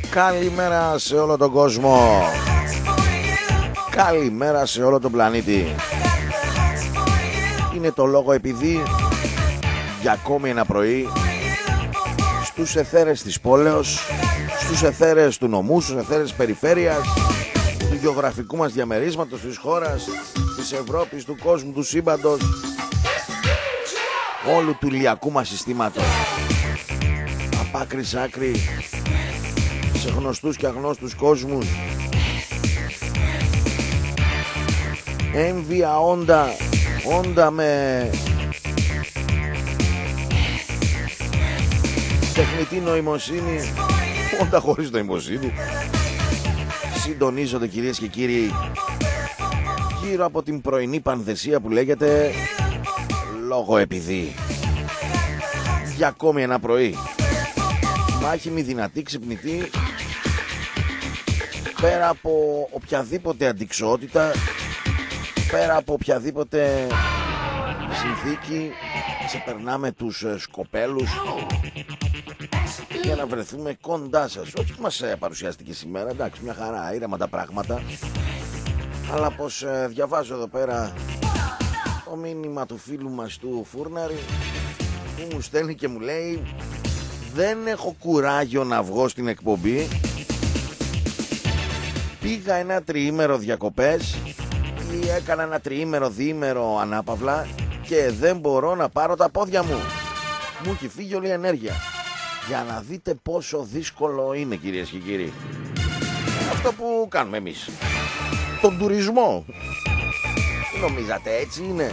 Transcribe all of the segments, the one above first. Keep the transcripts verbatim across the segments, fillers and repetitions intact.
Καλημέρα σε όλο τον κόσμο. Καλημέρα σε όλο τον πλανήτη. Είναι το λόγο επειδή για ακόμη ένα πρωί στους εθέρες της πόλεως, στους εθέρες του νομού, στους εθέρες της περιφέρειας, του γεωγραφικού μας διαμερίσματος, της χώρας, της Ευρώπης, του κόσμου, του σύμπαντος, όλου του ηλιακού μας συστήματος, από άκρη σ' άκρη, σε γνωστούς και αγνώστους κόσμους, έμβια όντα, όντα με τεχνητή νοημοσύνη, όντα χωρίς νοημοσύνη, συντονίζονται κυρίες και κύριοι γύρω από την πρωινή πανδεσία που λέγεται λόγο επειδή. Για ακόμη ένα πρωί, μάχημη, δυνατή, ξυπνητή, πέρα από οποιαδήποτε αντιξότητα, πέρα από οποιαδήποτε συνθήκη, ξεπερνάμε τους σκοπέλους για να βρεθούμε κοντά σας. Όχι που μας παρουσιάστηκε σήμερα, εντάξει, μια χαρά, ήρεμα τα πράγματα, αλλά πως διαβάζω εδώ πέρα το μήνυμα του φίλου μας του Φούρναρη που μου στέλνει και μου λέει: δεν έχω κουράγιο να βγω στην εκπομπή, πήγα ένα τριήμερο διακοπές ή έκανα ένα τριήμερο διήμερο ανάπαυλα και δεν μπορώ να πάρω τα πόδια μου. Μου έχει φύγει όλη η ενέργεια. Για να δείτε πόσο δύσκολο είναι, κυρίες και κύριοι, αυτό που κάνουμε εμείς, τον τουρισμό. Νομίζατε έτσι είναι?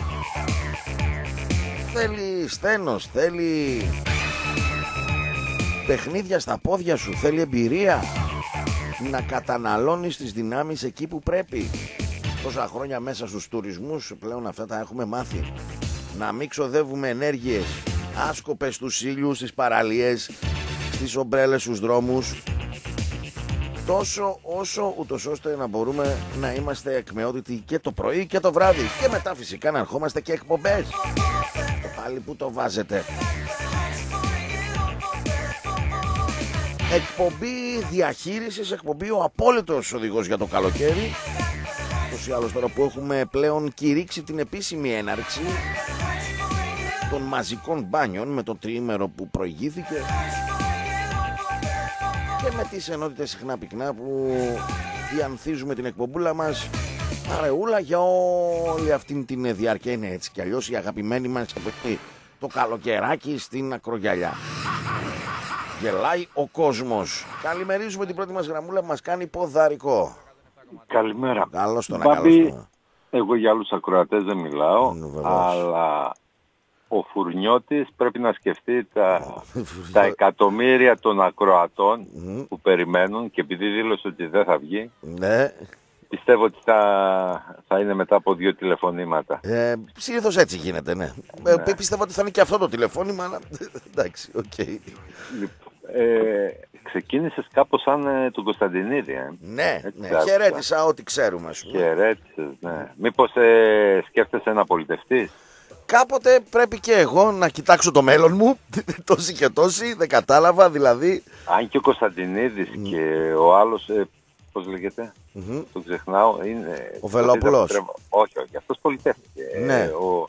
Θέλει στένος, θέλει παιχνίδια στα πόδια σου, θέλει εμπειρία, να καταναλώνεις τις δυνάμεις εκεί που πρέπει. Τόσα χρόνια μέσα στους τουρισμούς πλέον αυτά τα έχουμε μάθει. Να μην ξοδεύουμε ενέργειες άσκοπες στους ήλιους, στις παραλίες, στις ομπρέλες, στους δρόμους, τόσο όσο ούτως ώστε να μπορούμε να είμαστε εκμεότητοι και το πρωί και το βράδυ, και μετά φυσικά να ερχόμαστε και εκπομπές. Το πάλι που το βάζετε. Εκπομπή διαχείρισης, εκπομπή ο απόλυτος οδηγός για το καλοκαίρι. Ούτως ή άλλως τώρα που έχουμε πλέον κηρύξει την επίσημη έναρξη των μαζικών μπάνιων με το τριήμερο που προηγήθηκε και με τις ενότητες συχνά πυκνά που διανθίζουμε την εκπομπούλα μας παρεούλα για όλη αυτήν την διάρκεια. Είναι έτσι κι αλλιώς η αγαπημένη μας το καλοκαιράκι στην ακρογιαλιά. Γελάει ο κόσμος. Καλημερίζουμε την πρώτη μας γραμμούλα που μας κάνει ποδαρικό. Καλημέρα. Καλώς το να καλώς το. Εγώ για άλλους ακροατές δεν μιλάω, mm, αλλά ο Φουρνιώτης πρέπει να σκεφτεί τα, τα εκατομμύρια των ακροατών mm. που περιμένουν, και επειδή δήλωσε ότι δεν θα βγει, ναι, πιστεύω ότι θα, θα είναι μετά από δύο τηλεφωνήματα. Ε, συνήθως έτσι γίνεται, ναι. ναι. Ε, πιστεύω ότι θα είναι και αυτό το τηλεφώνημα, αλλά εντάξει, οκ. Okay. Λοιπόν, ε, ξεκίνησες κάπως σαν ε, τον Κωνσταντινίδη, ε. Ναι, ναι. Χαιρέτησα ό,τι ξέρουμε, ας πούμε. Χαιρέτησες, ναι. Μήπως ε, σκέφτεσαι να πολιτευτείς? Κάποτε πρέπει και εγώ να κοιτάξω το μέλλον μου. Τόση και τόση, δεν κατάλαβα δηλαδή. Αν και ο Κωνσταντινίδης mm. και ο άλλος, ε, πώς λέγεται, mm-hmm. τον ξεχνάω, είναι... Ο Βελόπουλος. Όχι, όχι, αυτός πολιτεύτηκε. Ναι. Ε, ο...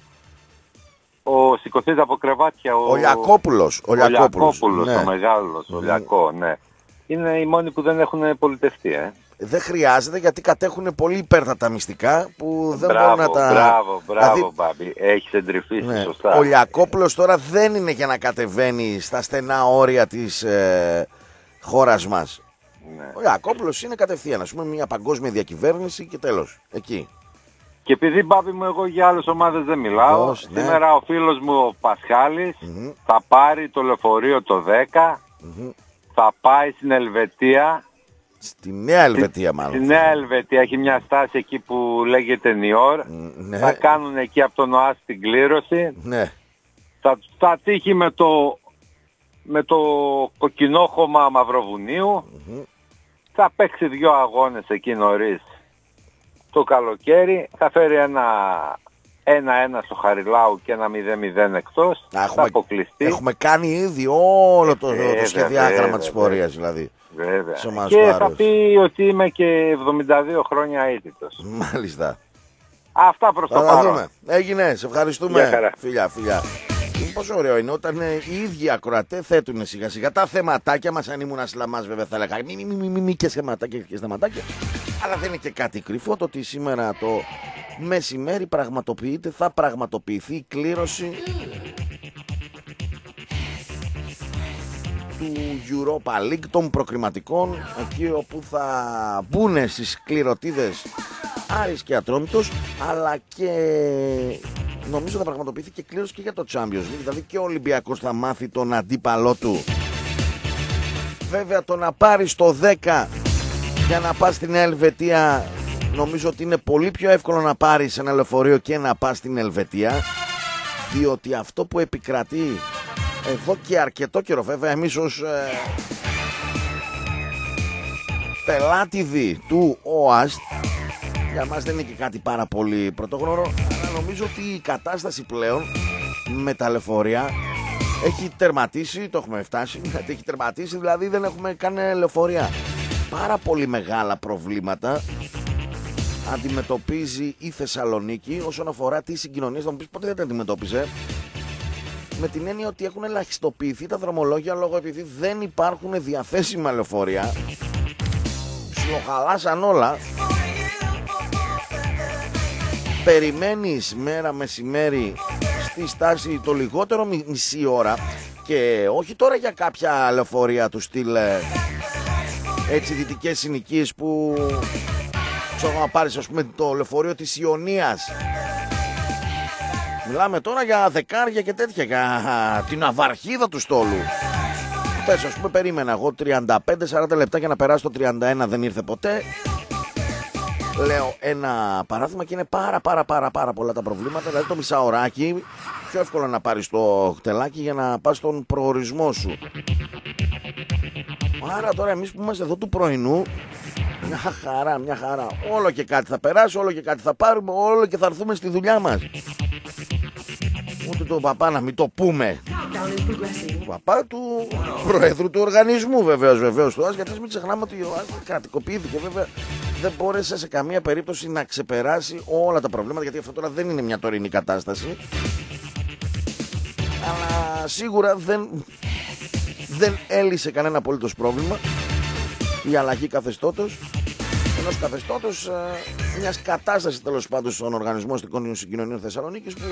Ο σηκωθείς από κρεβάτια. Ο, ο Λιακόπουλος. Ο, ο Λιακόπουλος, Λιακόπουλος, ναι. ο μεγάλος, ο mm. Λιακό, ναι. Είναι οι μόνοι που δεν έχουν πολιτευτεί, ε. Δεν χρειάζεται, γιατί κατέχουν πολύ υπέρτατα μυστικά που δεν μπράβο, μπορούν να τα... Μπράβο, μπράβο, δηλαδή... Μπάμπη. Έχεις εντρυφήσει, ναι. σωστά. Ο Λιακόπουλος τώρα δεν είναι για να κατεβαίνει στα στενά όρια της ε, χώρας μας. Ναι. Ο Λιακόπουλος είναι κατευθείαν, ας πούμε, μια παγκόσμια διακυβέρνηση και τέλος. Εκεί. Και επειδή, Μπάμπη μου, εγώ για άλλες ομάδες δεν μιλάω, Ως, σήμερα ναι. ο φίλος μου ο Πασχάλης mm-hmm. θα πάρει το λεωφορείο το δέκα, mm-hmm. θα πάει στην Ελβετία. Στη Νέα Ελβετία μάλλον. Στη Νέα Ελβετία έχει μια στάση εκεί που λέγεται Νιόρ. Mm, ναι. Θα κάνουν εκεί από τον ΟΑΣ την κλήρωση. Ναι. Θα, θα τύχει με το, με το κοκκινόχωμα Μαυροβουνίου. Mm-hmm. Θα παίξει δύο αγώνες εκεί νωρίς το καλοκαίρι, θα φέρει ένα ένα-ένα στο Χαριλάου και ένα μηδέν μηδέν εκτός, έχουμε, θα αποκλειστεί. Έχουμε κάνει ήδη όλο το, ε, το σχεδιάγραμμα της πορείας δηλαδή. Βέβαια. Και θα πάρος. πει ότι είμαι και εβδομήντα δύο χρόνια αίτητος. Μάλιστα. Αυτά προς το παρόν. Έγινε, σε ευχαριστούμε. Φιλιά, φιλιά. Πόσο ωραίο είναι όταν οι ίδιοι ακροατές θέτουν σιγά σιγά τα θεματάκια μας. Αν ήμουν ασλαμάς βέβαια θα έλεγα μη, μη, μη, μη, μη και θεματάκια και θεματάκια. Αλλά δεν είναι και κάτι κρυφό το ότι σήμερα το μεσημέρι πραγματοποιείται, θα πραγματοποιηθεί η κλήρωση του Europa League των προκριματικών, εκεί όπου θα μπουν στις κληρωτίδες Άρης και Ατρόμητος, αλλά και νομίζω θα πραγματοποιηθεί και κλήρωση και για το Champions League, δηλαδή και ο Ολυμπιακός θα μάθει τον αντίπαλό του. Βέβαια το να πάρεις το δέκα για να πας στην Ελβετία, νομίζω ότι είναι πολύ πιο εύκολο να πάρεις ένα λεωφορείο και να πας στην Ελβετία, διότι αυτό που επικρατεί εδώ και αρκετό καιρό, βέβαια εμείς ως ε, πελάτηδη του ΟΑΣΤ, για μας δεν είναι και κάτι πάρα πολύ πρωτόγνωρο, αλλά νομίζω ότι η κατάσταση πλέον με τα λεωφορεία έχει τερματίσει, το έχουμε φτάσει, έχει τερματίσει, δηλαδή δεν έχουμε καν λεωφορεία. Πάρα πολύ μεγάλα προβλήματα αντιμετωπίζει η Θεσσαλονίκη όσον αφορά τις συγκοινωνίες. Θα μου πεις πότε δεν τα αντιμετώπιζε? Με την έννοια ότι έχουν ελαχιστοποιηθεί τα δρομολόγια λόγω επειδή δεν υπάρχουν διαθέσιμα λεωφορεία. Ψιλοχαλάσαν όλα. Περιμένεις μέρα μεσημέρι στη στάση το λιγότερο μισή ώρα, και όχι τώρα για κάποια λεωφορεία του στυλ έτσι δυτικές συνοικίες που ξέρω να πάρεις ας πούμε το λεωφορείο της Ιωνίας. Μιλάμε τώρα για δεκάρια και τέτοια, για την αβαρχίδα του στόλου. Πες ας πούμε περίμενα εγώ τριάντα πέντε σαράντα λεπτά για να περάσω το τριάντα ένα, δεν ήρθε ποτέ. Λέω ένα παράδειγμα και είναι πάρα πάρα πάρα πάρα πολλά τα προβλήματα. Δηλαδή το μισάωράκι πιο εύκολο να πάρεις το χτελάκι για να πας στον προορισμό σου. Άρα τώρα εμείς που είμαστε εδώ του πρωινού, μια χαρά, μια χαρά. Όλο και κάτι θα περάσει, όλο και κάτι θα πάρουμε, όλο και θα έρθουμε στη δουλειά μας. Ούτε το παπά να μην το πούμε. Του παπά του προέδρου του οργανισμού βεβαίως, βεβαίως του ΟΑΣ, γιατί μην ξεχνάμε ότι ο ΟΑΣ κρατικοποιήθηκε βέβαια. Δεν μπόρεσε σε καμία περίπτωση να ξεπεράσει όλα τα προβλήματα, γιατί αυτό τώρα δεν είναι μια τωρινή κατάσταση. Αλλά σίγουρα δεν, δεν έλυσε κανένα απολύτως πρόβλημα η αλλαγή καθεστώτος, ενός καθεστώτος, μιας κατάστασης τέλος πάντων στον Οργανισμό Αστικών Συγκοινωνίων Θεσσαλονίκης, που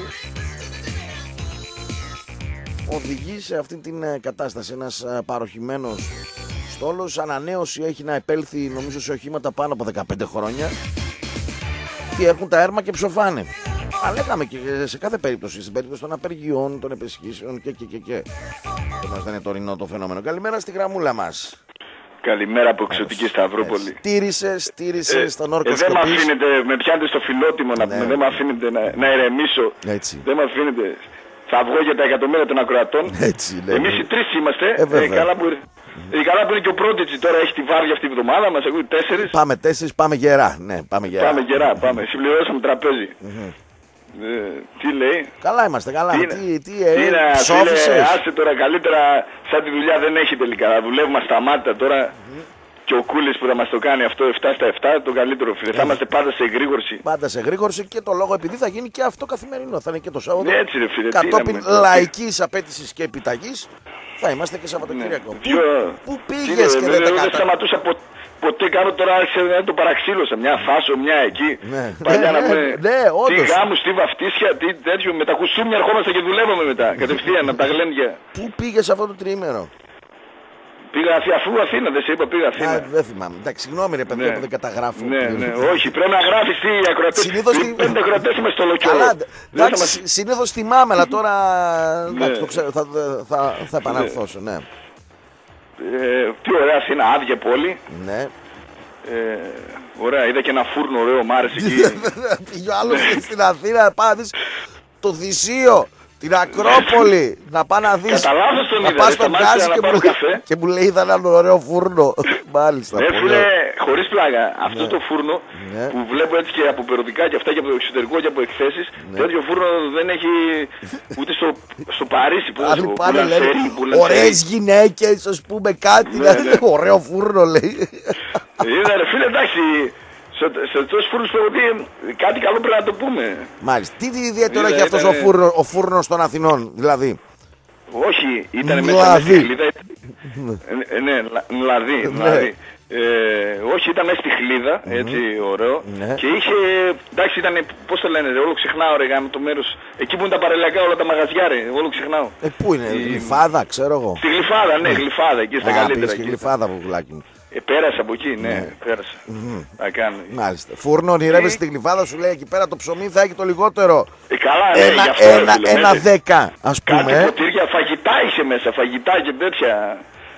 οδηγεί σε αυτή την κατάσταση. Ένας παροχημένος στόλος, ανανέωση έχει να επέλθει νομίζω σε οχήματα πάνω από δεκαπέντε χρόνια και έχουν τα έρμα και ψοφάνε. Αλλά λέγαμε και σε κάθε περίπτωση, στην περίπτωση των απεργιών, των επεσχήσεων και και και και. Όμως δεν είναι τωρινό το φαινόμενο. Καλημέρα στη γραμμούλα μας. Καλημέρα από εξωτική Σταυρούπολη. Στήρισε, στήρισε ε, στον όρκο. Ε, δεν με αφήνετε, με πιάνετε στο φιλότιμο να πούμε, ναι. Δεν με αφήνετε να, να ηρεμήσω. Έτσι. Δεν με αφήνετε. Θα βγω για τα εκατομμύρια των ακροατών. Εμείς οι τρεις είμαστε. Ε, ε, καλά που... Mm-hmm. Η καλά που είναι και ο Πρότιτζι τώρα έχει τη βάρδια αυτή τη βδομάδα, μας ακούει τέσσερις. Πάμε τέσσερις, πάμε γερά. Ναι, πάμε γερά. Πάμε γερά, πάμε. Συμπληρώσαμε τραπέζι. Mm-hmm. Ε, τι λέει? Καλά είμαστε, καλά. Τι, τι, τι, ε, τι είναι, φίλε, άσε τώρα καλύτερα, σαν τη δουλειά δεν έχει τελικά. Δουλεύουμε ασταμάτητα τώρα. Mm-hmm. Και ο Κούλης που θα μας το κάνει αυτό επτά στα επτά, το καλύτερο φίλε. Mm-hmm. Θα είμαστε πάντα σε εγρήγορση. Πάντα σε εγρήγορση και το λόγο επειδή θα γίνει και αυτό καθημερινό. Θα είναι και το Σάββατο. Ναι, έτσι ρε φίλε. Κατόπιν λαϊκής απέτησης και επιταγής. Θα είμαστε και Σαββατοκύριακο. Ναι. Πού, πού πήγες και δεν τα κατα... Δεν σταματούσα πο... ποτέ κάνω τώρα, το παραξήλωσα. Μια φάσο, μια εκεί. Ναι, παλιά ναι, να πούμε. Ναι, τι γάμους, τι βαφτίσια, τι τέτοιο. Με τα κουστούμια ερχόμαστε και δουλεύαμε μετά. Κατευθείαν από τα γλέντια. Πού πήγες αυτό το τριήμερο? Πήγα αφού Αθήνα, δεν σε είπα, πήγα Αθήνα. Α, δεν θυμάμαι. Εντάξει, συγγνώμη ρε παιδιά, ναι, που δεν καταγράφω. Ναι, ναι, όχι, πρέπει να γράφεις τι ακροατές. Συνήθως τι... Πέντε ακροατές είμαι στο λοκιό. Καλά, εντάξει, μας... συνήθως θυμάμαι, αλλά τώρα ναι, εντάξει, το ξέρω, θα, θα, θα επαναρθώσω, ναι. Ε, τι ωραία Αθήνα, άδεια πόλη. Ναι. Ε, ωραία, είδα και ένα φούρνο ωραίο, μ' άρεσε εκεί. Πήγε ο άλλος στην Αθήνα, πάτης το Θησίο. Την Ακρόπολη. Να πάω να δεις. Κατά λάθος τον είδα. Να πας στον Γκάζι και, και μου λέει είδα έναν ωραίο φούρνο. Μάλιστα. Ναι, φίλε, χωρίς πλάκα. Αυτό ναι. το φούρνο ναι. που βλέπω έτσι και από περιοδικά και αυτά και από το εξωτερικό και από εκθέσεις, ναι. τέτοιο φούρνο δεν έχει ούτε στο, στο Παρίσι που δεν πάνε, λένε, ωραίες γυναίκες, ας πούμε κάτι. Ναι, ναι. Ωραίο φούρνο λέει. Είδα ρε φίλε, εντάξει. Σε τόσους φούρνους που ότι κάτι καλό πρέπει να το πούμε. Μάλιστα. Τι ιδιαίτερο έχει αυτός ήταν... ο, φούρνο, ο φούρνος των Αθηνών, δηλαδή? Όχι, ήταν μέσα στη χλίδα. ε, ναι, δηλαδή, δηλαδή. Ε, όχι, ήταν μέσα στη χλίδα, έτσι, ωραίο. Ναι. Και είχε, εντάξει, ήταν, πώς το λένε, όλο ξεχνάω ρε, το μέρος, εκεί που είναι τα παρελακά όλα τα μαγαζιά ρε, όλο ξεχνάω. Ε, πού είναι, η... Γλυφάδα, ξέρω εγώ. Στη Γλυφάδα, ναι, Γλυφάδα, εκεί στα καλύτερα. Στη Γλυφάδα που πουλάκι μου. Ε, πέρασα από εκεί, ναι, ναι. πέρασα. Mm-hmm. Να κάνω. Μάλιστα. Φούρνο, ονειρεύεσαι στη Γλυφάδα, σου λέει εκεί πέρα το ψωμί θα έχει το λιγότερο. Ε, καλά, ναι, ένα, αυτό, ένα, φίλε, ένα ναι, δέκα, ας πούμε. Κάτι ποτήρια, φαγητά είχε μέσα, φαγητά και τέτοια.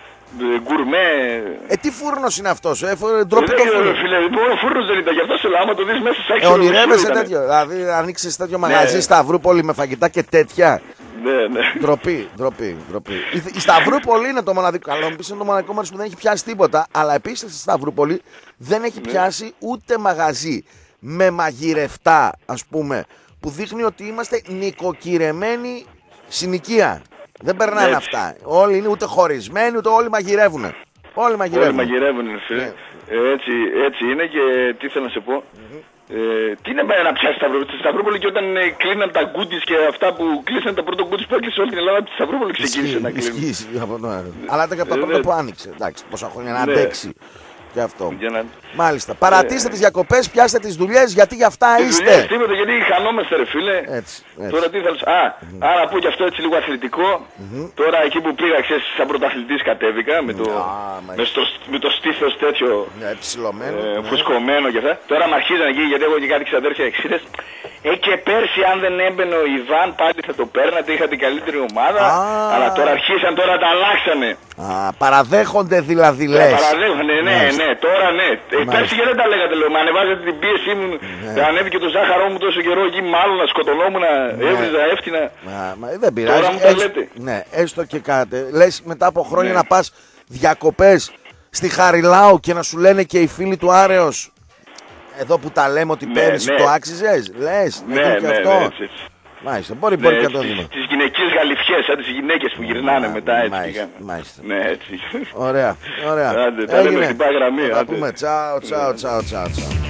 Γκουρμέ. Ε, τι φούρνος είναι αυτός, ε, ντροπή το φούρνο. Φίλε, μόνο φούρνος δεν ήταν, γι' αυτό σε λέω, άμα το δεις μέσα σαν ε, ονειρεύεσαι τέτοιο, δηλαδή ανοίξεις τέτοιο μαγαζί ναι. Σταυρούπολη με φαγητά και τέτοια. Ναι, ναι. Ντροπή, ντροπή, ντροπή. Η, η Σταυρούπολη είναι το μοναδικό. Καλό, μου πεις είναι το μοναδικό μέρος που δεν έχει πιάσει τίποτα. Αλλά επίσης στη Σταυρούπολη δεν έχει ναι. πιάσει ούτε μαγαζί με μαγειρευτά, ας πούμε, που δείχνει ότι είμαστε νοικοκυρεμένοι συνοικία. Δεν περνάνε έτσι. Αυτά. Όλοι είναι ούτε χωρισμένοι, ούτε όλοι μαγειρεύουν. Όλοι μαγειρεύουν. Όλοι μαγειρεύουν, φίλε. Ναι. Έτσι, έτσι είναι και τι θέλω να σε πω. Mm-hmm. Ε, τι είναι να πιάσει στη Σταυρούπολη και όταν ε, κλείναν τα γκούτις και αυτά που κλείσαν τα πρώτα γκούτις που έκλεισε όλη την Ελλάδα από τη Σταυρούπολη ξεκίνησε να κλείνει. Ισχύει από το αέρα. Αλλά ήταν και από τα πρώτα που άνοιξε. Εντάξει, πόσα χρόνια να αντέξει. Και αυτό. Να... Μάλιστα. Παρατήστε ε... τις διακοπές, πιάστε τις δουλειές, γιατί για αυτά τις είστε. Δουλειές, τίποτα, γιατί χανόμαστε, ρε φίλε. Έτσι, έτσι. Τώρα τι θα σου. Α, mm-hmm. άρα πω και αυτό έτσι λίγο αθλητικό. Mm-hmm. Τώρα εκεί που πήγα, ξέρεις, σαν πρωταθλητής κατέβηκα με το, ah, με στο, με το στήθος τέτοιο. Ναι, ψηλωμένο. Ε, ναι. Φουσκωμένο και αυτά. Τώρα με αρχίζαν εκεί, γιατί έχω και κάτι ξαδέρφια εξήνες. Ε, και πέρσι αν δεν έμπαινε ο Ιβάν πάλι θα το παίρνατε, είχα την καλύτερη ομάδα. Ah. Αλλά τώρα αρχίσαν, τώρα τα αλλάξανε. Ah, παραδέχονται δηλαδή λες. Παραδέχονται, ναι, ναι, ναι, τώρα ναι. Ε, πέρσι και δεν τα λέγατε, λέω. Μα ανεβάζετε την πίεσή μου, ναι. ανέβηκε το ζάχαρό μου τόσο καιρό εκεί, μάλλον να σκοτωνόμουν, ναι. έβριζα, έφτιανα. Μα, μα δεν πειράζει. Τώρα μου τα λέτε. Ναι, έστω και κάτι. Λες μετά από χρόνια ναι. να πας διακοπές στη Χαριλάου και να σου λένε και οι φίλοι του Άρεος. Εδώ που τα λέμε ότι ναι, πέρυσι ναι. το άξιζες, λες, ναι, ναι, ναι, και αυτό. Ναι, έτσι. Μάλιστα, μπορεί, μπορεί ναι, και να το δούμε. Τις γυναικείες γαλυφιές, σαν τις γυναίκες που γυρνάνε μετά έτσι. Μάλιστα, μάλιστα. Ναι, έτσι. Ωραία, ωραία. Άντε, τα λέμε στην παγραμμή. Θα πούμε τσάω, τσάω, τσάω, τσάω.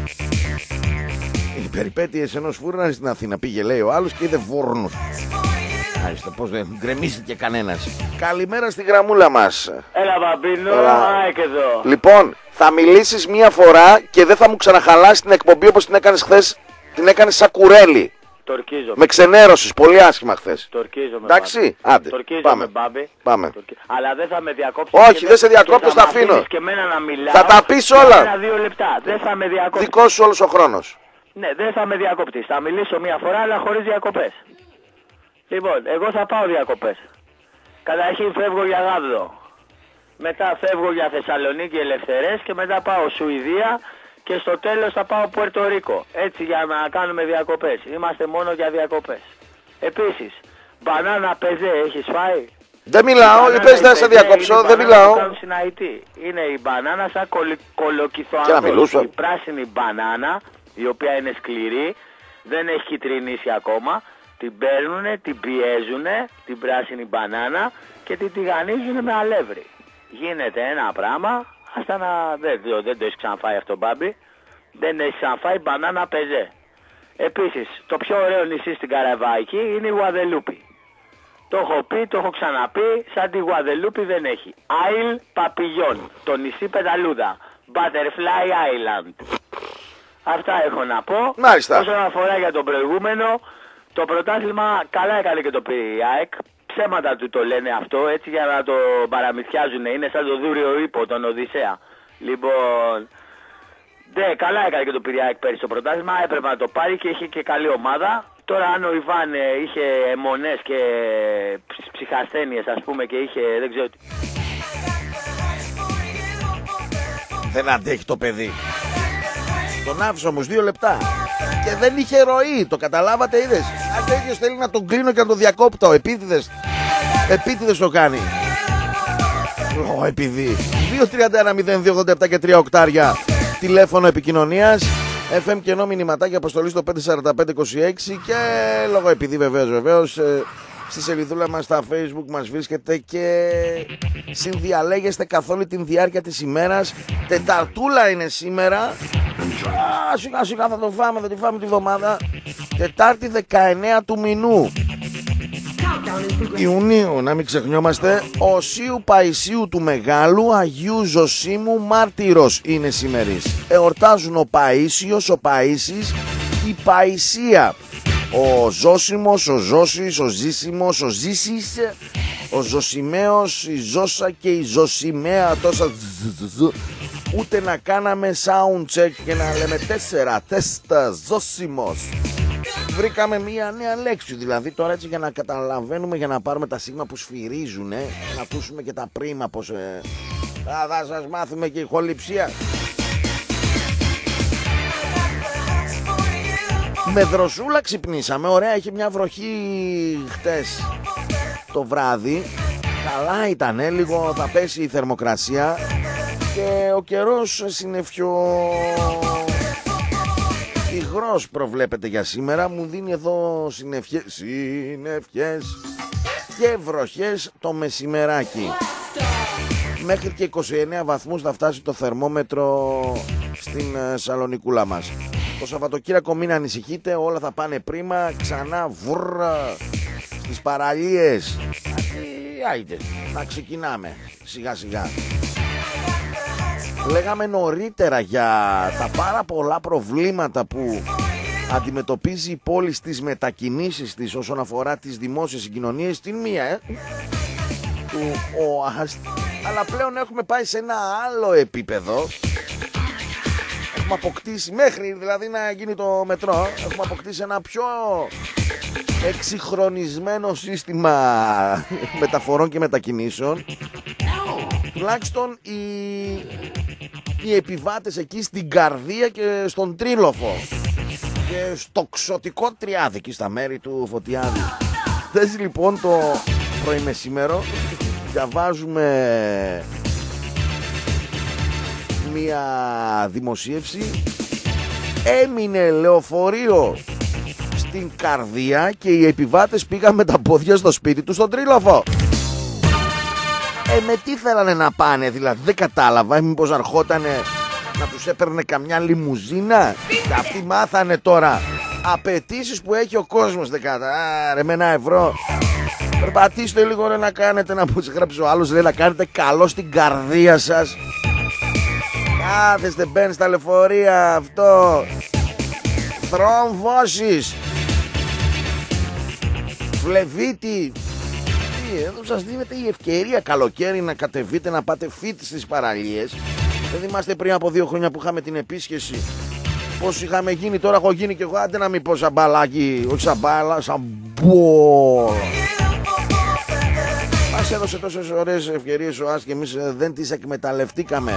Οι περιπέτειες ενός φούρνα στην Αθήνα. Πήγε λέει ο άλλος και είδε φούρνους. Μάλιστα, πώς δεν γκρεμίστηκε κανένας. Καλημέρα στη γραμμούλα μας. Έλα Μπαμπίνο, ΑΕΚ εδώ. Λοιπόν, θα μιλήσεις μία φορά και δεν θα μου ξαναχαλάσει την εκπομπή όπως την έκανες χθες. Την έκανες σαν κουρέλι. Τορκίζομαι. Με ξενέρωσες πολύ άσχημα χθες. Τορκίζομαι. Εντάξει, άντε. Τορκίζομαι, Μπάμπη. Πάμε. Τορκι... Αλλά δεν θα με διακόψεις. Όχι, δεν σε διακόπτω, τα αφήνω. Και εμένα να μιλάω. Θα τα πεις όλα. Ένα δύο λεπτά. Δεν θα με διακόψεις. Δικός σου όλος ο χρόνος. Ναι, δεν θα με διακόπτεις. Θα μιλήσω μία φορά, αλλά χωρίς διακοπές. Λοιπόν, εγώ θα πάω διακοπές. Καταρχήν φεύγω για Γάβδο. Μετά φεύγω για Θεσσαλονίκη Ελευθερές και μετά πάω Σουηδία. Και στο τέλος θα πάω Πουέρτο Ρίκο. Έτσι για να κάνουμε διακοπές. Είμαστε μόνο για διακοπές. Επίσης, μπανάνα πεζέ έχεις φάει? Δεν μιλάω, είπες να σε διακόψω, δεν μιλάω. Είναι η μπανάνα σαν κολοκυθοανθός. Η πράσινη μπανάνα, η οποία είναι σκληρή, δεν έχει κυτρινήσει ακόμα. Την παίρνουνε, την πιέζουνε, την πράσινη μπανάνα και την τηγανίζουνε με αλεύρι. Γίνεται ένα πράγμα. Asta να... δεν, δεν το έχεις ξαναφάει αυτό, Μπάμπη. Δεν έχεις ξαναφάει μπανάνα πεζέ. Επίσης, το πιο ωραίο νησί στην Καραβαϊκή είναι η Γουαδελούπη. Το έχω πει, το έχω ξαναπεί, σαν τη Γουαδελούπη δεν έχει. Άιλ Παπιλιόν, το νησί Πεταλούδα. Butterfly Island. Αυτά έχω να πω. Μάλιστα. Όσον αφορά για τον προηγούμενο, το πρωτάθλημα καλά έκανε και το πήρε η ΑΕΚ. Ψέματα του το λένε αυτό, έτσι για να το παραμυθιάζουν. Είναι σαν το Δούριο Ύπο, τον Οδυσσέα. Λοιπόν, ναι, καλά έκανε και το πήρε η ΑΕΚ πέρυσι το πρωτάθλημα. Έπρεπε να το πάρει και είχε και καλή ομάδα. Τώρα αν ο Ιβάν είχε αιμονές και ψυχασθένειες ας πούμε και είχε, δεν ξέρω τι. Δεν αντέχει το παιδί. Τον άφησε όμως δύο λεπτά. Και δεν είχε ροή, το καταλάβατε, είδες. Αν τέτοιος θέλει να τον κλείνω και να τον διακόπτω. Επίτηδες. Επίτηδες το κάνει. Ω, επειδή. δύο τρία ένα μηδέν δύο ογδόντα επτά και τρία οκτάρια. Τηλέφωνο επικοινωνίας. εφ εμ και ενώ μηνυματάκι αποστολή στο πέντε τέσσερα πέντε είκοσι έξι. Και λόγω επειδή βεβαίως βεβαίως στη σελίδουλα μας στα Facebook μας βρίσκεται και συνδιαλέγεστε καθ' όλη την διάρκεια της ημέρας. Τεταρτούλα είναι σήμερα. Α, σιγά σιγά θα το φάμε, θα τη φάμε τη βδομάδα. Τετάρτη δεκαεννέα του μηνού Ιουνίου, να μην ξεχνιόμαστε. Οσίου Παϊσίου του Μεγάλου Αγίου Ζωσίμου Μάρτυρος είναι σήμερης. Εορτάζουν ο Παΐσιος, ο Παΐσης, η Παϊσία, ο Ζώσιμος, ο Ζώσης, ο Ζήσιμος, ο Ζήσης, ο Ζωσιμαίος, η Ζώσα και η Ζωσιμαία. Τόσα ούτε να κάναμε sound check και να λέμε τέσσερα, τέστα, Ζώσιμος. Βρήκαμε μία νέα λέξη, δηλαδή τώρα έτσι για να καταλαβαίνουμε, για να πάρουμε τα σίγμα που σφυρίζουν, ε, να ακούσουμε και τα πρίμα πως ε, θα, θα σας μάθουμε και ηχοληψία. Με δροσούλα ξυπνήσαμε, ωραία, είχε μια βροχή χτες το βράδυ. Καλά ήτανε, λίγο θα πέσει η θερμοκρασία και ο καιρός συννεφιό υγρός προβλέπεται για σήμερα. Μου δίνει εδώ συννεφιές, συννεφιές και βροχές το μεσημεράκι. Μέχρι και είκοσι εννέα βαθμούς θα φτάσει το θερμόμετρο στην Σαλονικούλα μας. Το Σαββατοκύριακο μην ανησυχείτε, όλα θα πάνε πρίμα. Ξανά βουρρα στις παραλίες. Άιντε, να ξεκινάμε σιγά σιγά. Λέγαμε νωρίτερα για τα πάρα πολλά προβλήματα που αντιμετωπίζει η πόλη στις μετακινήσεις της όσον αφορά τις δημόσιες συγκοινωνίες. Την μία ε, του ΟΑΣΤ, αλλά πλέον έχουμε πάει σε ένα άλλο επίπεδο. Έχουμε αποκτήσει, μέχρι δηλαδή να γίνει το μετρό, έχουμε αποκτήσει ένα πιο εξυγχρονισμένο σύστημα μεταφορών και μετακινήσεων. Τουλάχιστον οι, οι επιβάτες εκεί στην Καρδία και στον Τρίλοφο και στο Ξωτικό Τριάδι, εκεί στα μέρη του Φωτιάδη. Χθες λοιπόν το πρωιμεσήμερο διαβάζουμε μια δημοσίευση. Έμεινε λεωφορείο στην Καρδία και οι επιβάτες πήγαν με τα πόδια στο σπίτι του στον Τρίλοφο. Ε, με τι θέλανε να πάνε, δηλαδή δεν κατάλαβα. Μήπως αρχότανε να τους έπαιρνε καμιά λιμουζίνα. Και αυτοί μάθανε τώρα απαιτήσεις που έχει ο κόσμος. Δεν κατά, α, ρε, με ένα ευρώ. Περπατήστε λίγο ρε, να κάνετε, να που γράψει ο άλλος, λέει να κάνετε καλό στην καρδία σας. Κάθεστε, μπαίνει στα λεωφορεία αυτό. Θρομβώσεις, Φλεβίτη. Εδώ σας δίνεται η ευκαιρία καλοκαίρι να κατεβείτε, να πάτε φοιτ στις παραλίες. Δεν θυμάστε πριν από δύο χρόνια που είχαμε την επίσκεψη πως είχαμε γίνει? Τώρα έχω γίνει και εγώ, άντε να μην πω σαν μπαλάκι, όχι σαν μπάλα, σαν μπόλ. Μας έδωσε τόσες ωραίες ευκαιρίες ο Άς και εμείς δεν τις εκμεταλλευτήκαμε.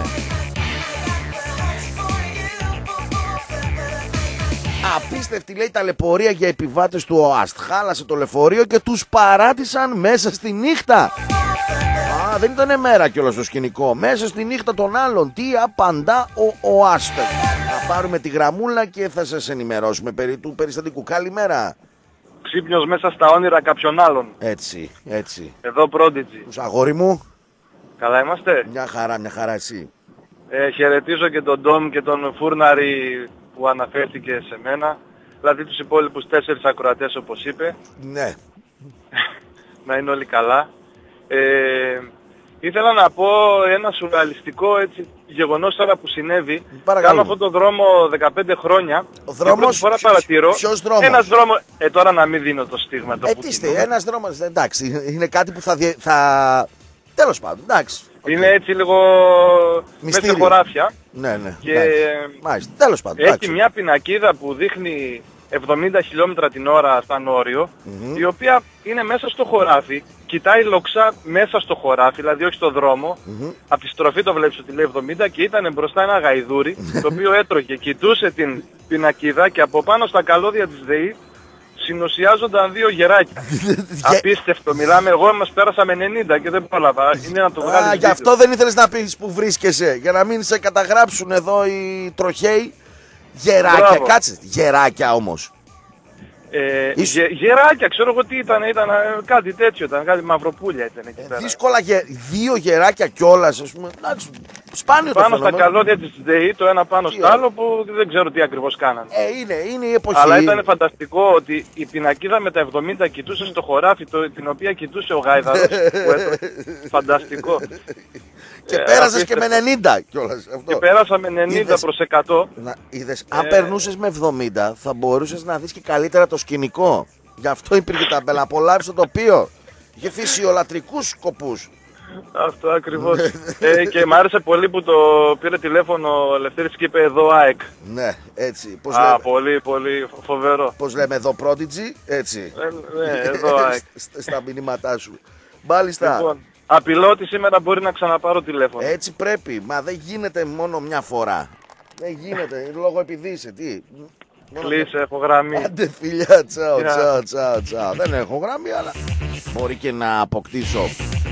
Απίστευτη, λέει, ταλαιπωρία για επιβάτες του ΟΑΣΤ. Χάλασε το λεωφορείο και τους παράτησαν μέσα στη νύχτα. Α, δεν ήταν μέρα κιόλας το σκηνικό. Μέσα στη νύχτα των άλλων. Τι απαντά ο ΟΑΣΤ? Θα πάρουμε τη γραμμούλα και θα σας ενημερώσουμε περί του περιστατικού. Καλημέρα. Ξύπνιος μέσα στα όνειρα κάποιον άλλον. Έτσι, έτσι. Εδώ Prodigy. Τους αγόρι μου. Καλά είμαστε? Μια χαρά, μια χαρά, εσύ? Ε, χαιρετίζω και τον Ντόμ και τον Φούρναρη που αναφέρθηκε σε μένα. Δηλαδή τους υπόλοιπους τέσσερις ακροατές όπως είπε. Ναι. Να είναι όλοι καλά. Ε, ήθελα να πω ένα σουρεαλιστικό έτσι γεγονός τώρα που συνέβη. Παρακαλώ. Κάνω αυτόν τον δρόμο δεκαπέντε χρόνια. Ο δρόμος, πρώτη φορά παρατηρώ. Ποιος δρόμος? Ένας δρόμος. Ε, τώρα να μην δίνω το στίγμα. Το ε, τι είστε, ένας δρόμος, εντάξει, είναι κάτι που θα... Διε... θα... Τέλος πάντων, εντάξει. Okay. Είναι έτσι λίγο μέσα σε χωράφια. Ναι, ναι. Και μάλιστα, τέλος πάντων. Έχει εντάξει. μια πινακίδα που δείχνει εβδομήντα χιλιόμετρα την ώρα σαν όριο, mm-hmm. η οποία είναι μέσα στο χωράφι, κοιτάει λοξά μέσα στο χωράφι, δηλαδή όχι στο δρόμο. Mm-hmm. Από τη στροφή το βλέπεις ότι λέει εβδομήντα και ήταν μπροστά ένα γαϊδούρι, το οποίο έτρωγε, κοιτούσε την πινακίδα και από πάνω στα καλώδια της ΔΕΗ συνοσιάζονταν δύο γεράκια. Απίστευτο, μιλάμε, εγώ μας πέρασα με ενενήντα και δεν πρόλαβα. Είναι να το βγάλεις. Α, γι' αυτό δεν ήθελες να πεις που βρίσκεσαι, για να μην σε καταγράψουν εδώ οι τροχαίοι. Γεράκια, Μπράβο. Κάτσε, γεράκια όμως. Ε, Ίσου... γε, γεράκια, ξέρω εγώ τι ήταν, ήταν κάτι τέτοιο, ήταν κάτι μαυροπούλια ήταν εκεί πέρα. Ε, δύσκολα, γε, δύο γεράκια κιόλας, ας πούμε, εντάξει, σπάνιο πάνω το φαινόμενο. Στα καλώδια της ΔΕΗ, το ένα πάνω στο άλλο που δεν ξέρω τι ακριβώς κάνανε. Ε, είναι, είναι η εποχή. Αλλά ήταν φανταστικό ότι η πινακίδα με τα εβδομήντα κοιτούσε στο χωράφι, το, την οποία κοιτούσε ο Γάιδαρος. Φανταστικό. Και ε, πέρασες και με ενενήντα κιόλας. Αυτό. Και πέρασα με ενενήντα είδες, προς εκατό. Να, είδες, ε, αν περνούσες με εβδομήντα θα μπορούσες να δεις και καλύτερα το σκηνικό. Γι' αυτό υπήρχε ταμπέλα. Απολαύσε το τοπίο. Είχε φυσιολατρικούς σκοπούς. Αυτό ακριβώς. ε, και μ' άρεσε πολύ που το πήρε τηλέφωνο ο Λευτέρης και είπε εδώ ΑΕΚ. Ναι, έτσι. Πώς Α, λέμε, πολύ, πολύ φοβερό. Πώς λέμε εδώ Prodigy, έτσι. Ε, ναι, εδώ ΑΕΚ. Στα μηνύματά σου. Μάλιστα. Λοιπόν, απειλώ ότι σήμερα μπορεί να ξαναπάρω τηλέφωνο. Έτσι πρέπει, μα δεν γίνεται μόνο μια φορά. Δεν γίνεται, λόγω επειδή είσαι, τι. Κλείσε, έχω γραμμή. Άντε φιλιά, τσάω, τσάω, τσάω, τσάω. Δεν έχω γραμμή, αλλά μπορεί και να αποκτήσω.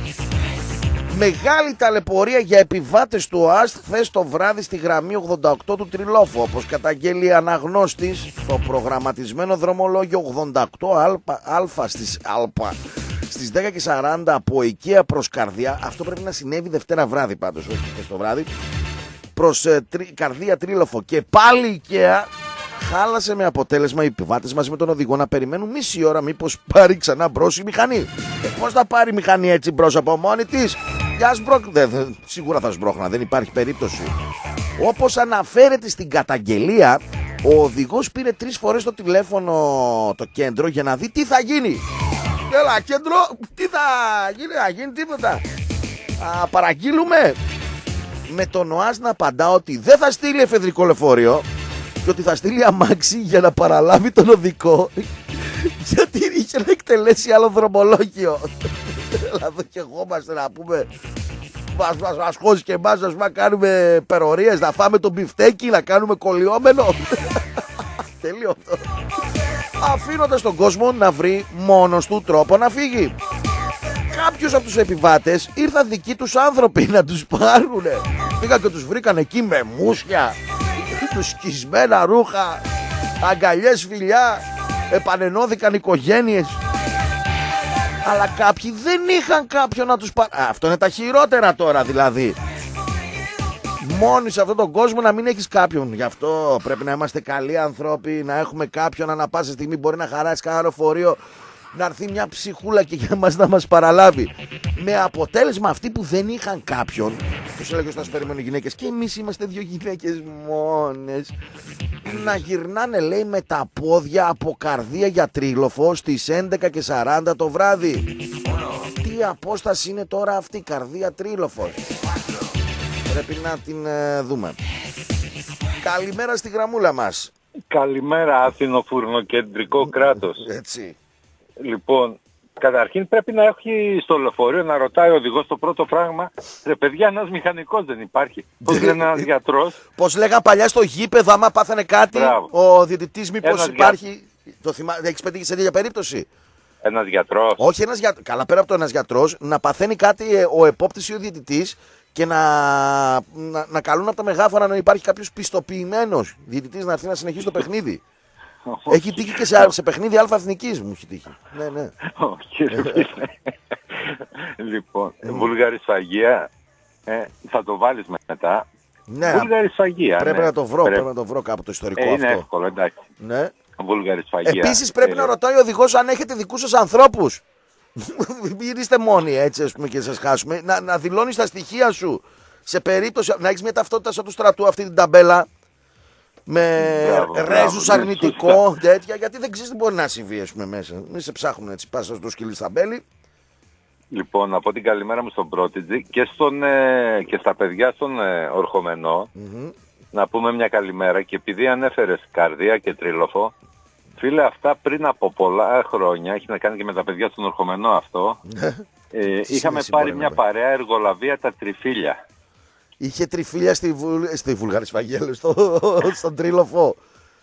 Μεγάλη ταλαιπωρία για επιβάτες του ΟΑΣΤ χθες το βράδυ στη γραμμή ογδόντα οκτώ του Τριλόφου. Όπως καταγγέλει η αναγνώστης, το προγραμματισμένο δρομολόγιο ογδόντα οκτώ Α στις Άλπα στις δέκα και σαράντα από Οικαία προς Καρδία, αυτό πρέπει να συνέβη Δευτέρα βράδυ πάντως, όχι χθες το βράδυ, προς ε, τρι, Καρδία Τρίλοφο και πάλι Οικαία, χάλασε με αποτέλεσμα οι επιβάτες μαζί με τον οδηγό να περιμένουν μισή ώρα μήπως πάρει ξανά μπρος η μηχανή. Ε, πώς θα πάρει η μηχανή έτσι μπρος από μόνη της? Για σμπρόκ, δε, δε, σίγουρα θα σμπρώχνα, δεν υπάρχει περίπτωση. Όπως αναφέρεται στην καταγγελία, ο οδηγός πήρε τρεις φορές το τηλέφωνο το κέντρο για να δει τι θα γίνει. Έλα κέντρο, τι θα γίνει, θα γίνει τίποτα. Α, παραγγείλουμε. Με τον ΟΑΣ να απαντά ότι δεν θα στείλει εφεδρικό λεωφορείο και ότι θα στείλει αμάξι για να παραλάβει τον οδικό, γιατί είχε να εκτελέσει άλλο δρομολόγιο. Έλα εδώ και εγώ είμαστε να πούμε, μας, μας, μας χώσει και εμάς να κάνουμε περορίες, να φάμε το μπιφτέκι, να κάνουμε κολλιόμενο. Τελείω αυτό. Αφήνοντας τον κόσμο να βρει μόνος του τρόπο να φύγει. Κάποιους από τους επιβάτες ήρθαν δικοί τους άνθρωποι να τους πάρουνε. Πήγαν και τους βρήκαν εκεί με μουσια, τους σκισμένα ρούχα, αγκαλιές, φιλιά, επανενώθηκαν οικογένειες. Αλλά κάποιοι δεν είχαν κάποιον να τους πάρουν. Αυτό είναι τα χειρότερα τώρα δηλαδή. Μόνοι σε αυτόν τον κόσμο να μην έχεις κάποιον. Γι' αυτό πρέπει να είμαστε καλοί άνθρωποι, να έχουμε κάποιον ανά πάσα στιγμή μπορεί να χαράσει κανένα λεωφορείο, να έρθει μια ψυχούλα και για μας να μας παραλάβει. Με αποτέλεσμα αυτοί που δεν είχαν κάποιον, τους έλεγε ότι θα περιμένουν γυναίκες και εμείς είμαστε δύο γυναίκες μόνες, να γυρνάνε λέει με τα πόδια από Καρδία για Τρίλοφο στις έντεκα και σαράντα το βράδυ. Τι απόσταση είναι τώρα αυτή, Καρδία Τρίλοφος? Πρέπει να την ε, δούμε. Καλημέρα στη γραμμούλα μας. Καλημέρα, Άθηνο φουρνοκεντρικό κράτος. Έτσι. Λοιπόν, καταρχήν πρέπει να έχει στο λεωφορείο να ρωτάει ο οδηγός το πρώτο πράγμα. Ρε παιδιά, ένας μηχανικός δεν υπάρχει? Πώς λένε ένας γιατρός? Πώς λέγαν παλιά στο γήπεδο, άμα πάθανε κάτι, Μπράβο. ο διαιτητής μήπως ένας υπάρχει... Για... Το θυμά... Έχεις πετύχει σε τέτοια περίπτωση? Ένας γιατρός. Όχι, ένας γιατρός. Καλά, πέρα από το ένας γιατρός, να παθαίνει κάτι ο επόπτης ή ο διαιτητής και να, να, να καλούν από τα μεγάφωνα να υπάρχει κάποιος πιστοποιημένος διαιτητής να έρθει να συνεχίσει το παιχνίδι. Έχει τύχει και σε, σε παιχνίδι αλφα εθνικής μου έχει τύχει. Ναι, ναι. Λοιπόν, βούλγαρη σφαγεία, ε, θα το βάλεις μετά. Ναι, βούλγαρη σφαγεία. Πρέπει ναι. να το βρω, πρέπει. πρέπει να το βρω κάπου το ιστορικό ε, είναι αυτό. Είναι εύκολο, εντάξει. Ναι. Βούλγαρη σφαγεία. Επίσης πρέπει ε, να ρωτάει ο οδηγός αν έχετε δικούς σας ανθρώπους. Μην είστε μόνοι έτσι ας πούμε και σας χάσουμε. Να, να δηλώνεις τα στοιχεία σου σε περίπτωση να έχεις μια ταυτότητα σαν του στρατού αυτή την ταμπέλα με ρέζους αρνητικό τέτοια, γιατί δεν ξέρεις τι μπορεί να συμβεί ας πούμε μέσα. Μην σε ψάχνουν έτσι, πας στο σκυλί στα μπέλη. Λοιπόν, από την καλημέρα μου στον Prodigy και, στον, ε, και στα παιδιά στον ε, Ορχομενό mm-hmm. να πούμε μια καλημέρα, και επειδή ανέφερες Καρδία και Τρίλοφο, φίλε, αυτά πριν από πολλά χρόνια, έχει να κάνει και με τα παιδιά στον Ορχομενό αυτό, ε, είχαμε πάρει μια παρέα εργολαβία τα Τριφύλια. Είχε Τριφύλια στη, βουλ... στη Βουλγαρή σφαγεία, στο... στον Τρίλοφο.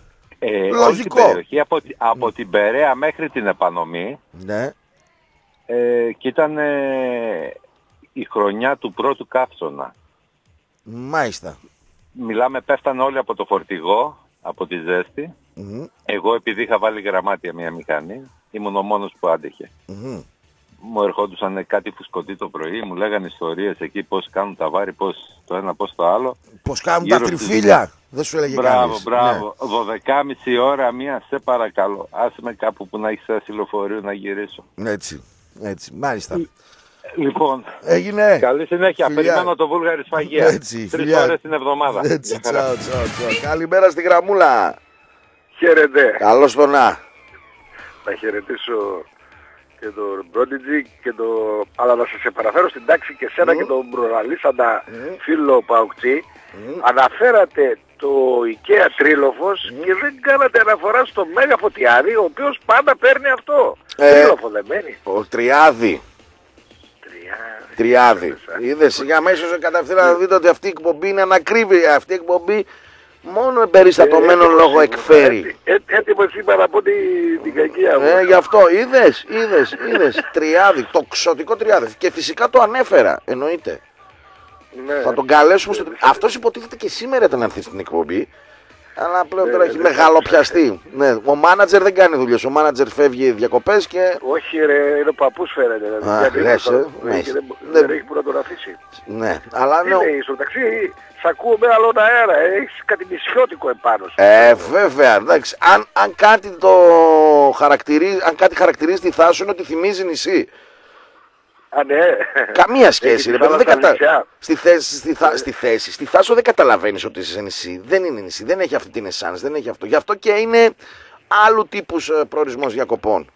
Ε, Λογικό. Όλη την περιοχή, από, από mm. την Περαία μέχρι την Επανομή. Ναι. Ε, και ήταν ε, η χρονιά του πρώτου καύσωνα. Μάλιστα. Μιλάμε, πέφτανε όλοι από το φορτηγό, από τη ζέστη. Mm-hmm. Εγώ επειδή είχα βάλει γραμμάτια μια μηχανή, ήμουν ο μόνος που άντεχε. Mm-hmm. Μου ερχόντουσαν κάτι φουσκωτοί το πρωί, μου λέγανε ιστορίες εκεί πώς κάνουν τα βάρη, πώς το ένα, πώς το άλλο. Πώς κάνουν τα τριφύλια. Στις... Δεν σου έλεγε μπράβο, κανείς. Μπράβο, ναι. δωδεκάμιση ώρα μία, σε παρακαλώ. Άσε με κάπου που να έχεις ένα λεωφορείο να γυρίσω. Έτσι, έτσι, μάλιστα. Λοιπόν, έγινε. Καλή συνέχεια. Φιλιά. Περιμένω το Βούλγαρη σφαγεία. Έτσι, Τρεις ώρες την εβδομάδα. Έτσι, τσάω, τσάω, τσάω. Καλημέρα στη γραμμούλα. Χαίρετε. Καλώς τον να. Θα χαιρετήσω και τον Prodigy και το... αλλά να σας επαναφέρω στην τάξη και σένα mm. και τον προλαλήσαντα mm. φίλο Παουκτζή. Mm. Αναφέρατε το IKEA Τρίλοφος mm. και δεν κάνατε αναφορά στο Μέγα Φωτιάδη, ο οποίος πάντα παίρνει αυτό. Ε, Τρίλοφο δεν μένει. Ο Τριάδη. Τριάδη. Είδες, για αμέσως κατευθείαν να δείτε ότι αυτή η εκπομπή είναι ανακρίβεια. Αυτή η εκπομπή μόνο εμπεριστατωμένο λόγο εκφέρει. Έτοιμο σήμερα να πω την κακία μου. Ε, γι' αυτό είδες, είδες, είδες. Τριάδη, το ξωτικό Τριάδη. Και φυσικά το ανέφερα, εννοείται. Ναι. Θα τον καλέσουμε. Στο... Αυτός υποτίθεται και σήμερα ήταν να έρθει στην εκπομπή. Αλλά πλέον τώρα έχει μεγάλο πιαστεί. Ναι, ο μάνατζερ δεν κάνει δουλειές. Ο μάνατζερ φεύγει διακοπές και... Όχι ρε, είναι ο παππούς φαίνεται. Α, λες, ε, ναι. Δεν, δεν έχει που να τον αφήσει. Ναι, αλλά... Τι λέει, στο ταξί, σ' ακούω με άλλον αέρα, έχεις κάτι νησιώτικο επάνω σου. Ε, βέβαια, εντάξει. Αν, αν, κάτι το χαρακτηρίζει, αν κάτι χαρακτηρίζει τη Θάσο είναι ότι θυμίζει νησί. Α, ναι. Καμία σχέση. Ρε, δεν κατα... στη, θέση, στη, θα... στη θέση, στη Θάσο δεν καταλαβαίνεις ότι είσαι νησί. Δεν είναι νησί, δεν έχει αυτή την εσάνς, δεν έχει αυτό. Γι' αυτό και είναι άλλου τύπους προορισμός διακοπών.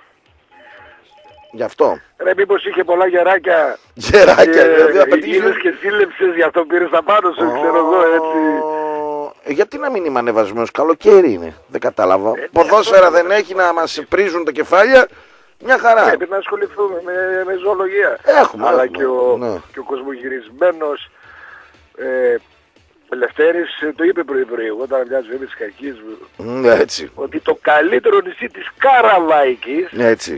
Γι' αυτό. Ρε, μήπως είχε πολλά γεράκια. Γεράκια, δηλαδή. Είδες και σύλλεψες, γι' αυτό πήρες τα πάνω σου, oh, ξέρω εγώ, έτσι. Ε, γιατί να μην είμαι ανεβασμένος, καλοκαίρι είναι. Δεν κατάλαβα. Ε, ποδόσφαιρα δεν έχει να μας πρίζουν τα κεφάλια. Μια χαρά. Πρέπει να ασχοληθούμε με, με ζωολογία. Έχουμε. Αλλά έχουμε, και, ο, ναι. και ο κοσμογυρισμένος ε, Λευτέρης το είπε πρωί-πρωί, εγώ ήταν μια ζωή της κακής μου. Έτσι. Ότι το καλύτερο νησί της Καραβαϊκής, έτσι.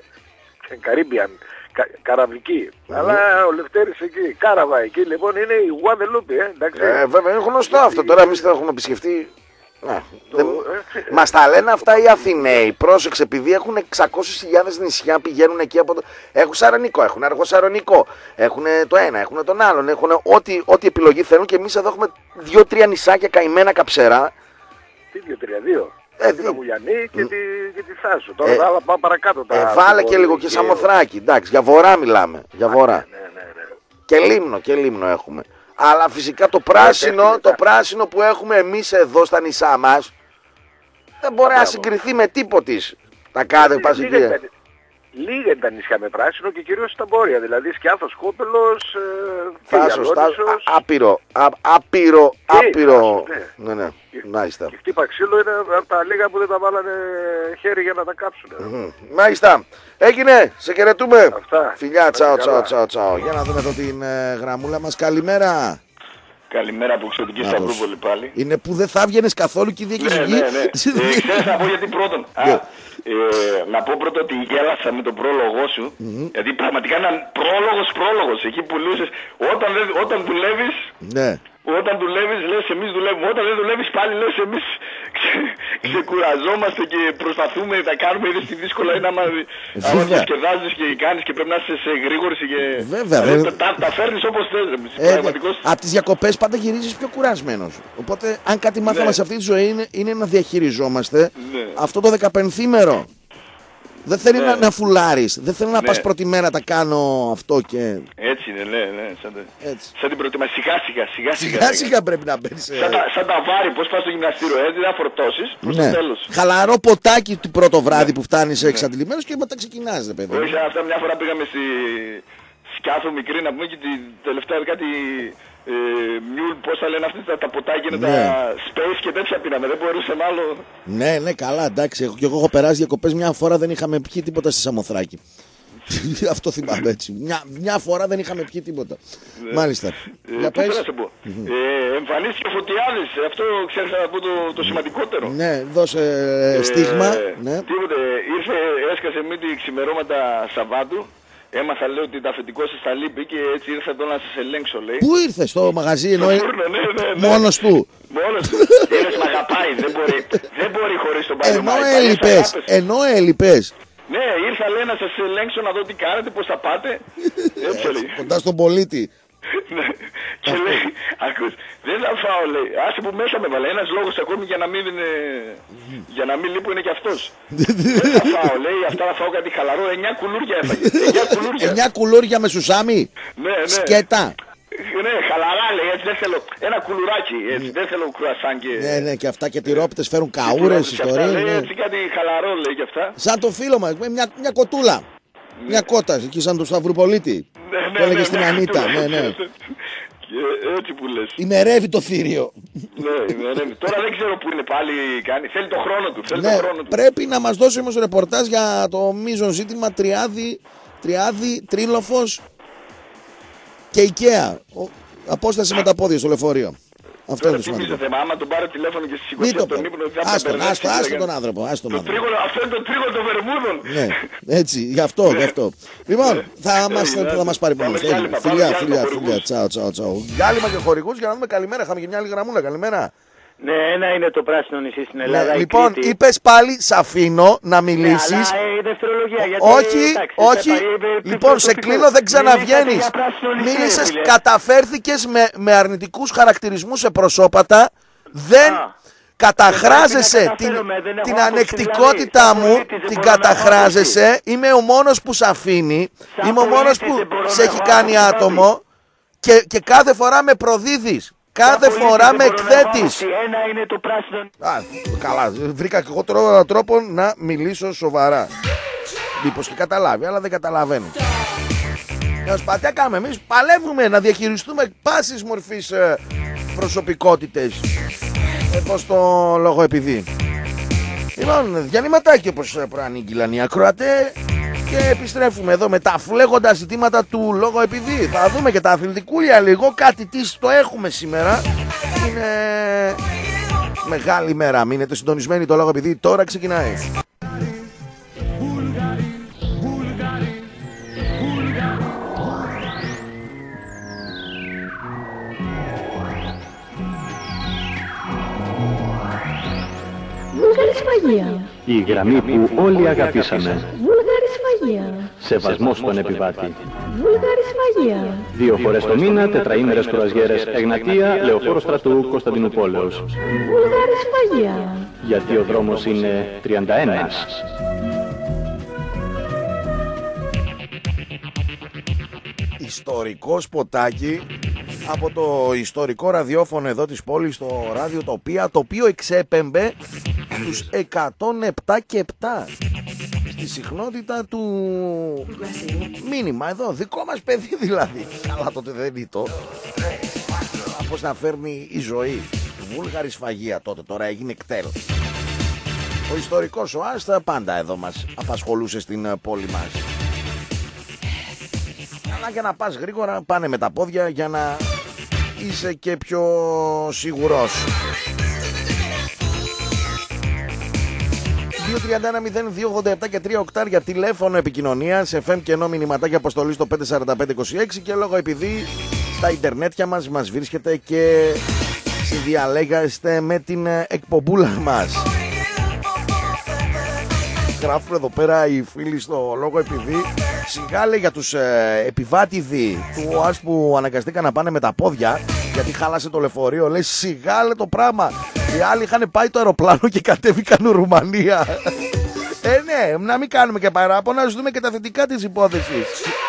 Ε, Καρίμπιαν, κα, καραβλική, mm. αλλά ο Λευτέρης εκεί, Καραβαϊκή, λοιπόν είναι η Γουαδελούπη, ε, εντάξει. Ε, βέβαια είναι γνωστό αυτό, τώρα εμείς το έχουμε επισκεφτεί. Ναι. Δεν... Μας τα λένε αυτά οι Αθηναίοι. Πρόσεξε, επειδή έχουν εξακόσιες χιλιάδες νησιά, πηγαίνουν εκεί από το... Έχουν Σαρονικό, έχουν Αργοσαρονικό, έχουν το ένα, έχουν τον άλλον, έχουν ό,τι, ό,τι επιλογή θέλουν και εμείς εδώ έχουμε δύο-τρία νησάκια καημένα καψερά. Τι δύο-τρία, δύο. Ε, την Αμουλιανή και, mm. τη, και τη Θάσο. Τώρα ε, θα πάω παρακάτω. Τα ε, βάλε και λίγο και, και Σαμοθράκη, εντάξει, για βορρά μιλάμε, για βορρά. Ναι, ναι, ναι, ναι. Και Λίμνο, και Λίμνο έχουμε. Αλλά φυσικά το πράσινο, το πράσινο που έχουμε εμείς εδώ στα νησά μας δεν μπορεί να συγκριθεί με τίποτης. Τα κάθε πασικία. Λίγα είναι τα νησιά με πράσινο και κυρίως στα βόρεια. Δηλαδή Σκιάθος, Κόπελος, Θάσος, άπειρο, άπειρο, άπειρο. Ναι, ναι, μάλιστα. Και χτύπα ξύλο είναι από τα λίγα που δεν τα βάλανε χέρι για να τα κάψουν. Μάλιστα. Έγινε, σε χαιρετούμε. Αυτά. Φιλιά, τσάω, τσάω, τσάω, τσάω. Για να δούμε εδώ την ε, γραμμούλα μας. Καλημέρα. Καλημέρα από Ξωτική Σταυρούπολη πάλι. Είναι που δεν θα βγαίνεις καθόλου και η ναι, ναι, ναι. ε, Ξέρεις να πω γιατί πρώτον. Α, ε, να πω πρώτον ότι γέλασα με τον πρόλογο σου. Mm-hmm. Γιατί πραγματικά ήταν πρόλογος πρόλογος. Εκεί που λούσες όταν, όταν δουλεύεις. Ναι. Όταν δουλεύεις λες εμείς δουλεύουμε, όταν δεν δουλεύεις πάλι λες εμείς ξε, ξεκουραζόμαστε και προσπαθούμε να κάνουμε, είδες τι δύσκολο είναι άμα, άμα διασκεδάζεις και κάνεις και πρέπει να είσαι σε γρήγορση και βέβαια, δηλαδή, τα, τα, τα φέρνεις όπως θες. Ε, πραγματικός... Από τις διακοπές πάντα γυρίζεις πιο κουρασμένος. Οπότε αν κάτι μάθαμε ναι. σε αυτή τη ζωή είναι, είναι να διαχειριζόμαστε ναι. αυτό το δεκαπενθήμερο. Δεν θέλει ναι. να, να φουλάρεις, δεν θέλω να ναι. πας πρώτη μέρα τα κάνω αυτό και... Έτσι είναι, ναι, ναι, σαν, το... Έτσι. σαν την προετοιμασία, σιγά σιγά, σιγά σιγά, σιγά, σιγά πρέπει να μπαίνεις. Σαν, τα, σαν τα βάρη, πώς πας στο γυμναστήριο, έτσι να φορτώσεις προς ναι. το τέλος. Χαλαρό ποτάκι του πρώτο βράδυ ναι. που φτάνεις ναι. εξαντλημένος και μετά ξεκινάς, ρε παιδί. Όχι, αυτά μια φορά πήγαμε στη Σκιάθο μικρή να πούμε και την τελευταία κάτι... Ε, μιούλ, πώς θα λένε αυτοί τα, τα ποτάκια, ναι. τα space και τέτοια πήραμε, δεν μπορούσε μάλλον. Ναι, ναι, καλά, εντάξει, και εγώ έχω περάσει διακοπές μια φορά, δεν είχαμε πιει τίποτα στη Σαμοθράκη. Αυτό θυμάμαι έτσι. Μια, μια φορά δεν είχαμε πιει τίποτα. Ναι. Μάλιστα. Ε, Για πες. να σε πω. Mm-hmm. Ε, εμφανίστηκε ο Φωτιάδης. Αυτό ξέρεις να πω το, το σημαντικότερο. Ναι, δώσε ε, στίγμα. Ε, ναι. Τίποτε. Ήρθε, έσκασε μύτη ξημερώματα Σαββάτου. Έμαθα, λέω, ότι τα αφεντικό σας τα λείπει και έτσι ήρθα εδώ να σας ελέγξω, λέει. Πού ήρθε, στο μαγαζί, ενώ ναι, ναι, ναι. μόνος του. Μόνος του. Είδες, μ' αγαπάει, δεν μπορεί, δεν μπορεί χωρίς τον Παϊδομάη. Ενώ έλειπες, ενώ έλειπες. Ναι, ήρθα, λέει, να σας ελέγξω, να δω τι κάνετε, πώς θα πάτε. Έτσι, λέει. Κοντά στον πολίτη. Ναι, και λέει, ακούς, δεν θα φάω, λέει, άσε που μέσα με βάλε, ένας λόγος ακόμη για να μην είναι, για να μην λείπω είναι και αυτός. Δεν θα φάω, λέει, αυτά θα φάω κάτι χαλαρό, εννιά κουλούρια έφαγε, εννιά κουλούρια. εννιά κουλούρια με σουσάμι, ναι, ναι. σκέτα. Ναι, χαλαρά, λέει, έτσι δεν θέλω, ένα κουλουράκι, έτσι, δεν θέλω κουρασάν και... Ναι, ναι, και αυτά και τυρόπιτες φέρουν καούρες, ιστορίες. Λέει, ναι. έτσι κάτι χαλαρό, λέει, και αυτά. Σαν το φίλο μας, μια, μια κοτούλα. Μια κότα, εκεί σαν το Σταυροπολίτη. Ναι, ναι, που έλεγε ναι, στην ναι, Ανίτα. ναι, ναι, ναι. Και έτσι που λες. Ημερεύει το θήριο. Ναι, ημερεύει. Τώρα δεν ξέρω που είναι πάλι κάνει. Θέλει το χρόνο του. Θέλει ναι, το χρόνο του. Πρέπει να μας δώσει όμως ρεπορτάζ για το μείζον ζήτημα Τριάδη, Τριάδη, Τρίλοφος και IKEA. Ο, απόσταση με τα πόδια στο λεωφορείο. Αυτό είναι το σημαντικό. Θέμα, άμα τον πάρω τηλέφωνο και στις είκοσι τον ύπνο, θα άστον, άστον, άστον τον άνθρωπο. Άστον το τρίγωνο, αυτό είναι το τρίγωνο των Βερμούδων. Ναι, έτσι, γι' αυτό, γι' αυτό. Λοιπόν, θα μας, θα μας πάρει πολύ. Φιλιά, φιλιά, φιλιά. Τσάου, τσάου, τσάου. Διάλειμμα και χορηγούς για να δούμε καλημέρα. Είχαμε και μια άλλη γραμμούλα. Καλημέρα. Ναι, ένα είναι το πράσινο νησί στην Ελλάδα. Ναι, λοιπόν, είπες πάλι, σ' αφήνω να μιλήσεις. Ναι, αλλά, ε, δευτερολογία, γιατί, όχι, εντάξει, όχι. θα, ε, ε, λοιπόν, σε κλείνω, δεν ξαναβγαίνεις. Μίλησες, καταφέρθηκες με, με αρνητικούς χαρακτηρισμούς σε προσώπατα. Δεν Α, καταχράζεσαι την, την ανεκτικότητά μου, την καταχράζεσαι. Είμαι ο μόνος που σ' αφήνει. Είμαι ο μόνος που σε έχει κάνει άτομο. Και, και κάθε φορά με προδίδεις. Κάθε φορά με εκθέτεις. Ένα είναι το πράσινο. Α, καλά, βρήκα και εγώ τρόπο, τρόπο να μιλήσω σοβαρά. Μήπως και καταλάβει, αλλά δεν καταλαβαίνω. Τι να κάνουμε εμείς, παλεύουμε να διαχειριστούμε πάσης μορφής ε, προσωπικότητες. Όπως το λόγο επειδή. Λοιπόν, διανυματάκι όπως προανήγγυλαν οι ακροατές. Και επιστρέφουμε εδώ με τα φλέγοντα ζητήματα του λόγω επειδή. Θα δούμε και τα αθλητικούλια λίγο. Κάτι τι το έχουμε σήμερα. Είναι μεγάλη μέρα. Μείνετε συντονισμένοι, το λόγο επειδή τώρα ξεκινάει. Βουλγαρισφαγία. Η γραμμή που όλοι αγαπήσαμε. Βουλγαρισφαγία. Σεβασμός στον επιβάτη. Βουλγαρισφαγία. Δύο φορές το μήνα, τετραήμερες κρουαζιέρες Εγνατία, Λεωφόρο Στρατού, Κωνσταντινούπολεως. Βουλγαρισφαγία. Γιατί ο δρόμος είναι τριάντα ένα. Ιστορικό σποτάκι από το ιστορικό ραδιόφωνο εδώ της πόλης, το Ράδιο Τοπία, το οποίο εξέπεμπε τους εκατόν επτά και επτά στη συχνότητα του μήνυμα εδώ, δικό μας παιδί δηλαδή. Αλλά τότε δεν ήταν το πώς να φέρνει η ζωή. Βούλγαρη σφαγεία τότε, τώρα έγινε κτέλ. Ο ιστορικός οάστα πάντα εδώ μας απασχολούσε στην πόλη μας. Αλλά για να πας γρήγορα πάνε με τα πόδια για να είσαι και πιο σίγουρος. δύο τρία ένα μηδέν δύο ογδόντα επτά και τρία οκτάρια τηλέφωνο επικοινωνίας, εφ εμ και ενώ μηνυματάκια αποστολή στο πέντε τέσσερα πέντε είκοσι έξι και λόγω επειδή στα ιντερνέτια μας μας βρίσκεται και συνδιαλέγεστε με την εκπομπούλα μας. Γράφουν εδώ πέρα οι φίλοι στο λόγο επειδή σιγά λέει για τους ε, επιβάτηδοι του ΟΑΣ που αναγκαστήκαν να πάνε με τα πόδια γιατί χάλασε το λεωφορείο. Λέει σιγά λέει το πράγμα. Οι άλλοι είχαν πάει το αεροπλάνο και κατέβηκαν Ρουμανία. Ε ναι, να μην κάνουμε και παράπονα, να δούμε και τα θετικά της υπόθεσης.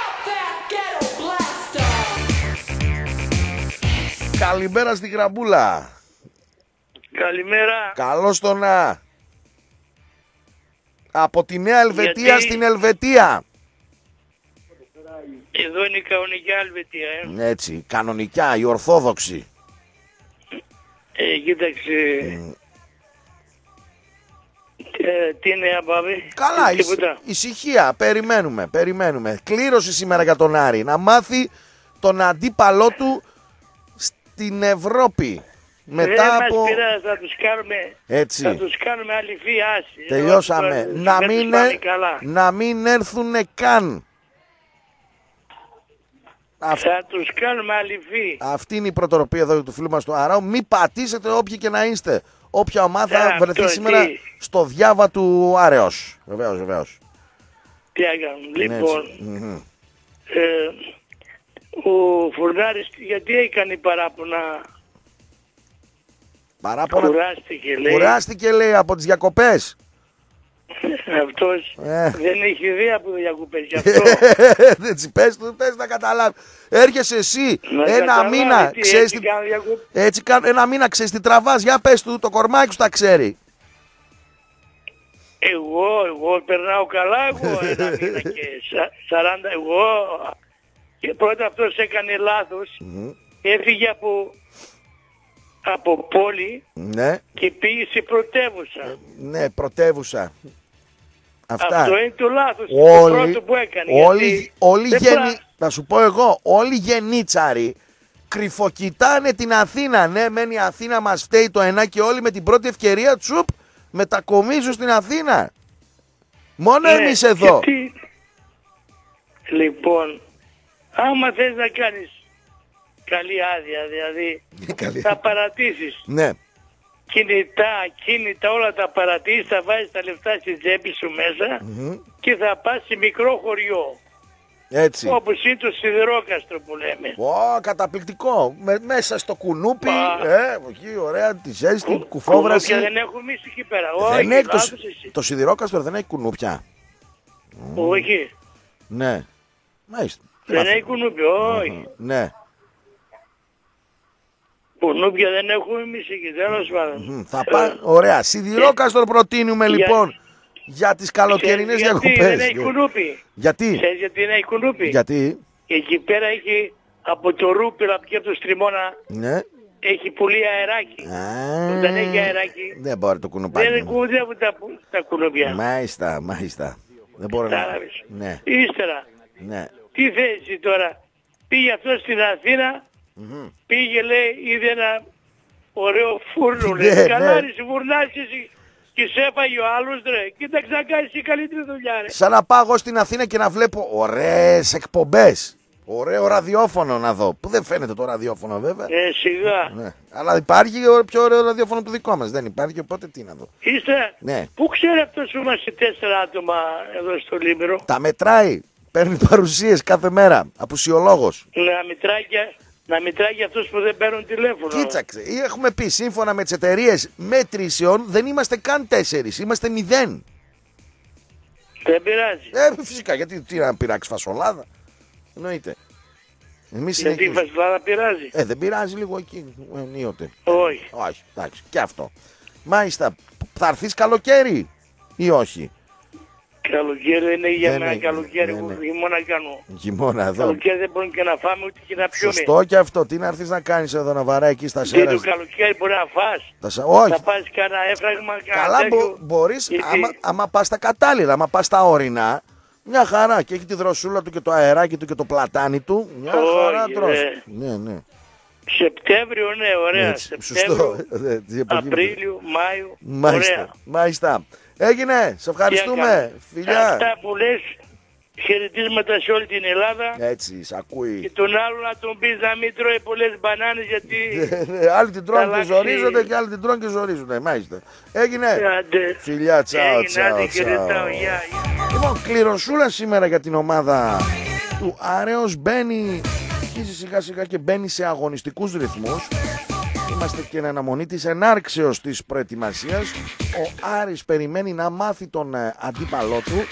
Καλημέρα στη Γραμπούλα. Καλημέρα. Καλώς το να. Από τη Νέα Ελβετία γιατί... στην Ελβετία. Εδώ είναι η κανονικιά Ελβετία, ε. Έτσι, κανονικιά, η Ορθόδοξη. Ε, κοίταξε. Mm. Ε, τι είναι αμπάβη. Καλά, ησ, ησυχία. Περιμένουμε, περιμένουμε. Κλήρωση σήμερα για τον Άρη. Να μάθει τον αντίπαλό του στην Ευρώπη. Μετά δεν από... μας πειράζει, θα τους κάνουμε, έτσι. θα τους κάνουμε αληθή άση. Τελειώσαμε. Τους, να, μην ε... να μην έρθουνε καν. Θα τους κάνουμε αληθή. Αυτή είναι η πρωτορροπία εδώ του φίλου μας του Αράου. Μην πατήσετε όποιοι και να είστε. Όποια ομάδα yeah, βρεθεί σήμερα τι... στο διάβα του Άρεος. Βεβαίως, βεβαίως. Τι έκαναν. Λοιπόν, mm-hmm. ε, ο Φουρνάρης γιατί έκανε παράπονα. Παράπονα. Κουράστηκε λέει. Κουράστηκε λέει από τις διακοπές. Αυτός ε. δεν έχει ιδέα από διακοπές γι' αυτό. Έτσι πες του, πες να καταλάβει. Έρχεσαι εσύ να ένα μήνα, τι, ξέρεις έτσι, τι, έτσι ένα μήνα ξέρεις τι τραβάς, για πες του, το κορμάκι σου τα ξέρει. Εγώ, εγώ περνάω καλά εγώ ένα μήνα και σαράντα εγώ. Και πρώτα αυτός έκανε λάθος, mm-hmm. έφυγε από... από πόλη ναι. και πήγε σε πρωτεύουσα. Ε, ναι, πρωτεύουσα. Αυτά. Αυτό είναι το λάθος, όλοι, το πρώτο που έκανε. Όλοι, γιατί... όλοι γενι... Θα σου πω εγώ, όλοι γενίτσαροι κρυφοκοιτάνε την Αθήνα. Ναι, μένει η Αθήνα μας φταίει το ένα και όλοι με την πρώτη ευκαιρία τσουπ μετακομίζουν στην Αθήνα. Μόνο ναι, εμείς εδώ. Γιατί... Λοιπόν, άμα θες να κάνεις καλή άδεια, δηλαδή θα παρατήσεις. Ναι. Κινητά, κίνητα, όλα τα παρατήσεις, θα βάζεις τα λεφτά στη τσέπη σου μέσα mm-hmm. και θα πας σε μικρό χωριό. Έτσι. Όπως είναι το Σιδηρόκαστρο που λέμε. Ω, καταπληκτικό. Με, μέσα στο κουνούπι, Α. ε, εκεί ωραία, τη ζέστη, Κου, κουφόβραση. Κουνούπια δεν έχουμε εμείς εκεί πέρα. Δεν Όχι, έχει το, το Σιδηρόκαστρο δεν έχει κουνούπια. Όχι. Ναι. Μάλιστα. Δεν έχει κουνούπια, όχι. Uh-huh. Ναι. Κουνούπια δεν έχουμε εμείς εκεί, τέλος πάντων. Mm-hmm. Θα πά... Ωραία. Σιδηρόκαστρο προτείνουμε για... λοιπόν για τις καλοκαιρινές διακοπές. Γιατί δεν έχει κουνούπι. Γιατί. Ξέρεις γιατί δεν έχει κουνούπι. Γιατί. Εκεί πέρα έχει από το Ρούπιλα και από το Στριμώνα. Ναι. Έχει πολύ αεράκι. Α, δεν έχει αεράκι. Δεν μπορεί το κουνουπάκι. Δεν κουνούνται τα, τα κουνούπια. Μάλιστα, μάλιστα. Δεν μπορεί να... Ναι. Ύστερα. Ναι. Τι θέση τώρα. Πήγε αυτό στην Αθήνα. Mm-hmm. Πήγε λέει, είδε ένα ωραίο φούρνο. Λέει, ναι, καλά ρε, φουρνάσεις εσύ. Και σε έφαγε ο άλλος ρε. Κοίταξε να κάνεις η καλύτερη δουλειά ρε. Σαν να πάω εγώ στην Αθήνα και να βλέπω ωραίες εκπομπές. Ωραίο ραδιόφωνο να δω. Που δεν φαίνεται το ραδιόφωνο βέβαια. Ε, σιγά. Ναι. Αλλά υπάρχει πιο ωραίο ραδιόφωνο του δικό μας. Δεν υπάρχει, οπότε τι να δω. Είστε. Ναι. Πού ξέρει αυτός που είμαστε τέσσερα άτομα εδώ στο Λίμερο. Τα μετράει. Παίρνει παρουσίες κάθε μέρα. Απουσιολόγος. Να μετράει και... Να μετράει για αυτούς που δεν παίρνουν τηλέφωνο. Κοίταξε, έχουμε πει σύμφωνα με τις εταιρείες μετρήσεων δεν είμαστε καν τέσσερις, είμαστε μηδέν. Δεν πειράζει. Ε, φυσικά, γιατί τι να πειράξει φασολάδα. Εννοείται. Εμείς γιατί η φασολάδα πειράζει. Ε, δεν πειράζει λίγο εκεί, ενίοτε. Όχι. Όχι, εντάξει, και αυτό. Μάλιστα, θα έρθεις καλοκαίρι ή όχι. Καλοκαίρι είναι για μένα ναι, καλοκαίρι, ναι, ναι. Χειμώνα κάνω. Χειμώνα εδώ. Καλοκαίρι δεν μπορούμε και να φάμε ούτε και να πιούμε. Σωστό και αυτό, τι να έρθεις να κάνεις εδώ να βαράει εκεί στα σέρας. Και το καλοκαίρι μπορεί να φας. Σα... Όχι. Θα πάρεις κανένα έφραγμα, κανένα καλά μπο, μπορείς, γιατί... άμα, άμα πας στα κατάλληλα, άμα πας στα ορεινά, μια χαρά και έχει τη δροσούλα του και το αεράκι του και το πλατάνι του, μια oh, χαρά τρως. Yeah. Ναι, ναι. Σεπτέμβριο, ναι, ωραία. Έτσι, Σεπτέμβριο, Απρίλιο, Μάιο, μάλιστα, ωραία. Μάλιστα. Έγινε, σε ευχαριστούμε. Φιλιά. Αυτά που λες, χαιρετίσματα σε όλη την Ελλάδα. Έτσι, σ' ακούει. Και τον άλλο να τον πεις να μην τρώει πολλές μπανάνες γιατί... άλλοι την τρώνε και ζορίζονται και άλλοι την τρώνε και ζορίζονται. Μάλιστα. Έγινε. Άντε. Φιλιά, τσάω, Έγινε, τσάω, άντε, τσάω. χαιρετάω. Γεια, γεια. Λοιπόν, κληροσούλα σήμερα για την ομάδα του Άρεος. Μπαίνει, αρχίζει σιγά σιγά και μπαίνει σε αγωνιστικούς ρυθμούς. Είμαστε και εν αναμονή της ενάρξεως της προετοιμασίας. Ο Άρης περιμένει να μάθει τον ε, αντίπαλό του.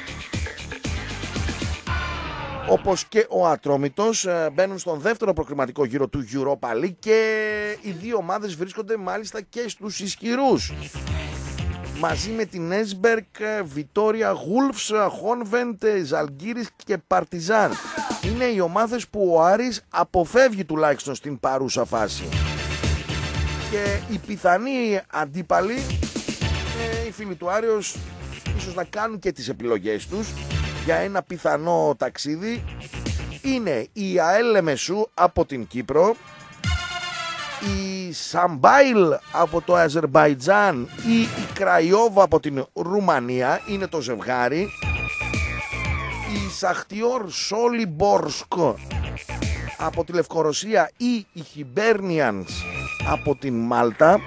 Όπως και ο Ατρόμητος ε, μπαίνουν στον δεύτερο προκριματικό γύρο του Europa League και οι δύο ομάδες βρίσκονται μάλιστα και στους ισχυρούς. Μαζί με την Έσμπερκ, Βιτόρια, Γούλφς, Χόνβεντ, Ζαλγκίρις και Παρτιζάν. Είναι οι ομάδες που ο Άρης αποφεύγει τουλάχιστον στην παρούσα φάση. Και οι πιθανοί αντίπαλοι ε, οι φίλοι του Άριος ίσως να κάνουν και τις επιλογές τους για ένα πιθανό ταξίδι. Είναι η ΑΕΛ Μεσού από την Κύπρο, η Σαμπάιλ από το Αζερμπαϊτζάν ή η Κραϊόβα από την Ρουμανία, είναι το ζευγάρι. Η Σαχτιόρ Σόλιμπορσκ από τη Λευκορωσία ή η Χιμπέρνιανς από την Μάλτα.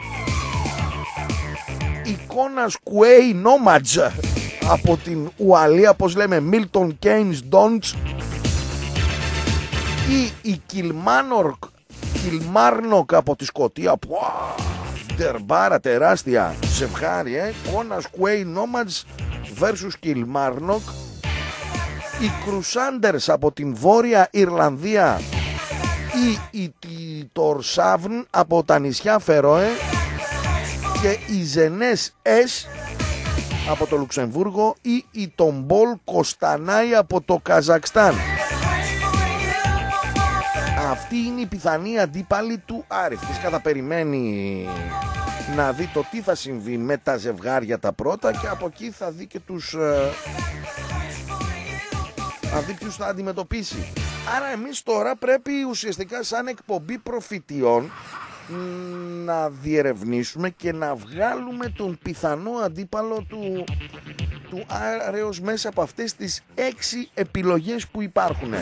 Η Κόνας Κουέι Νόματζ από την Ουαλία, πώς λέμε, Μίλτον Κέινς Ντόντς. Ή η Κιλμάνορκ Κιλμάρνοκ από τη Σκωτία. Πουά, ντερμπάρα τεράστια ζευγάρι, ε. Κόνας Κουέι Νόματζ versus Κιλμάρνοκ. Οι Κρουσάντερς από την Βόρεια Ιρλανδία ή η Τορσάβν από τα νησιά Φερόε και οι Ζενές Εσ από το Λουξεμβούργο ή η Τομπόλ Κοστανάη από το Καζακστάν. Αυτή είναι η πιθανή αντίπαλη του Άρη. Φυσικά θα περιμένει να δει το τι θα συμβεί με τα ζευγάρια τα πρώτα και από εκεί θα δει και τους... θα δει ποιους θα αντιμετωπίσει. Άρα εμείς τώρα πρέπει ουσιαστικά σαν εκπομπή προφητιών να διερευνήσουμε και να βγάλουμε τον πιθανό αντίπαλο του, του Άρεως μέσα από αυτές τις έξι επιλογές που υπάρχουν.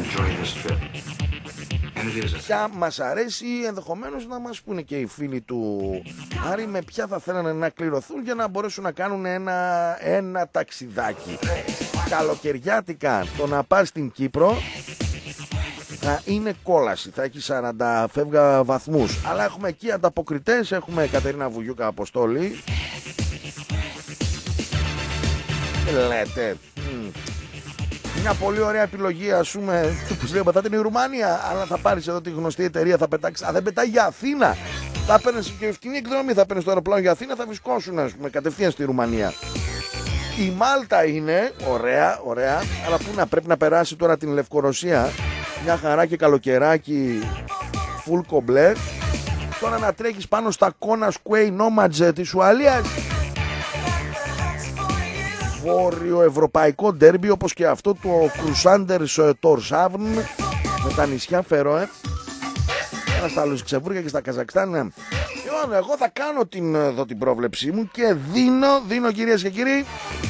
Ποια μας αρέσει, ενδεχομένως να μας πούνε και οι φίλοι του Άρη με ποια θα θέλανε να κληρωθούν για να μπορέσουν να κάνουν ένα, ένα ταξιδάκι. Καλοκαιριάτικα το να πας στην Κύπρο θα είναι κόλαση, θα έχει σαράντα φεύγα βαθμούς, αλλά έχουμε εκεί ανταποκριτές. Έχουμε Κατερίνα Βουγιούκα Αποστόλη. Λέτε μια πολύ ωραία επιλογή, ας πούμε, που λέει θα είναι η Ρουμάνια, αλλά θα πάρεις εδώ τη γνωστή εταιρεία, θα πετάξει. Α, δεν πετάει για Αθήνα. Θα παίρνεις και ευθυνή εκδρομή, θα παίρνεις το αεροπλάνο για Αθήνα, θα βρισκόσουν, ας πούμε, κατευθείαν στη Ρουμανία. Η Μάλτα είναι ωραία, ωραία, αλλά που να πρέπει να περάσει τώρα την Λευκορωσία, μια χαρά και καλοκαιράκι, full κομπλέ. Τώρα να τρέχεις πάνω στα Κόνας Κουέι Νόματζ της Ουαλίας. Βόρειο-ευρωπαϊκό ντέρμπι, όπως και αυτό του Κρουσάντερς Τορσάβν με τα νησιά Φερόε. Ένα στα Λουξεμβούργα και στα Καζακστάν. Λοιπόν, εγώ θα κάνω την, εδώ την πρόβλεψή μου και δίνω, δίνω κυρίες και κύριοι,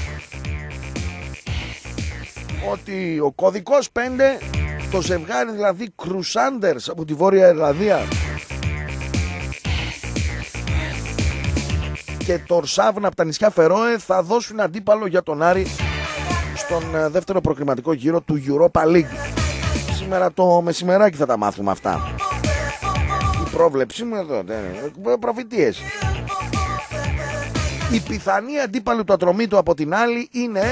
ότι ο κωδικός πέντε, το ζευγάρι δηλαδή Κρουσάντερς από τη Βόρεια Ιρλανδία και Τορσάβν από τα νησιά Φερόε θα δώσουν αντίπαλο για τον Άρη στον δεύτερο προκριματικό γύρο του Europa League. Σήμερα το μεσημεράκι θα τα μάθουμε αυτά. Η πρόβλεψή μου εδώ, προφητείες. Η πιθανή αντίπαλη του Ατρομήτου από την άλλη είναι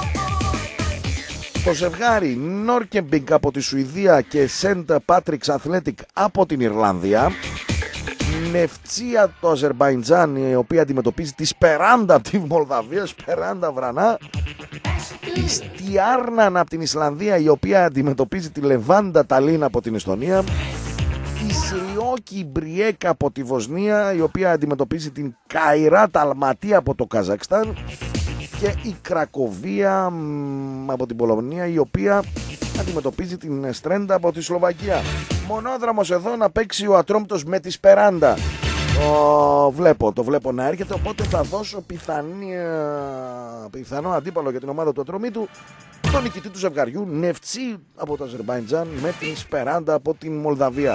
το ζευγάρι Νόρκεμπινγκ από τη Σουηδία και Σεντ Πάτρικς Αθλέτικ από την Ιρλανδία. Νεφτσία το Αζερμπαϊτζάν, η οποία αντιμετωπίζει τη Σπεράντα από τη Μολδαβία, Σπεράντα Βρανά. Η Στιάρναν από την Ισλανδία, η οποία αντιμετωπίζει τη Λεβάντα Ταλίν από την Εστονία. Η Σριόκι Μπριέκ από τη Βοσνία, η οποία αντιμετωπίζει την Καϊράτ Αλματί από το Καζακστάν. Και η Κρακοβία από την Πολωνία, η οποία αντιμετωπίζει την Στρέντα από τη Σλοβακία. Μονόδραμος εδώ να παίξει ο Ατρόμητος με τη Σπεράντα. Το βλέπω, το βλέπω να έρχεται, οπότε θα δώσω πιθανή, πιθανό αντίπαλο για την ομάδα του Ατρομήτου, τον νικητή του ζευγαριού Νεφτσί από το Αζερμπαϊτζάν με την Σπεράντα από την Μολδαβία.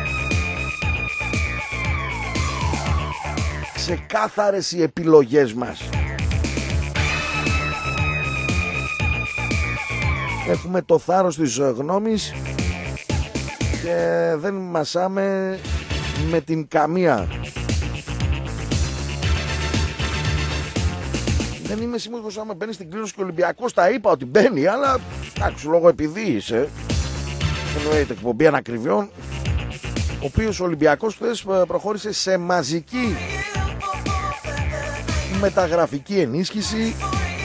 Ξεκάθαρες οι επιλογές μας. Έχουμε το θάρρος της γνώμης και δεν μασάμε με την καμία. Δεν είμαι σίγουρος άμα μπαίνει στην κλήρωση και ο Ολυμπιακός, τα είπα ότι μπαίνει, αλλά εντάξει, λόγω επειδή είσαι, εννοείται εκπομπή ανακριβιών, ο οποίος ο Ολυμπιακός χθες προχώρησε σε μαζική μεταγραφική ενίσχυση.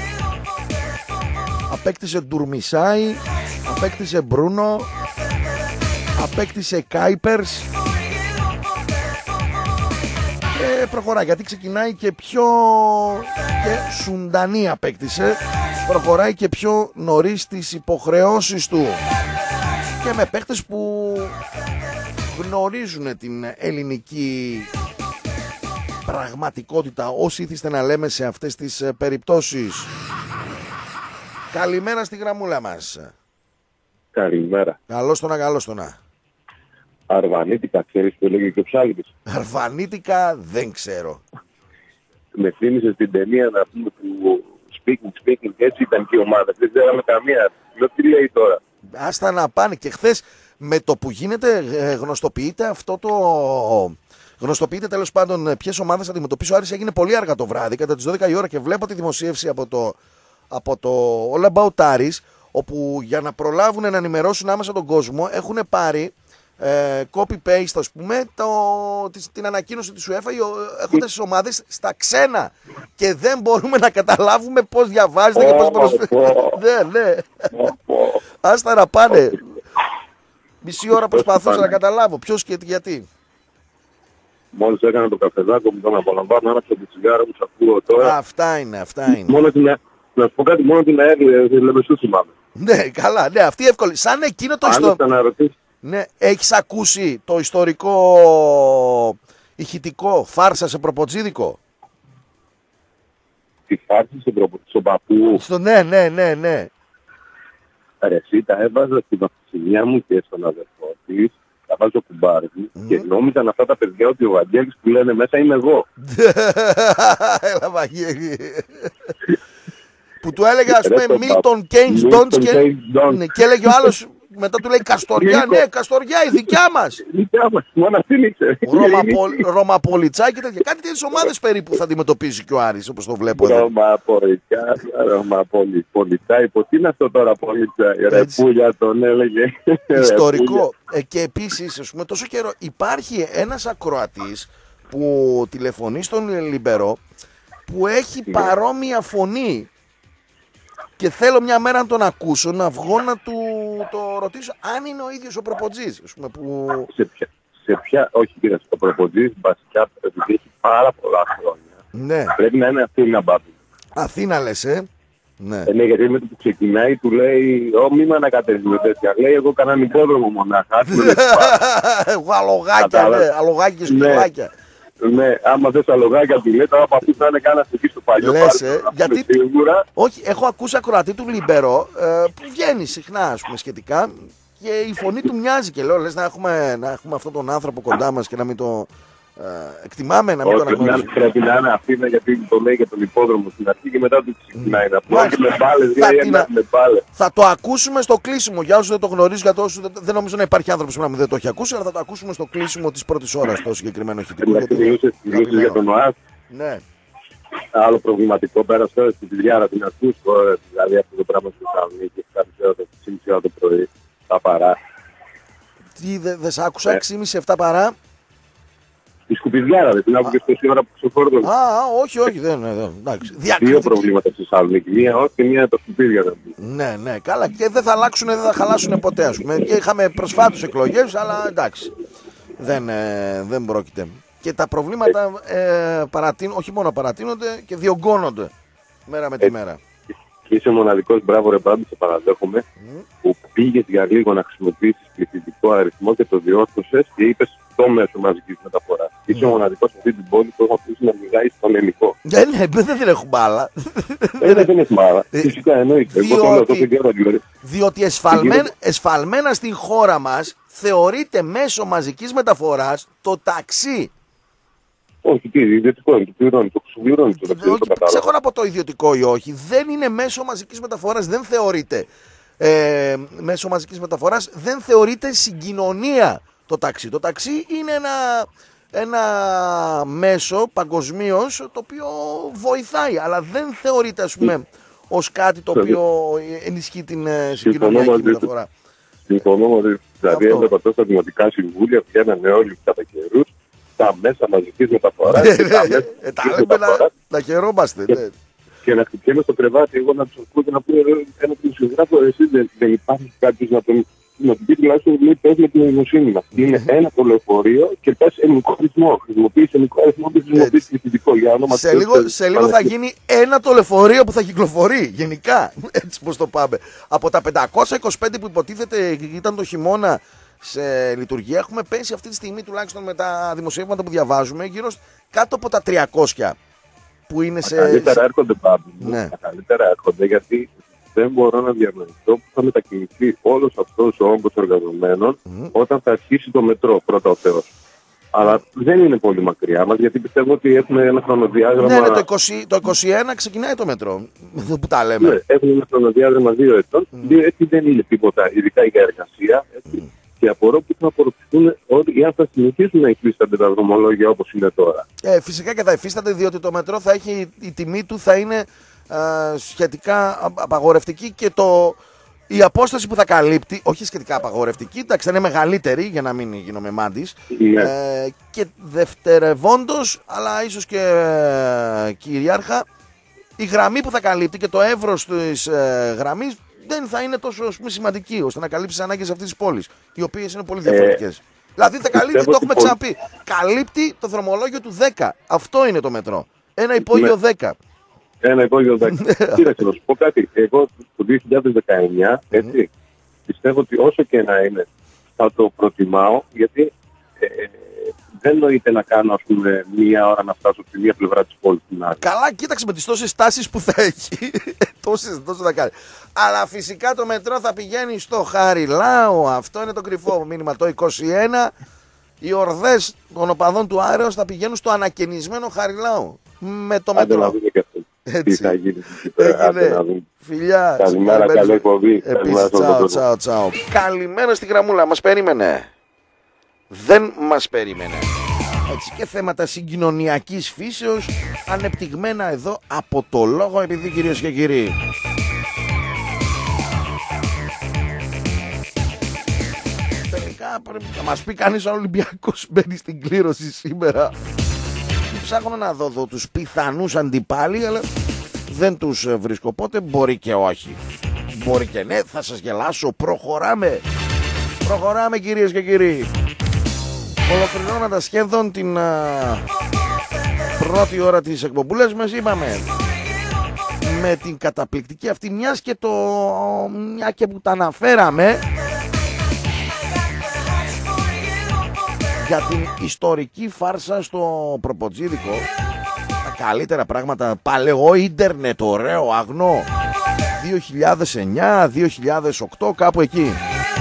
Απέκτησε Ντουρμισάη, απέκτησε Μπρούνο, απέκτησε Κάιπερς ε, προχωράει, γιατί ξεκινάει και πιο και σουντανή απέκτησε, προχωράει και πιο νωρίς τις υποχρεώσεις του και με παίκτες που γνωρίζουν την ελληνική πραγματικότητα, όσοι ήθιστε να λέμε σε αυτές τις περιπτώσεις. Καλημέρα στη γραμμούλα μας. Καλημέρα. Καλώς το να, καλώς το να. Αρβανίτικα, ξέρεις που έλεγε και ο Ψάλτης. Αρβανίτικα δεν ξέρω. Με θύμισε την ταινία να πούμε του speaking, speaking, έτσι ήταν και η ομάδα. Δεν ξέραμε καμία. Λέω τι λέει τώρα. Άστα να πάνε, και χθες με το που γίνεται γνωστοποιείται αυτό το... Γνωστοποιείται τέλος πάντων ποιες ομάδες θα αντιμετωπίσει ο Άρης. Έγινε πολύ αργά το βράδυ, κατά τις δώδεκα η ώρα, και βλέπω τη δημοσίευση από το, από το All About Aris, όπου για να προλάβουν να ενημερώσουν άμεσα τον κόσμο έχουν πάρει ε, copy-paste, ας πούμε, το, της, την ανακοίνωση της UEFA έχοντας τις ομάδες στα ξένα και δεν μπορούμε να καταλάβουμε πώς διαβάζεται και πώς προσφέρει. Ναι, ναι. Άστα να πάνε. Μισή ώρα προσπαθούσα να καταλάβω ποιος και γιατί. Μόλις έκανα το καφεδάκο μου, τον απολαμβάνω, άναψα το τσιγάρο μου, σ' ακούω τώρα. Αυτά είναι, αυτά είναι. Μόνο την, να σου πω κάτι, μόνο την αέρη, Λεμεσού θυμάμαι. Ναι, καλά, ναι, αυτή εύκολη. Σαν εκείνο το ιστορικό. Ναι, έχεις ακούσει το ιστορικό ηχητικό φάρσα σε προποτζίδικο? Τη φάρσα σε προποτζίδικο, στον παππού. Στο, ναι, ναι, ναι, ναι. Ρε, εσύ τα έβαζα στην παπουσινιά μου και στον αδερφό της. Τα βάζω κουμπάρι mm. και νόμιζαν αυτά τα παιδιά ότι ο Βαγγέλης που λένε μέσα είμαι εγώ. Έλα Βαγγέλη. Που του έλεγε, ας πούμε, Milton Keynes Don'ts και έλεγε ο άλλος, μετά του λέει Καστοριά, ναι, Καστοριά, η δικιά μας. Η δικιά μας, μόνο αυτή ήξερε. Ρωμαπολιτσά και τέτοια. Κάτι τέτοιες ομάδες περίπου θα αντιμετωπίσει και ο Άρης, όπως το βλέπω εδώ. Ρωμαπολιτσά, Ρωμαπολιτσά, υπό τι είναι αυτό τώρα, Πολιτσά, η Ρεπούλια τον έλεγε. Ιστορικό. Και επίσης, ας πούμε, τόσο καιρό υπάρχει ένας ακροατής που τηλεφωνεί στον Λιμπερό που έχει παρόμοια φωνή. Και θέλω μια μέρα να τον ακούσω, να βγω να του το ρωτήσω αν είναι ο ίδιος ο προποτζής. Που... Σε, ποια, σε ποια, όχι κύριε, ο προποτζής βασικά επειδή έχει πάρα πολλά χρόνια. Ναι. Πρέπει να είναι Αθήνα μπάμπη. Αθήνα λες, ε. Ναι. Ε, ναι, γιατί με το που ξεκινάει του λέει, Ω, μη με ανακατεύεις με τέτοια. Λέει, εγώ κανέναν υπόδρομο μονάχα. Εγώ αλογάκια, ναι, αλογάκια και σκουλάκια. Ναι, άμα θες αλογάκια του λέει, τώρα από αυτούς θα είναι κανένα εκεί στο παλιό. Λες, ε, γιατί, όχι, έχω ακούσει ακροατή του Λιμπερό ε, που βγαίνει συχνά, ας πούμε, σχετικά, και η φωνή του μοιάζει και λέω, λες να έχουμε, να έχουμε αυτόν τον άνθρωπο κοντά μας και να μην το ε, εκτιμάμε, να μην όχι, το αναγνωρίζουμε. Πρέπει να είναι Αθήνα, γιατί το λέει για τον υπόδρομο στην αρχή και μετά του ξεκινάει να πούμε και με μπάλες, λέει, με μπάλες. Θα το ακούσουμε στο κλείσιμο, για όσους δεν το γνωρίζουν, για όσους δεν, δεν νομίζω να υπάρχει άνθρωπος που να μην δεν το έχει ακούσει, αλλά θα το ακούσουμε στο κλείσιμο της πρώτης ώρας το συγκεκριμένο ηχητικό. Μιλούσες για τον ΟΑΣ. Ναι. Άλλο προβληματικό πέρασε τώρα στη Τηλιάρα, την ακούς τώρα, δηλαδή αυτό το πράγμα στο Θεσσαλονίκη, κάτι έξι ώρα το πρωί, τα παρά. Τι, δεν δε σ' άκουσα, έξι και μισή επτά παρά. Η σκουπιδιάρα, δεν την άκουγε τόση ώρα που ξεφόρτω. Α, όχι, όχι, δεν είναι. Δύο προβλήματα στη Θεσσαλονίκη. Μία όχι και μία τα σκουπίδια. Ναι, ναι, καλά. Και δεν θα αλλάξουν, δεν θα χαλάσουν ποτέ, ας πούμε. Και είχαμε προσφάτως εκλογές, αλλά εντάξει. Δεν, ε, δεν πρόκειται. Και τα προβλήματα ε, παρατείνουν, όχι μόνο παρατείνονται και διωγγώνονται μέρα με τη ε, μέρα. Και είσαι μοναδικός, μπράβο ρε πάντως, σε παραδέχομαι, mm. που πήγες για λίγο να χρησιμοποιήσεις πληθυντικό αριθμό και το διόρθωσες και είπες το μέσο μαζικής μεταφοράς. Mm. Είσαι ο μοναδικός σε αυτή την πόλη που έχω αφήσει να μιλάει στον ελληνικό. Ναι, ναι, δεν έχουμε μπάλα. Δεν έχουμε μπάλα. Φυσικά εννοείται. Διότι εσφαλμένα, εσφαλμένα στην χώρα μας θεωρείται μέσο μαζικής μεταφοράς το ταξί. Όχι, τι, ιδιωτικό είναι, το πληρώνει, το ξεπληρώνει. Ξέχω από το ιδιωτικό ή όχι. Δεν είναι μέσο μαζικής μεταφοράς, δεν θεωρείται ε, μέσο μαζικής μεταφοράς, δεν θεωρείται συγκοινωνία το ταξί. Το ταξί είναι ένα, ένα μέσο παγκοσμίως το οποίο βοηθάει, αλλά δεν θεωρείται, ας πούμε, ως κάτι το οποίο ενισχύει την συγκοινωνιακή μεταφορά. Συμφωνώ μαζί. Δηλαδή έβλεπα τόσο δημοτικά συμβούλια πηγαίνανε όλοι κατά καιρούς τα μέσα μαζικής μεταφοράς και τα μέσα μαζικής μεταφοράς. Να χαιρόμαστε. Και να χτυπιέμαι στο κρεβάτι εγώ να τους ακούω και να πω ένα δημοσιογράφο, εσύ δεν υπάρχει κάποιος να τον να του πει τουλάχιστον λέει πες με την νοημοσύνη μας. Είναι ένα το λεωφορείο και πες ελληνικό αριθμό. Χρησιμοποιείς ελληνικό αριθμό και χρησιμοποιείς πληθυντικό. Σε λίγο, σε λίγο θα γίνει ένα το λεωφορείο που θα κυκλοφορεί γενικά. Έτσι πως το πάμε. Από τα πεντακόσια είκοσι πέντε που υποτίθεται ήταν το χειμώνα σε λειτουργία, έχουμε πέσει αυτή τη στιγμή τουλάχιστον με τα δημοσιεύματα που διαβάζουμε γύρω κάτω από τα τριακόσια που είναι σε... Τα καλύτερα έρχονται πάντα. Ναι. Τα καλύτερα έρχονται γιατί δεν μπορώ να διανοηθώ που θα μετακινηθεί όλος αυτός ο όγκος εργαζομένων mm. όταν θα αρχίσει το μετρό, πρώτα ο Θεός. Αλλά δεν είναι πολύ μακριά μας γιατί πιστεύω ότι έχουμε ένα χρονοδιάγραμμα... Ναι, ναι το, είκοσι, το είκοσι ένα ξεκινάει το μετρό, που τα λέμε. Ναι, έχουμε ένα χρονοδιάγραμμα δύο ετών, mm. δύο έτη δεν είναι τίποτα, ειδικά για εργασία, έτσι. Mm. Και απορώ που θα απορροφηθούν ότι αν θα συνεχίσουν να υφίστανται τα δρομολόγια όπως είναι τώρα. Ε, φυσικά και θα υφίστανται, διότι το μετρό θα έχει, η τιμή του θα είναι ε, σχετικά απαγορευτική και το, η απόσταση που θα καλύπτει, όχι σχετικά απαγορευτική, εντάξει θα είναι μεγαλύτερη για να μην γίνομαι μάντης. Ναι. Ε, και δευτερευόντως, αλλά ίσως και ε, κυριάρχα, η γραμμή που θα καλύπτει και το εύρος της ε, γραμμής δεν θα είναι τόσο σημαντική ώστε να καλύψει τις ανάγκες αυτής της πόλης, οι οποίες είναι πολύ διαφορετικές. Ε, δηλαδή θα καλύπτει, το έχουμε ξαναπεί, καλύπτει το δρομολόγιο του δέκα. Αυτό είναι το μετρό. Ένα υπόγειο ναι. δέκα. Ένα υπόγειο δέκα. Κοίταξε να σου πω κάτι. Εγώ το δύο χιλιάδες δεκαεννιά, έτσι, πιστεύω ότι όσο και να είναι, θα το προτιμάω, γιατί ε, δεν νοείται να κάνω, ας πούμε, μία ώρα να φτάσω στη μία πλευρά της πόλης στην άλλη. Καλά, κοίταξε με τις τόσες τάσεις που θα έχει. τόσες, τόσες θα κάνει. Αλλά φυσικά το μετρό θα πηγαίνει στο Χαριλάου. Αυτό είναι το κρυφό μήνυμα. Το είκοσι ένα οι ορδές των οπαδών του Άρεως θα πηγαίνουν στο ανακαινισμένο Χαριλάου. Με το Άντε μετρό. Να δούμε και αυτό. Έτσι. Τι θα γίνει εκεί πέρα. Άντε να δούμε. Φιλιά. Καλημέρα, καλή εκπομπή. Επίσης, τσάω, τσάω, τσάω. Καλημέρα στη γραμμούλα. Μας περίμενε. Δεν μας περίμενε. Έτσι και θέματα συγκοινωνιακής φύσεως ανεπτυγμένα εδώ από το λόγο, επειδή κυρίες και κύριοι τελικά πρέπει να μας πει κανείς αν ο Ολυμπιακός μπαίνει στην κλήρωση σήμερα. Ψάχνω να δω εδώ τους πιθανούς αντιπάλοι, αλλά δεν τους βρίσκω, οπότε μπορεί και όχι, μπορεί και ναι. Θα σας γελάσω. Προχωράμε. Προχωράμε κυρίες και κύριοι. Ολοκληρώνοντας σχεδόν την α, πρώτη ώρα της εκπομπούλας μας, είπαμε με την καταπληκτική αυτή, μιας και το μια και που τα αναφέραμε, για την ιστορική φάρσα στο προποτζίδικο, τα καλύτερα πράγματα, παλαιό ίντερνετ, ωραίο, αγνό, δύο χιλιάδες εννιά δύο χιλιάδες οκτώ, κάπου εκεί,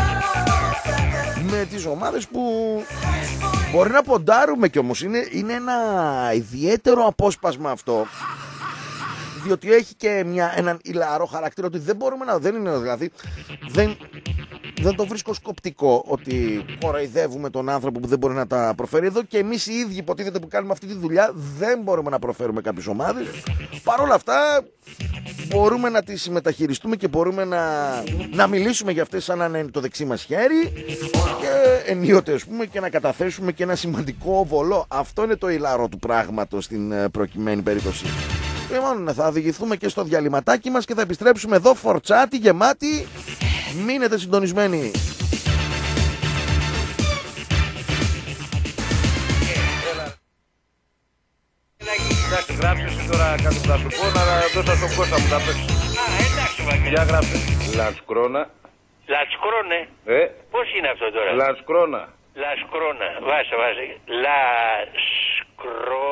με τις ομάδες που μπορεί να ποντάρουμε, κι όμως είναι, είναι ένα ιδιαίτερο απόσπασμα αυτό, διότι έχει και μια, έναν ηλαρό χαρακτήρα, ότι δεν μπορούμε να, δεν είναι δηλαδή, δεν, δεν το βρίσκω σκοπτικό ότι κοροϊδεύουμε τον άνθρωπο που δεν μπορεί να τα προφέρει εδώ, και εμείς οι ίδιοι υποτίθεται που κάνουμε αυτή τη δουλειά δεν μπορούμε να προφέρουμε κάποιες ομάδες. Παρ' όλα αυτά μπορούμε να τις μεταχειριστούμε και μπορούμε να, να μιλήσουμε για αυτές σαν να είναι το δεξί μας χέρι, και ενίοτε ας πούμε και να καταθέσουμε και ένα σημαντικό βολό. Αυτό είναι το ηλαρό του πράγματος στην προκειμένη περίπτωση. Λοιπόν, θα οδηγηθούμε και στο διαλυματάκι μας και θα επιστρέψουμε εδώ φορτσάτη, γεμάτη. Μείνετε συντονισμένοι. Εντάξει, γράψε εσύ τώρα κάτι που θα σου πω, να δώσω στον Κώστα μου τα πες. Α, εντάξει, Βαγγέλη. Για γράψε. Λατσκρόνα. Λατσκρόνε. Ε. Πώς είναι αυτό τώρα? Λατσκρόνα. Λατσκρόνα. Βάσε, βάσε. Λατσκρό...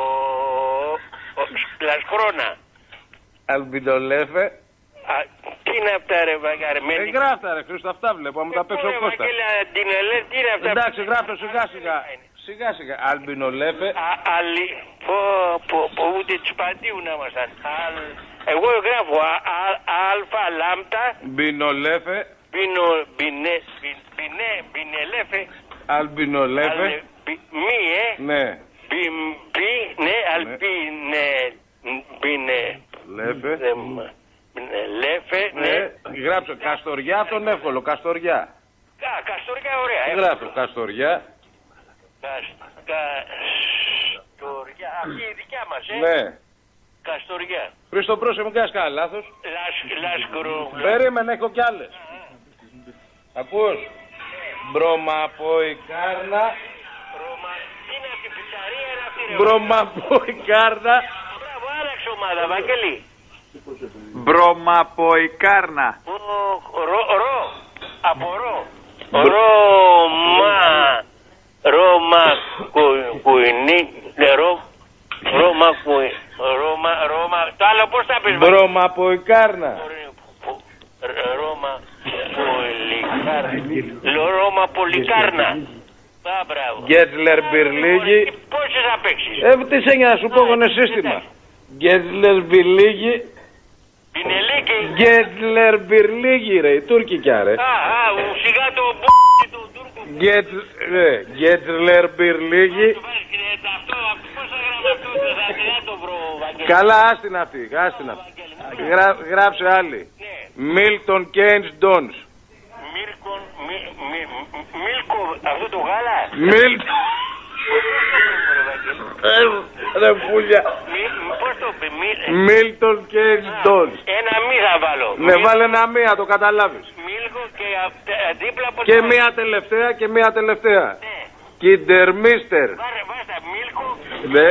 Λατσκρόνα. Αλμπιντολέφε. Α, τι είναι αυτά ρε Βαγγάρε? Ε, γράφτα ρε Χρήστο, αυτά βλέπω, μου τα παίξω ο Κώστα. Τι είναι αυτά? Εντάξει, γράφτω σιγά σιγά. Σιγά σιγά. Αλμπινολέφε. Αλλη... Πω, πω, πω, ούτε τσπαντίου να ήμασταν. Εγώ γράφω αλφα λάμπτα. Μπινολέφε. Μπινο... Μπινε... Μπινε... Μπινελέφε. Αλμπινολέφε. Μη, ε. Ναι. Μπι... Ναι, αλπινε... Μπινε... Λέφε. Λέφε, ναι. Γράψω Καστοριά, τον εύκολο, Καστοριά. Α, Καστοριά, ωραία. Γράψω Καστοριά. Καστοριά, αυτή η δικιά μας, ε. Ναι. Καστοριά. Χρήστο, πρόσεχε, μου κάνεις κανένα λάθος. Λάσκρο. Περίμενε, έχω κι άλλες. Ακούς. Μπρομαποϊκάρνα. Είναι αυτή η πιτσαρία, είναι αυτή η Μπρομαποϊκάρνα. Μπράβο, άλλαξε ομάδα, Βαγγέλη. Μπρομαποϊκάρνα. Ρο, ρο, από ρο. Ρώμα, Ρώμα, κουινί, ρο, Ρώμα, Ρώμα, Ρώμα, το άλλο πώς θα πεις. Μπρομαποϊκάρνα. Ρώμα, Πολυκάρνα. Ρώμα, Πολυκάρνα. Α, μπράβο. Γκέτλερ Μπυρλίγη. Πόσες θα παίξεις. Ε, τι σε να σου πω, είναι σύστημα. Γκέτλερ Μπυρλίγη. Πινελίκη. Γκέτλερ Μπυρλίγη, ρε, η Τούρκικιά, ρε. Α, α, σιγά το μπ***, του Τούρκου. Γκέτλερ Μπυρλίγη. Αυτό, πώς θα γράφει αυτό, θα το βρω, Βαγγέλη. Καλά, άστην αυτή, άστην αυτή. Γράψε άλλη. Μίλτον Κέινς Ντόνς. Μίλκον, Μίλκο, αυτό το γάλα. Μίλτον. Ρε πουλια. Πώς το πει, Μίλτον Κέινς Ντόνς. Ένα μη θα βάλω. Ναι, βάλε ένα μία, το καταλάβεις. Μίλκο και δίπλα από. Και μία τελευταία και μία τελευταία. Κιντερμίστερ. Βάστα, Μίλκο. Ναι.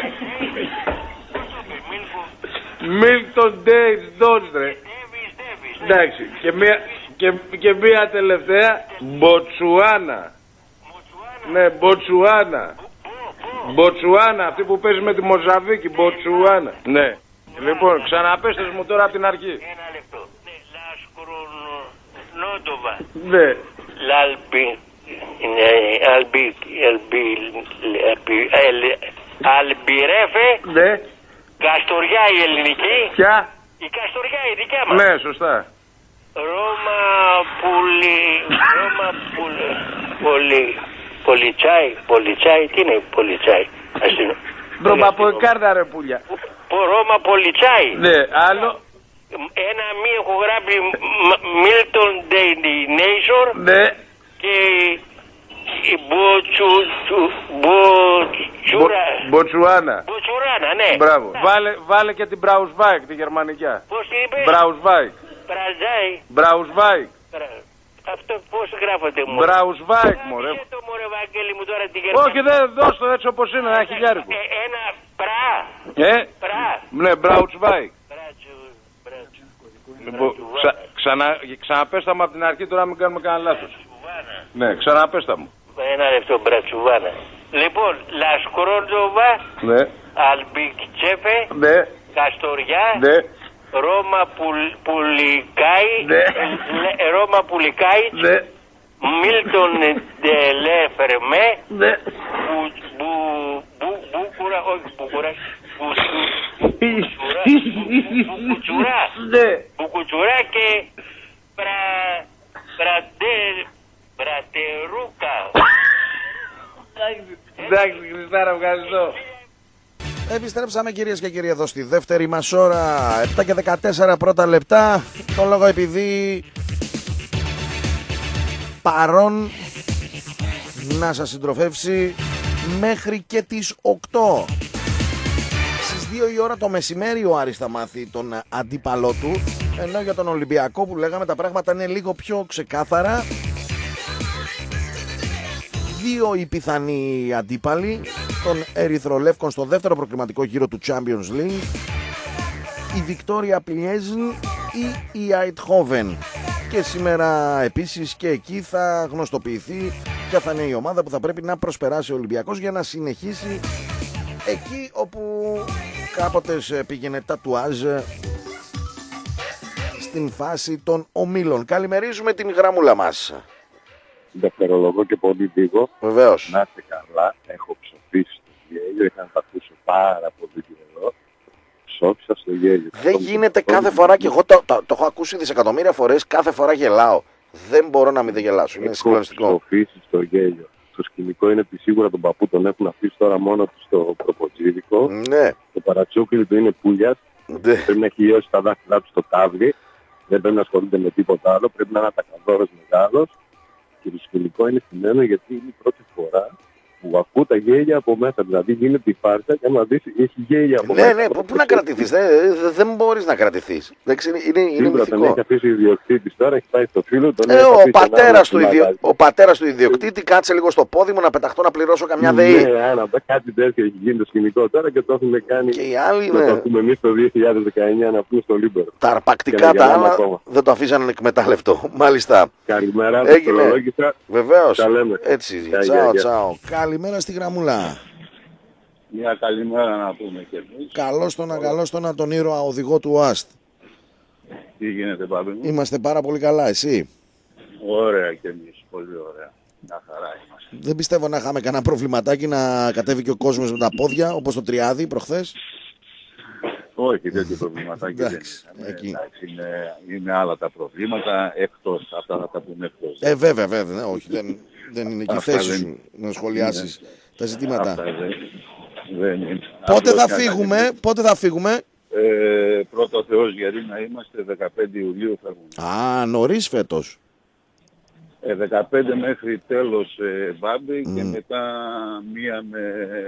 Μίλτον Κέινς Ντόνς, ρε. Εντάξει, και μία, και, και μία τελευταία, Μποτσουάνα. Ναι, Μποτσουάνα. Μποτσουάνα, αυτή που παίζει με τη Μοζαβίκη, Μποτσουάνα. Ναι. Λοιπόν, ξαναπέστες μου τώρα από την αρχή. Ένα λεπτό. Λασκρονότοβα. Ναι. Λαλμπι. Αλμπι. Αλμπιρέφε. Ναι. Καστοριά η ελληνική. Ποια? Η Καστοριά η δικιά μας. Ναι, σωστά. Ρώμα πουλι... Ρώμα πουλι... Πολι... Πολιτσάι... Πολιτσάι... Τι είναι πολιτσάι? Μπρομαποϊκάρνα, ρε πουλια. Ρώμα Πολιτσάι. Ναι, άλλο. Ένα μη έχω γράψει Milton Destination. Ναι. Και... Μποτσούρα. Μποτσουάνα. Μποτσουράνα, ναι. Μπράβο. Βάλε, βάλε και την Μπραουσβάικ, τη γερμανικιά. Πώς είπες? Μπραουσβάικ. Μπραζάι. Μπραουσβάικ. Αυτό πώς γράφονται μου. Μπραουσβάικ, μωρέ. Δεν το μωρέ Βαγγέλη μου τώρα τη γερμανική. Όχι, δεν δώσ' το έτσι όπως είναι, ένα χιλιάρικο. Ένα πρά. Ε, πρά. Ναι, Μπραουσβάικ. Λοιπόν, ξαναπέστα μου από την αρχή τώρα, μην κάνουμε κανένα λάθος. Ναι, ξαναπέστα μου. Ένα λεπτό, Μπρατσουβάνα. Λοιπόν, Λασκρόντοβα, ναι. Αλμπικτσέφε, ναι. Καστοριά, ναι. Ρώμα πουλ, Πουλικάι, ναι. Ρώμα Πουλικάι, ναι. Μίλτον Ντελέφερμέ, ναι. Μπούκουρα, όχι Μπούκουρα, Μπουκουτσουρά, ναι. Μπουκουτσουρά και Μπρατερούκα. Εντάξει, Χριστάρα, ευχαριστώ. Επιστρέψαμε κυρίες και κύριοι εδώ στη δεύτερη μας ώρα, επτά και δεκατέσσερα πρώτα λεπτά. Το λόγο επειδή παρόν να σας συντροφεύσει μέχρι και τις οκτώ. Στις δύο η ώρα το μεσημέρι ο Άρης θα μάθει τον αντίπαλό του, ενώ για τον Ολυμπιακό που λέγαμε τα πράγματα είναι λίγο πιο ξεκάθαρα. Δύο οι πιθανοί αντίπαλοι των Ερυθρολεύκων στο δεύτερο προκριματικό γύρο του Champions League, η Βικτόρια Πλιέζν ή η Αιτχόβεν. Και σήμερα επίσης και εκεί θα γνωστοποιηθεί ποια θα είναι η ομάδα που θα πρέπει να προσπεράσει ο Ολυμπιακός για να συνεχίσει εκεί όπου κάποτε πήγαινε τατουάζ στην φάση των ομίλων. Καλημερίζουμε την γραμμούλα μας. Δευτερολογώ και πολύ λίγο. Βεβαίως. Να είστε καλά. Έχω ψοφήσει στο γέλιο. Είχα να τα ακούσω πάρα πολύ καιρό. Ψόφισα στο γέλιο. Δεν γίνεται κάθε φορά, και εγώ το, το, το έχω ακούσει δισεκατομμύρια φορές, κάθε φορά γελάω. Δεν μπορώ να μην δεν γελάσω. Είναι συγκλονιστικό. Έχω ψοφήσει στο γέλιο. Το σκηνικό είναι ότι σίγουρα τον παππού τον έχουν αφήσει τώρα μόνο του στο προποτζίδικο. Ναι. Το παρατσούκλι του είναι πουλιας. Ναι. Πρέπει να έχει λιώσει τα δάχτυλά του στο τάβλι. Δεν πρέπει να ασχολείται με τίποτα άλλο. Πρέπει να είναι ατακαδόρος μεγάλος. Και το σκηνικό είναι θυμμένο γιατί είναι η πρώτη φορά που ακού τα γέλια από μέσα. Δηλαδή γίνεται η φάρσα και άμα δεις έχει γέλια από ναι, μέσα. Ναι, ναι, πού να κρατηθείς, δεν, δεν μπορείς να κρατηθείς. Είναι, είναι, είναι τον έχει αφήσει ο ιδιοκτήτης τώρα, έχει πάει στο φίλο. Τον ε, ο, πατέρας του ιδιο... ο πατέρας του ιδιοκτήτη κάτσε λίγο στο πόδι μου να πεταχτώ να πληρώσω καμιά ΔΕΗ. Ναι, άρα, κάτι τέτοιο έχει γίνει το σκηνικό τώρα και το έχουμε κάνει. Και οι άλλοι, να ναι. το ακούμε εμείς το δύο χιλιάδες δεκαεννιά να πούμε στο Λίμπερο. Τα αρπακτικά τα άλλα δεν το αφήσανε εκμετάλλευτο. Μάλιστα. Καλημέρα, έγινε. Βεβαίως. Έτσι. Τσάω, τσάω. Καλημέρα στη γραμμούλα. Μια καλημέρα να πούμε και εμείς. Καλώς τον καλώς τον τον ήρωα οδηγό του ΟΑΣΤ. Τι γίνεται, Παύλο μου? Είμαστε πάρα πολύ καλά, εσύ? Ωραία και εμείς, πολύ ωραία. Μια χαρά είμαστε. Δεν πιστεύω να είχαμε κανένα προβληματάκι να κατέβει και ο κόσμος με τα πόδια, όπως το Τριάδι προχθές. Όχι, τέτοιο προβληματάκι εντάξει, δεν είναι. Εκεί. Εντάξει, είναι. Είναι άλλα τα προβλήματα, εκτός, αυτά θα τα πούμε εκτός. Ε, βέβαια, βέβαια, ναι, όχι, δεν, δεν είναι και η θέση σου να σχολιάσεις είναι. τα ζητήματα. Αυτά δεν, δεν είναι. Πότε θα φύγουμε, καλή... πότε θα φύγουμε? Ε, πρώτο Θεός γιατί να είμαστε δεκαπέντε Ιουλίου φεύγουμε. Α, νωρίς φέτος. Ε, δεκαπέντε μέχρι τέλος ε, Μπάμπη mm. και μετά μία με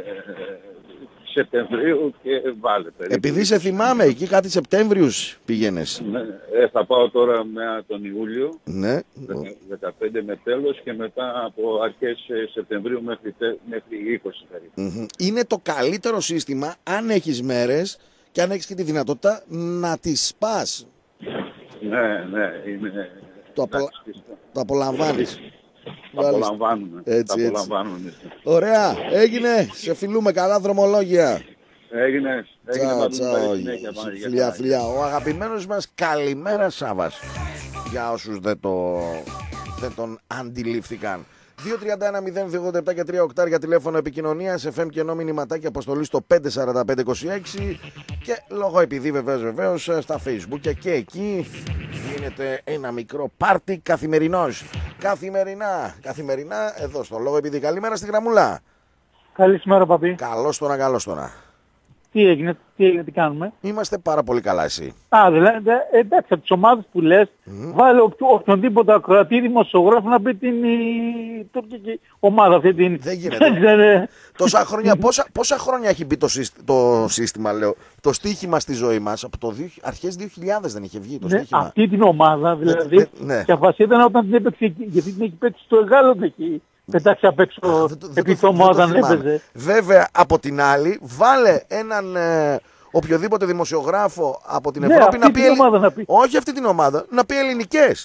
Σεπτεμβρίου και βάλε περίπου. Επειδή σε θυμάμαι, εκεί κάτι Σεπτέμβριους πήγαινες. Ναι, ε, θα πάω τώρα με τον Ιούλιο, ναι. δεκαπέντε με τέλος και μετά από αρχές Σεπτεμβρίου μέχρι, μέχρι είκοσι περίπου. Mm-hmm. Είναι το καλύτερο σύστημα αν έχεις μέρες και αν έχεις και τη δυνατότητα να τις σπάς. Ναι, ναι, είναι... Το, απολα... το απολαμβάνεις. Το απολαμβάνουμε. Έτσι, το απολαμβάνουμε. Ωραία, έγινε. Σε φιλούμε, καλά δρομολόγια. Έγινε. Τσάω, τσάω. Φιλιά, φιλιά. Ο αγαπημένος μας καλημέρα Σάββας. Για όσους δεν, το... δεν τον αντιλήφθηκαν. δύο τρία ένα μηδέν δύο ογδόντα επτά και τρία οκτάρια τηλέφωνο επικοινωνίας, εφ εμ και ενώ μηνυματάκι αποστολή στο πέντε τέσσερα πέντε είκοσι έξι και λόγω επειδή βεβαίως βεβαίως στα Facebook και, και εκεί γίνεται ένα μικρό πάρτι καθημερινός. Καθημερινά, καθημερινά εδώ στο λόγο επειδή. Καλημέρα στη γραμμούλα. Καλησπέρα παπί. Καλώς τώρα, καλώς τώρα. Τι έγινε, τι έγινε, τι κάνουμε? Είμαστε πάρα πολύ καλά, εσύ? Α, δηλαδή, εντάξει, από τις ομάδες που λες, mm. βάλε οποιονδήποτε ακροατή δημοσιογράφο να πει την τουρκική ομάδα αυτή την... Δεν γίνεται. Τόσα χρόνια, πόσα, πόσα χρόνια έχει μπει το, σύστημα, το σύστημα, λέω, το στοίχημα στη ζωή μας, από το αρχές δύο χιλιάδες δεν είχε βγει το ναι, στοίχημα. Αυτή την ομάδα, δηλαδή, ναι, ναι. και αφασία ήταν όταν την έπαιξε, γιατί την έχει παίξει στο Εγάλοντα εκεί. Πετάξει απ' έξω επί το όταν έπαιζε. Βέβαια, από την άλλη, βάλε έναν ε, οποιοδήποτε δημοσιογράφο από την ναι, Ευρώπη να πει, ομάδα, να πει. Όχι αυτή την ομάδα, να πει ελληνικές.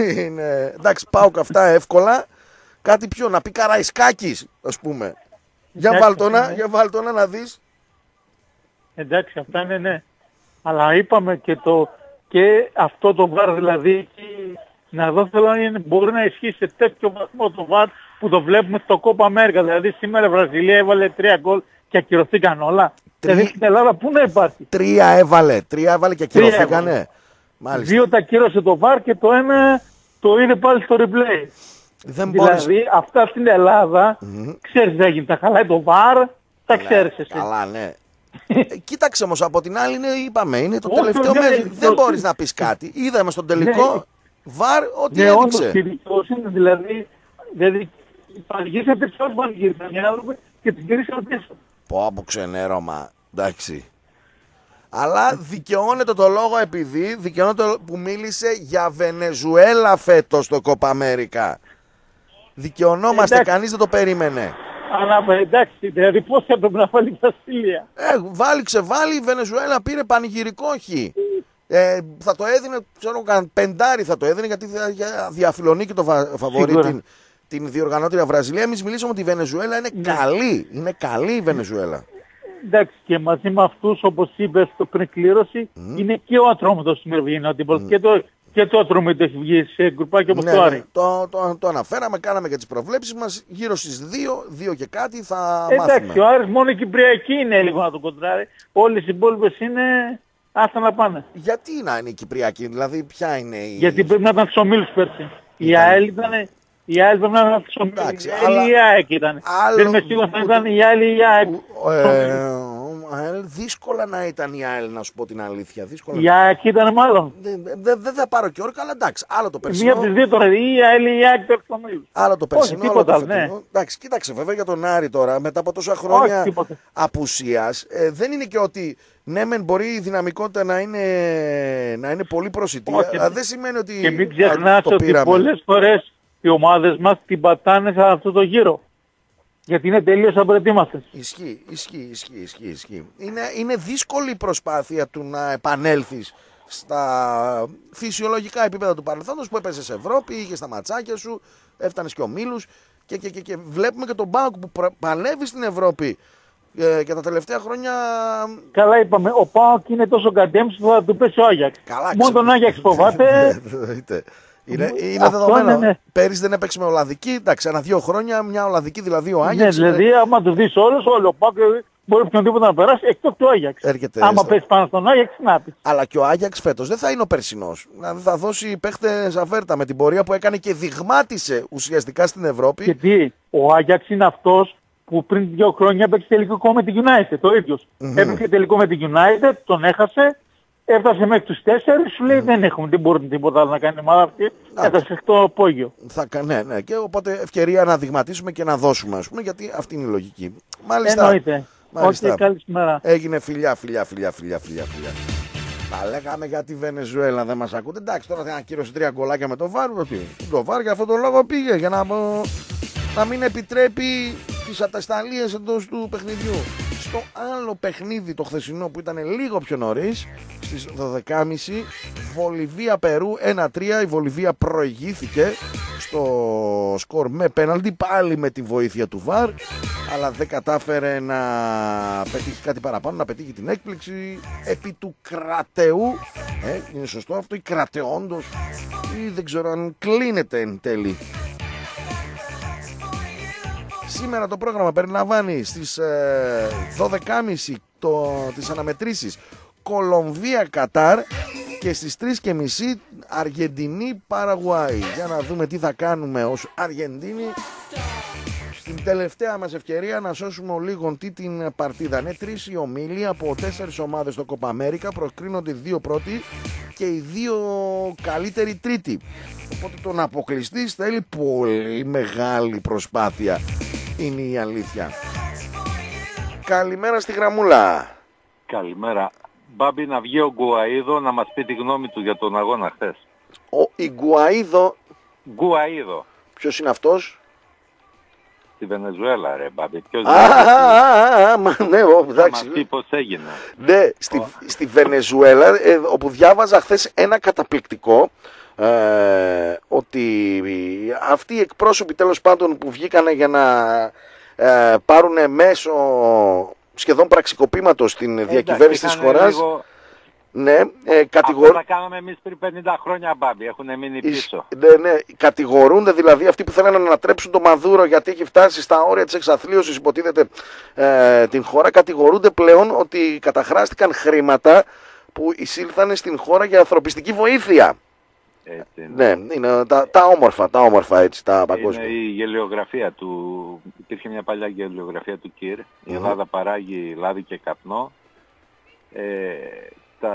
ε, εντάξει, πάω και αυτά εύκολα. Κάτι πιο, να πει Καραϊσκάκης, ας πούμε. Για βάλτονα, ναι. για βάλτονα να δεις. Εντάξει, αυτά είναι ναι. Αλλά είπαμε και, το, και αυτό το βάρ, δηλαδή, να δω θέλω να μπορεί να ισχύει σε τέτοιο βαθμό το βάρ που το βλέπουμε στο Κόπα Αμέρικα. Δηλαδή σήμερα η Βραζιλία έβαλε τρία γκολ και ακυρωθήκαν όλα. Τρι... Δηλαδή στην Ελλάδα πού να υπάρχει? Τρία έβαλε, τρία έβαλε και ακυρωθήκανε. Μάλιστα. Δύο τα ακύρωσε το βάρ και το ένα το είδε πάλι στο replay. Δεν δηλαδή μπορείς... αυτά στην Ελλάδα mm-hmm. ξέρεις δεν έγινε. Τα χαλάει το βάρ, τα ναι, ξέρεις εσύ. Καλά ναι. ε, κοίταξε όμως από την άλλη είναι, είπαμε είναι το τελευταίο μέρος. Δεν μπορείς να πεις κάτι. Είδαμε στον τελικό βάρ ό,τι ναι, έδειξε. Ναι όντως δηλαδή, δηλαδή παργήσατε ποιος πανηγύρισαν οι άνθρωποι και τους γυρίσαν πίσω. Πω από ξενέρωμα, εντάξει. Αλλά δικαιώνεται το λόγο επειδή δικαιώνεται που μίλησε για Βενεζουέλα φέτος στο Κόπα Αμέρικα. Δικαιωνόμαστε, εντάξει. Κανείς δεν το περίμενε. Αλλά εντάξει, δηλαδή πώς θα πρέπει να βάλει η Βραζιλία. Ε, βάλει, ξεβάλει, η Βενεζουέλα πήρε πανηγυρικό χ. Ε, θα το έδινε, ξέρω καν πεντάρι θα το έδινε γιατί διαφιλονεί και το φαβορί την, την διοργανώτρια Βραζιλία. Εμείς μιλήσαμε ότι η Βενεζουέλα είναι ναι. καλή, είναι καλή η Βενεζουέλα. Εντάξει και μαζί με αυτούς όπως είπες στο πριν κλήρωση mm. είναι και ο Ατρόμητος σήμερα βγαίνει ο αντίπολος mm. και το, και το Ατρόμητο έχει βγει σε γκρουπάκι όπως ναι, το Άρη. Ναι, το, το, το αναφέραμε, κάναμε και τις προβλέψεις μας γύρω στις δύο, δύο και κάτι θα εντάξει, μάθουμε. Εντάξει ο Άρης μόνο η Κυπριακή είναι λίγο να το κοντράρει, όλες οι υπόλοιπες είναι... Άστα να πάνε. Γιατί να είναι η Κυπριακή, δηλαδή ποια είναι η... Γιατί πρέπει να ήταν στους ομίλους πέρσι. Η ΑΕΛ ήταν... Η ΑΕΛ πρέπει να ήταν στους ομίλους. Η αλλά... ΑΕΚ ήταν. Άλλο... Δεν είμαι σίγουρος να ήταν η άλλη η ΑΕΚ. Ε, ΑΕΛ δύσκολα να ήταν η ΑΕΛ, να σου πω την αλήθεια. Δύσκολα... Η ΑΕΚ ήταν μάλλον. Δεν δε, δε θα πάρω και όρκα, αλλά εντάξει. Άλλο το περσινό. Μία από τις δύο τώρα, ή η ΑΕΛ ή η ΑΕΚ του ομίλου. Άλλο το περσινό, άλλο το φετινό. Ναι. Εντάξει, κοίταξε, βέβαια για τον Άρη τώρα, μετά από τόσα χρόνια απουσίας, ε, δεν είναι και ότι ναι, μεν μπορεί η δυναμικότητα να είναι, να είναι πολύ προσιτή, αλλά δεν σημαίνει ότι. Και μην ξεχνάς ότι πολλές φορές οι ομάδες μας την πατάνε σε αυτό το γύρο. Γιατί είναι τελείως απροετοίμαστες. Ισχύει, ισχύει, ισχύει, ισχύει, ισχύει. Είναι, είναι δύσκολη η προσπάθεια του να επανέλθεις στα φυσιολογικά επίπεδα του παρελθόντος που έπαιζες σε Ευρώπη, είχες τα ματσάκια σου, έφτανες και ομίλους και, και, και, και βλέπουμε και τον ΠΑΟΚ που παλεύει στην Ευρώπη ε, και τα τελευταία χρόνια... Καλά είπαμε, ο ΠΑΟΚ είναι τόσο κατέμψη που θα του πέσει ο Άγιαξ. Μόνο τον Άγιαξ φοβάται. Είναι, είναι δεδομένο. Ναι, ναι. Πέρυσι δεν έπαιξε με Ολλανδική. Εντάξει, ένα-δύο χρόνια μια Ολλανδική, δηλαδή ο Άγιαξ. Ναι, δηλαδή, είναι... άμα του δει όλου, όλο ο ΠΑΟΚ μπορεί οποιονδήποτε να περάσει εκτός του Άγιαξ. Έρχεται άμα στα... πέσει πάνω στον Άγιαξ, να πει. Αλλά και ο Άγιαξ φέτος δεν θα είναι ο περσινός. Δηλαδή θα δώσει παίχτες αβέρτα με την πορεία που έκανε και δειγμάτισε ουσιαστικά στην Ευρώπη. Γιατί ο Άγιαξ είναι αυτός που πριν δύο χρόνια έπαιξε τελικό με την United. Το ίδιο. Mm-hmm. Έπαιξε τελικό με την United, τον έχασε. Έφτασε μέχρι τους τέσσερις, σου λέει mm. δεν έχουμε, δεν μπορούν τίποτα άλλο να κάνει η ομάδα αυτή, έφτασε στο απόγειο. Θα, ναι, ναι, και οπότε ευκαιρία να δειγματίσουμε και να δώσουμε, ας πούμε, γιατί αυτή είναι η λογική. Μάλιστα. Εννοείται. Όχι, καλησπέρα. Έγινε φιλιά, φιλιά, φιλιά, φιλιά, φιλιά, φιλιά. Τα λέγαμε για τη Βενεζουέλα, δεν μας ακούτε. Εντάξει, τώρα θα ακύρωσε τρία γκολάκια με το Βάρ, το Βάρ για αυτόν τον λόγο πήγε, για να, να μην επιτρέπει τις ατασταλίες εντός του παιχνιδιού. Στο άλλο παιχνίδι το χθεσινό που ήταν λίγο πιο νωρίς, στις δώδεκα και μισή, Βολιβία-Περού ένα τρία, η Βολιβία προηγήθηκε στο σκορ με πέναλτι, πάλι με τη βοήθεια του Βαρ, αλλά δεν κατάφερε να πετύχει κάτι παραπάνω, να πετύχει την έκπληξη επί του κρατεού, ε, είναι σωστό αυτό, ή κρατεόντος, ή δεν ξέρω αν κλείνεται εν τέλει. Σήμερα το πρόγραμμα περιλαμβάνει στις ε, δώδεκα και μισή το, τις αναμετρήσεις Κολομβία-Κατάρ και στις τρεις και μισή Αργεντινή-Παραγουάη. Για να δούμε τι θα κάνουμε ως Αργεντίνοι στην τελευταία μας ευκαιρία να σώσουμε λίγο τι την παρτίδα. Είναι τρεις οι ομίλοι από τέσσερις ομάδες στο Κόπα Αμέρικα, προκρίνονται οι δύο πρώτοι και οι δύο καλύτεροι τρίτοι. Οπότε το να αποκλειστείς θέλει πολύ μεγάλη προσπάθεια. Είναι η αλήθεια. Καλημέρα στη γραμμούλα. Καλημέρα. Μπάμπη, να βγει ο Γκουαΐδο να μας πει τη γνώμη του για τον αγώνα χθες. Ο Γκουαΐδο. Γκουαΐδο. Ποιος είναι αυτός? Στη Βενεζουέλα ρε Μπάμπη. Ποιος α, α, α, μα, ναι, εντάξει. Θα μας πει πώς έγινε. Ναι, στη, στη Βενεζουέλα, ε, όπου διάβαζα χθες ένα καταπληκτικό, Ε, ότι αυτοί οι εκπρόσωποι τέλος πάντων που βγήκανε για να ε, πάρουν μέσω σχεδόν πραξικοπήματος την ε, διακυβέρνηση της χώρας, λίγο... ναι, ε, κατηγορ... Αυτό τα κάναμε εμείς πριν πενήντα χρόνια, Μπάμπη, έχουν μείνει πίσω. Ναι, ναι, κατηγορούνται δηλαδή αυτοί που θέλουν να ανατρέψουν το Μαδούρο γιατί έχει φτάσει στα όρια της εξαθλίωσης, υποτίθεται, ε, την χώρα, κατηγορούνται πλέον ότι καταχράστηκαν χρήματα που εισήλθαν στην χώρα για ανθρωπιστική βοήθεια. Έτσι, ναι, είναι τα, τα όμορφα, τα όμορφα έτσι, τα παγκόσμια. Είναι η γελιογραφία του, υπήρχε μια παλιά γελιογραφία του Κυρ, mm-hmm. η Ελλάδα παράγει λάδι και καπνό, ε, τα,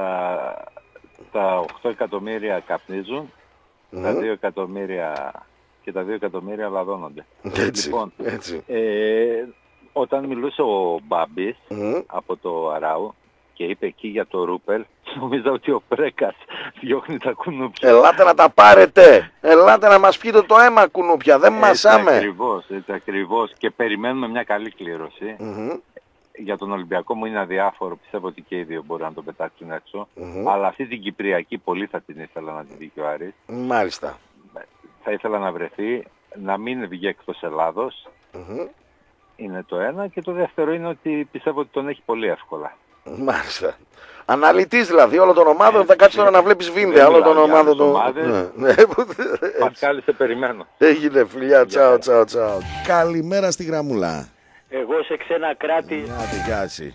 τα οκτώ εκατομμύρια καπνίζουν, mm-hmm. τα δύο εκατομμύρια και τα δύο εκατομμύρια λαδώνονται. Έτσι, λοιπόν, έτσι. Ε, όταν μιλούσε ο Μπάμπης mm-hmm. από το Αράου, και είπε εκεί για το Ρούπελ, νομίζω ότι ο Πρέκας διώχνει τα κουνούπια. Ελάτε να τα πάρετε, ελάτε να μας πιείτε το αίμα κουνούπια, δεν μασάμε. Έτσι ακριβώς, έτσι ακριβώς και περιμένουμε μια καλή κλήρωση. Mm-hmm. Για τον Ολυμπιακό μου είναι αδιάφορο, πιστεύω ότι και οι δύο μπορούν να το πετάξουν έξω. Mm-hmm. Αλλά αυτή την Κυπριακή πολύ θα την ήθελα να την δει και ο Άρης. Μάλιστα. Θα ήθελα να βρεθεί, να μην βγει εκτός Ελλάδος. Mm-hmm. Είναι το ένα και το δεύτερο είναι ότι πιστεύω ότι τον έχει πολύ εύκολα. Μάλιστα. Αναλυτής δηλαδή όλων των ομάδων, ε, θα κάτσεις τώρα να βλέπεις βίντεο όλων των ομάδων. Το... Ναι. Πασκάλη, σε περιμένω. Έγινε φιλιά, τσάω, τσάω, τσάω. Καλημέρα στη γραμμούλα. Εγώ σε ξένα κράτη. Να τη γιάσει.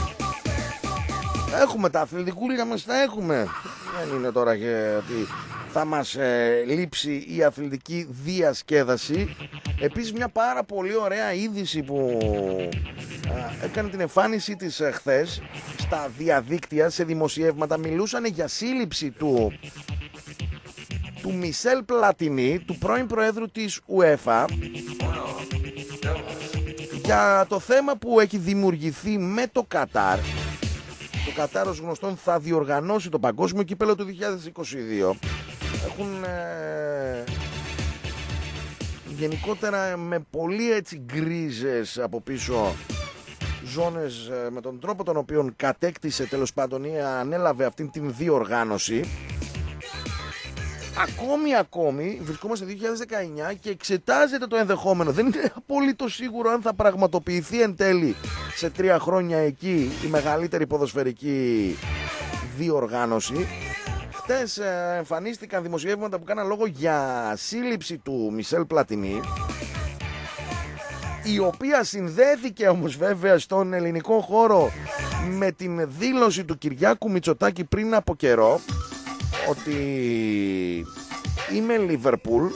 Έχουμε τα αθλητικούλια μας, τα έχουμε. Δεν είναι τώρα και ότι θα μας ε, λείψει η αθλητική διασκέδαση. Επίσης μια πάρα πολύ ωραία είδηση που ε, έκανε την εμφάνισή της ε, χθες στα διαδίκτυα, σε δημοσιεύματα. Μιλούσαν για σύλληψη του του Μισελ Πλατινί, του πρώην Προέδρου της UEFA, για το θέμα που έχει δημιουργηθεί με το Κατάρ. Το Κατάρ, ως γνωστόν, θα διοργανώσει το παγκόσμιο κύπελλο του δύο χιλιάδες είκοσι δύο. Έχουν ε, γενικότερα με πολύ έτσι γκρίζες από πίσω ζώνες, ε, με τον τρόπο τον οποίο κατέκτησε, τέλος πάντων, ή ανέλαβε αυτήν την διοργάνωση. Ακόμη, ακόμη, βρισκόμαστε δύο χιλιάδες δεκαεννιά και εξετάζεται το ενδεχόμενο. Δεν είναι απολύτως σίγουρο αν θα πραγματοποιηθεί εν τέλει σε τρία χρόνια εκεί η μεγαλύτερη ποδοσφαιρική διοργάνωση. Χτες ε, εμφανίστηκαν δημοσιεύματα που κάναν λόγο για σύλληψη του Μισελ Πλατινί, η οποία συνδέθηκε όμως βέβαια στον ελληνικό χώρο με την δήλωση του Κυριάκου Μητσοτάκη πριν από καιρό ότι είμαι Λίβερπουλ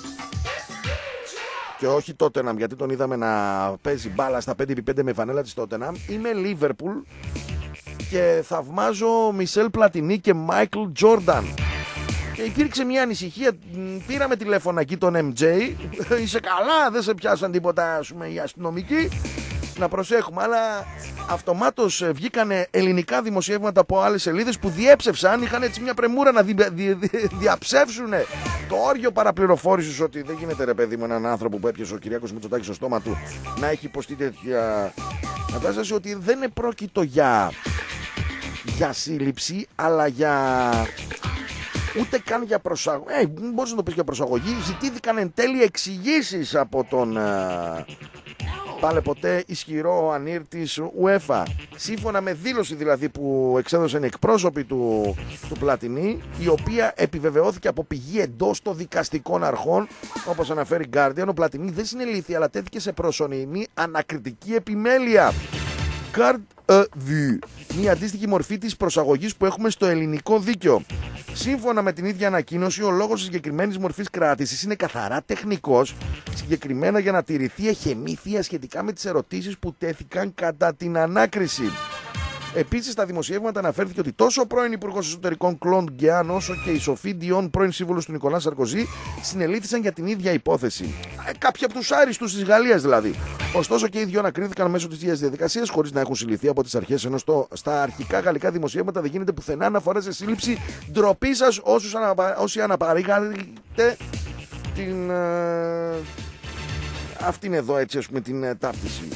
και όχι Τότεναμ, γιατί τον είδαμε να παίζει μπάλα στα πέντε επί πέντε με φανέλα της Τότεναμ. Είμαι Λίβερπουλ και θαυμάζω Μισελ Πλατινί και Μάικλ Τζόρνταν. Και υπήρξε μια ανησυχία, πήραμε τηλέφωνα εκεί τον εμ τζέι, είσαι καλά, δεν σε πιάσαν τίποτα, ας πούμε, οι αστυνομικοί, να προσέχουμε. Αλλά αυτομάτως βγήκανε ελληνικά δημοσιεύματα από άλλες σελίδες που διέψευσαν, είχαν έτσι μια πρεμούρα να δι, δι, δι, διαψεύσουν το όριο παραπληροφόρησης ότι δεν γίνεται, ρε παιδί μου, έναν άνθρωπο που έπιασε ο Κυριάκος Μητσοτάκης στο στόμα του να έχει υποστεί τέτοια κατάσταση, ότι δεν επρόκειτο για, για σύλληψη, αλλά για... ούτε καν για προσαγωγή. Ε, μπορείς να το πεις για προσαγωγή. Ζητήθηκαν εν τέλει εξηγήσεις από τον ε, πάλε ποτέ ισχυρό ανήρ της UEFA. Σύμφωνα με δήλωση δηλαδή που εξέδωσαν εκπρόσωποι του, του Πλατινί, η οποία επιβεβαιώθηκε από πηγή εντός των δικαστικών αρχών. Όπως αναφέρει Guardian, ο Πλατινί δεν συνελήφθη, αλλά τέθηκε σε προσωνυμή ανακριτική επιμέλεια. Garde à vue, μια αντίστοιχη μορφή της προσαγωγής που έχουμε στο ελληνικό δίκαιο. Σύμφωνα με την ίδια ανακοίνωση, ο λόγος της συγκεκριμένης μορφής κράτησης είναι καθαρά τεχνικός, συγκεκριμένα για να τηρηθεί εχεμήθεια σχετικά με τις ερωτήσεις που τέθηκαν κατά την ανάκριση. Επίσης, στα δημοσιεύματα αναφέρθηκε ότι τόσο ο πρώην Υπουργός Εσωτερικών Κλοντ Γκεάν, όσο και η Σοφή Ντιόν, πρώην σύμβουλος του Νικολά Σαρκοζή, συνελήφθησαν για την ίδια υπόθεση. Ε, κάποιοι από τους άριστους της Γαλλίας δηλαδή. Ωστόσο και οι δυο ανακρίθηκαν μέσω της ίδιας διαδικασίας, χωρίς να έχουν συλληφθεί από τις αρχές, ενώ στο, στα αρχικά γαλλικά δημοσιεύματα δεν γίνεται πουθενά αναφορά σε σύλληψη. Ντροπή σας όσους αναπα, όσοι αναπαρήγατε την. Ε, αυτήν εδώ έτσι, ας πούμε, την ε, ταύτιση.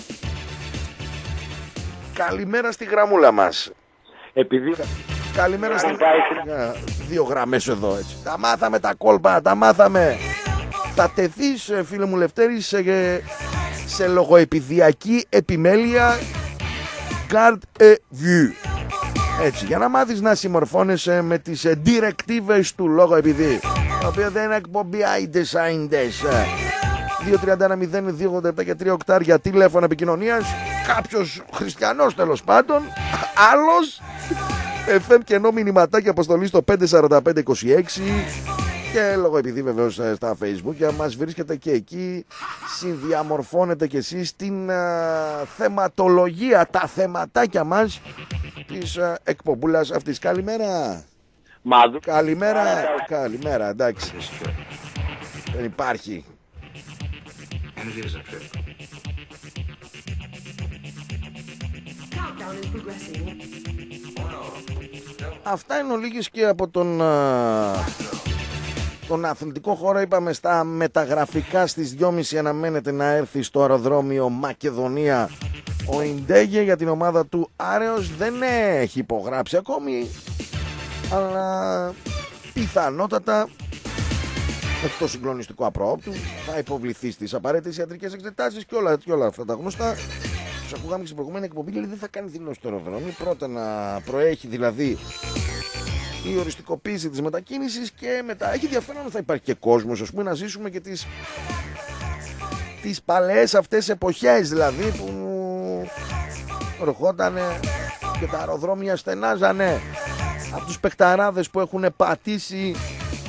Καλημέρα στη γραμμούλα μας. Επειδή... Καλημέρα στη... Δύο γραμμές εδώ έτσι. Τα μάθαμε τα κόλπα, τα μάθαμε. Θα τεθείς, φίλε μου Λευτέρη, σε, σε λογοεπιδιακή επιμέλεια Garde à vue. Έτσι, για να μάθεις να συμμορφώνεσαι με τις διρεκτίβες του λογοεπιδί, τα οποία δεν είναι εκπομπή άιντες άιντες. δύο τριάντα ένα μηδέν δύο ογδόντα επτά και τρία οκτάρια τηλέφωνο επικοινωνίας. Κάποιος χριστιανός τέλος πάντων, άλλος εφ εμ και ενώ μηνυματάκι αποστολή στο πέντε τέσσερα πέντε είκοσι έξι και λόγω επειδή βεβαίως στα Facebook και μας βρίσκεται και εκεί, συνδιαμορφώνετε και εσείς την α, θεματολογία, τα θεματάκια μας της α, εκπομπούλας αυτής. Καλημέρα. Μάδου. Καλημέρα. Καλημέρα, εντάξει. Δεν υπάρχει. Αυτά είναι ολίγες και από τον, τον αθλητικό χώρο. Είπαμε στα μεταγραφικά στις δυόμιση αναμένεται να έρθει στο αεροδρόμιο Μακεδονία ο Ιντέγε για την ομάδα του Άρεος. Δεν έχει υπογράψει ακόμη, αλλά πιθανότατα έχει το συγκλονιστικό απρόοπτου, θα υποβληθεί στις απαραίτητες ιατρικές εξετάσεις και όλα, και όλα αυτά τα γνωστά. Τους ακούγαμε και στην προηγούμενη εκπομπή, λέει δεν θα κάνει δηλώσει στο αεροδρόμιο. Πρώτα να προέχει δηλαδή η οριστικοποίηση της μετακίνησης και μετά έχει ενδιαφέρον να θα υπάρχει και κόσμος, ας πούμε, να ζήσουμε και τις, τις παλαιές αυτές εποχές δηλαδή που ερχότανε και τα αεροδρόμια στενάζανε από τους παιχταράδες που έχουν πατήσει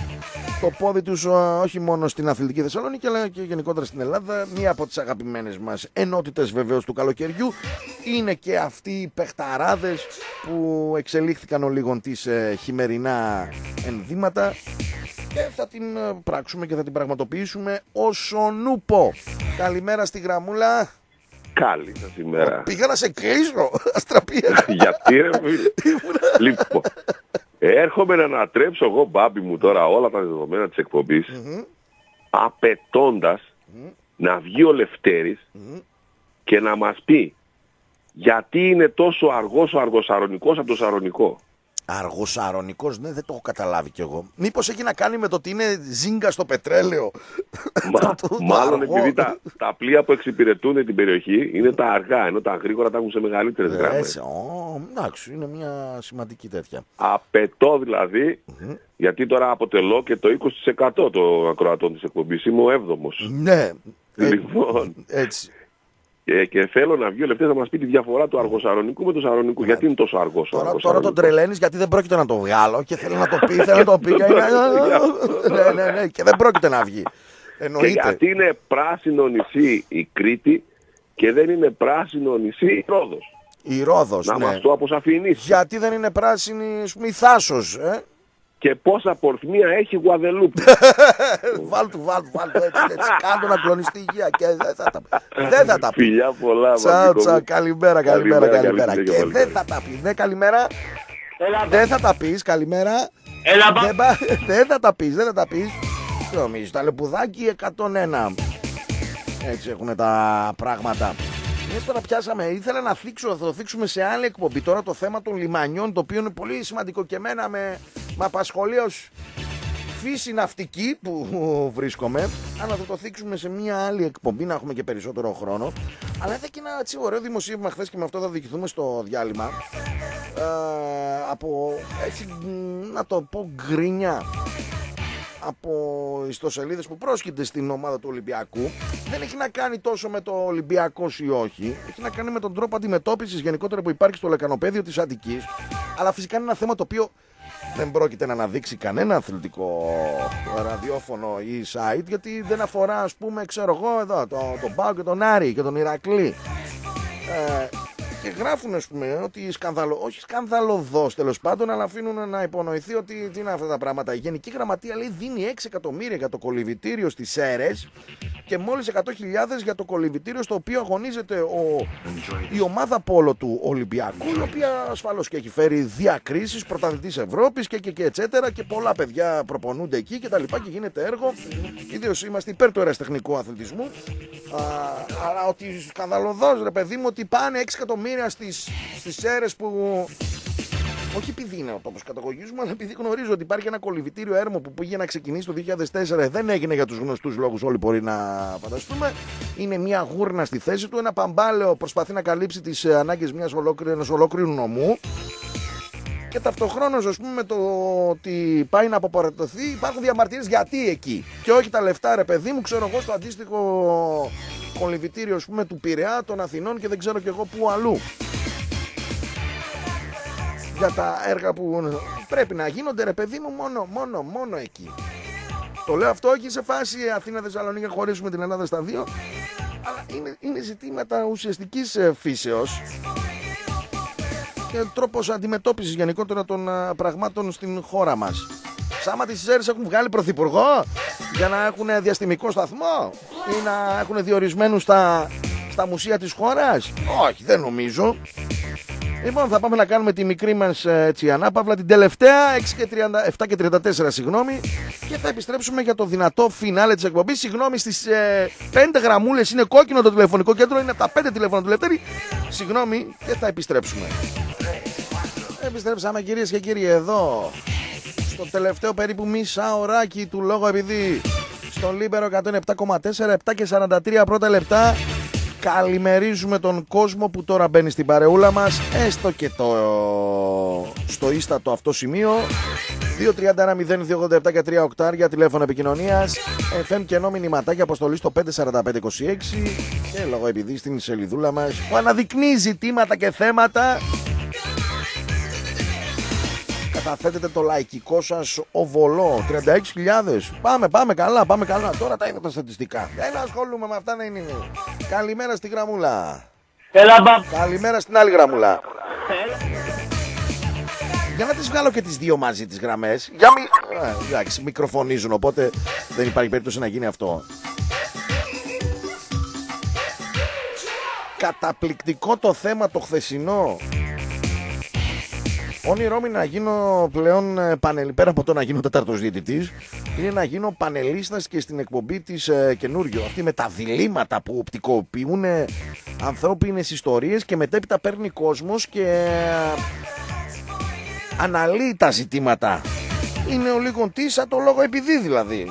το πόδι τους όχι μόνο στην αθλητική Θεσσαλονίκη αλλά και γενικότερα στην Ελλάδα. Μία από τις αγαπημένες μας ενότητες βεβαίως του καλοκαιριού είναι και αυτοί οι παιχταράδες που εξελίχθηκαν ο λίγων τις ε, χειμερινά ενδύματα και θα την πράξουμε και θα την πραγματοποιήσουμε όσο νουπο. Καλημέρα στη γραμμούλα. Καλή σας ημέρα. Πήγα να σε κλείσω, αστραπία. Γιατί ρε φίλε. Λοιπόν, έρχομαι να ανατρέψω εγώ, μπάμπι μου, τώρα όλα τα δεδομένα της εκπομπής, mm-hmm. απαιτώντας mm-hmm. να βγει ο Λευτέρης mm-hmm. και να μας πει γιατί είναι τόσο αργός ο Αργοσαρονικός από το Σαρονικό. Αργοσαρονικός, ναι, δεν το έχω καταλάβει κι εγώ. Μήπως έχει να κάνει με το ότι είναι ζίγκα στο πετρέλαιο. Μα, το, το μάλλον αργό. Επειδή τα, τα πλοία που εξυπηρετούν την περιοχή είναι τα αργά, ενώ τα γρήγορα τα έχουν σε μεγαλύτερες ε, γράμμες. Εντάξει, είναι μια σημαντική τέτοια. Απαιτώ δηλαδή, mm-hmm. γιατί τώρα αποτελώ και το είκοσι τοις εκατό των ακροατών της εκπομπής. Είμαι ο έβδομος. Ναι. Λοιπόν, έτσι. Και, και θέλω να βγει ο Λευτέρης να μας πει τη διαφορά του Αργοσαρονικού με του Σαρονικού. Yeah. Γιατί είναι τόσο αργός ο Αργοσαρονικός. Τώρα τον τρελαίνεις γιατί δεν πρόκειται να το βγάλω και θέλει να το πει, θέλει να το πει. Ναι, ναι, ναι, και δεν πρόκειται να βγει. Εννοείται. Και γιατί είναι πράσινο νησί η Κρήτη και δεν είναι πράσινο νησί η Ρόδος. Η Ρόδος, να ναι. μας το αποσαφηνίσει. Γιατί δεν είναι πράσινη η Θάσος, ε? Και πόσα πορθμία έχει Γουαδελούπη. Βάλ του, βάλ του, βάλ του, έτσι, έτσι. Κάντο να κλονίσει τη υγεία και δεν θα τα πει. Δεν θα τα πει. Φιλιά πολλά. Τσάου, τσάου, καλημέρα, καλημέρα, καλημέρα. Και δεν θα τα πει. Ναι, καλημέρα. Δεν θα τα πεις, καλημέρα. Δεν θα τα πεις, δεν θα τα πεις. Τι νομίζεις, τα λεπουδάκι εκατόν ένα. Έτσι έχουν τα πράγματα. Εμείς τώρα πιάσαμε, ήθελα να θίξω, θα το θίξουμε σε άλλη εκπομπή τώρα το θέμα των λιμανιών, το οποίο είναι πολύ σημαντικό και εμένα με, με απασχολεί ως φύση ναυτική που βρίσκομαι, αλλά θα το θίξουμε σε μια άλλη εκπομπή να έχουμε και περισσότερο χρόνο. Αλλά είδα και ένα έτσι ωραίο δημοσίευμα χθες και με αυτό θα διοικηθούμε στο διάλειμμα, ε, από έτσι να το πω γκρίνια, από ιστοσελίδες που πρόσκειται στην ομάδα του Ολυμπιακού. Δεν έχει να κάνει τόσο με το Ολυμπιακός ή όχι. Έχει να κάνει με τον τρόπο αντιμετώπισης γενικότερα που υπάρχει στο λεκανοπέδιο της Αττικής. Αλλά φυσικά είναι ένα θέμα το οποίο δεν πρόκειται να αναδείξει κανένα αθλητικό ραδιόφωνο ή site, γιατί δεν αφορά, ας πούμε, ξέρω εγώ εδώ, τον το Πάο και τον Άρη και τον Ηρακλή. Ε, Και γράφουν, ας πούμε, ότι σκανδαλο... όχι σκανδαλωδώς τέλος πάντων, αλλά αφήνουν να υπονοηθεί ότι τι είναι αυτά τα πράγματα. Η Γενική Γραμματεία λέει δίνει έξι εκατομμύρια για το κολυβητήριο στις Σέρρες και μόλις εκατό χιλιάδες για το κολυβητήριο στο οποίο αγωνίζεται ο... η ομάδα πόλο του Ολυμπιακού, η οποία ασφαλώς και έχει φέρει διακρίσεις, πρωταθλητής Ευρώπης και, και, και ετσέτερα, και πολλά παιδιά προπονούνται εκεί και τα λοιπά και γίνεται έργο. Ιδίως είμαστε υπέρ του αεραστεχνικού αθλητισμού. Α, αλλά ότι σκανδαλωδώς, ρε παιδί μου, ότι πάνε έξι εκατομμύρια στις, στις Σέρρες που... όχι επειδή είναι ο τόπος καταγωγής μου, αλλά επειδή γνωρίζω ότι υπάρχει ένα κολυβητήριο έρμο που πήγε να ξεκινήσει το δύο χιλιάδες τέσσερα. Δεν έγινε για τους γνωστούς λόγους, όλοι μπορεί να φανταστούμε. Είναι μια γούρνα στη θέση του. Ένα παμπάλαιο προσπαθεί να καλύψει τις ανάγκες μιας ολόκληρου, ενός ολόκληρου νομού. Και ταυτοχρόνως, ας πούμε, με το ότι πάει να αποπαρατωθεί, υπάρχουν διαμαρτυρίες γιατί εκεί. Και όχι τα λεφτά, ρε παιδί μου, ξέρω εγώ, στο αντίστοιχο κολυβητήριο, ας πούμε, του Πειραιά, των Αθηνών και δεν ξέρω κι εγώ πού αλλού. Για τα έργα που πρέπει να γίνονται, ρε παιδί μου, μόνο, μόνο, μόνο εκεί. Το λέω αυτό όχι σε φάση Αθήνα-Θεσσαλονίκη, χωρίσουμε την Ελλάδα στα δύο, αλλά είναι, είναι ζητήματα ουσιαστικής φύσεως και τρόπος αντιμετώπισης γενικότερα των α, πραγμάτων στην χώρα μας. Σάμα τις Σέρρες έχουν βγάλει πρωθυπουργό για να έχουν διαστημικό σταθμό ή να έχουν διορισμένους στα, στα μουσεία της χώρας? Όχι, δεν νομίζω. Λοιπόν, θα πάμε να κάνουμε τη μικρή μας έτσι, ανάπαυλα, την τελευταία, επτά και τριάντα τέσσερα, συγγνώμη, και θα επιστρέψουμε για το δυνατό φινάλε της εκπομπής. Συγγνώμη, στις ε, πέντε γραμμούλες είναι κόκκινο το τηλεφωνικό κέντρο, είναι από τα πέντε τηλέφωνα του Λευτέρη. Συγγνώμη, και θα επιστρέψουμε. Επιστρέψαμε, κυρίες και κύριοι, εδώ στο τελευταίο περίπου μισά ωράκι του λόγου, επειδή στο Λίμπερο εκατόν επτά κόμμα τέσσερα, επτά και σαράντα τρία πρώτα λεπτά. Καλημερίζουμε τον κόσμο που τώρα μπαίνει στην παρεούλα μας, έστω και το στο ίστατο αυτό σημείο. Δύο τριάντα ένα μηδέν δύο ογδόντα επτά και τρία οκτάρια τηλέφωνο επικοινωνίας, εφ εμ κενό μηνυματάκι αποστολή στο πέντε τέσσερα πέντε είκοσι έξι, και λόγω επειδή στην σελιδούλα μας που αναδεικνύει ζητήματα και θέματα θα θέτετε το λαϊκικό σας οβολό. τριάντα έξι χιλιάδες. Πάμε, πάμε καλά, πάμε καλά. Τώρα τα είδα τα στατιστικά. Δεν ασχολούμαι με αυτά να είναι. Καλημέρα στη γραμμούλα. Έλα, μπαμ. Καλημέρα στην άλλη γραμμούλα. Για να τις βγάλω και τις δύο μαζί τις γραμμές. Για μη... Α, εντάξει, μικροφωνίζουν, οπότε δεν υπάρχει περίπτωση να γίνει αυτό. Καταπληκτικό το θέμα το χθεσινό. Όνειρό μου είναι να γίνω πλέον πανελ... πέρα από το να γίνω τέταρτος διαιτητής, είναι να γίνω πανελίστας και στην εκπομπή της ε, καινούριο. Αυτή με τα διλήμματα που οπτικοποιούν ε, ανθρώπινες ιστορίες και μετέπειτα παίρνει κόσμος και ε, αναλύει τα ζητήματα. Είναι ο λίγον τι, σαν το λόγο επειδή δηλαδή.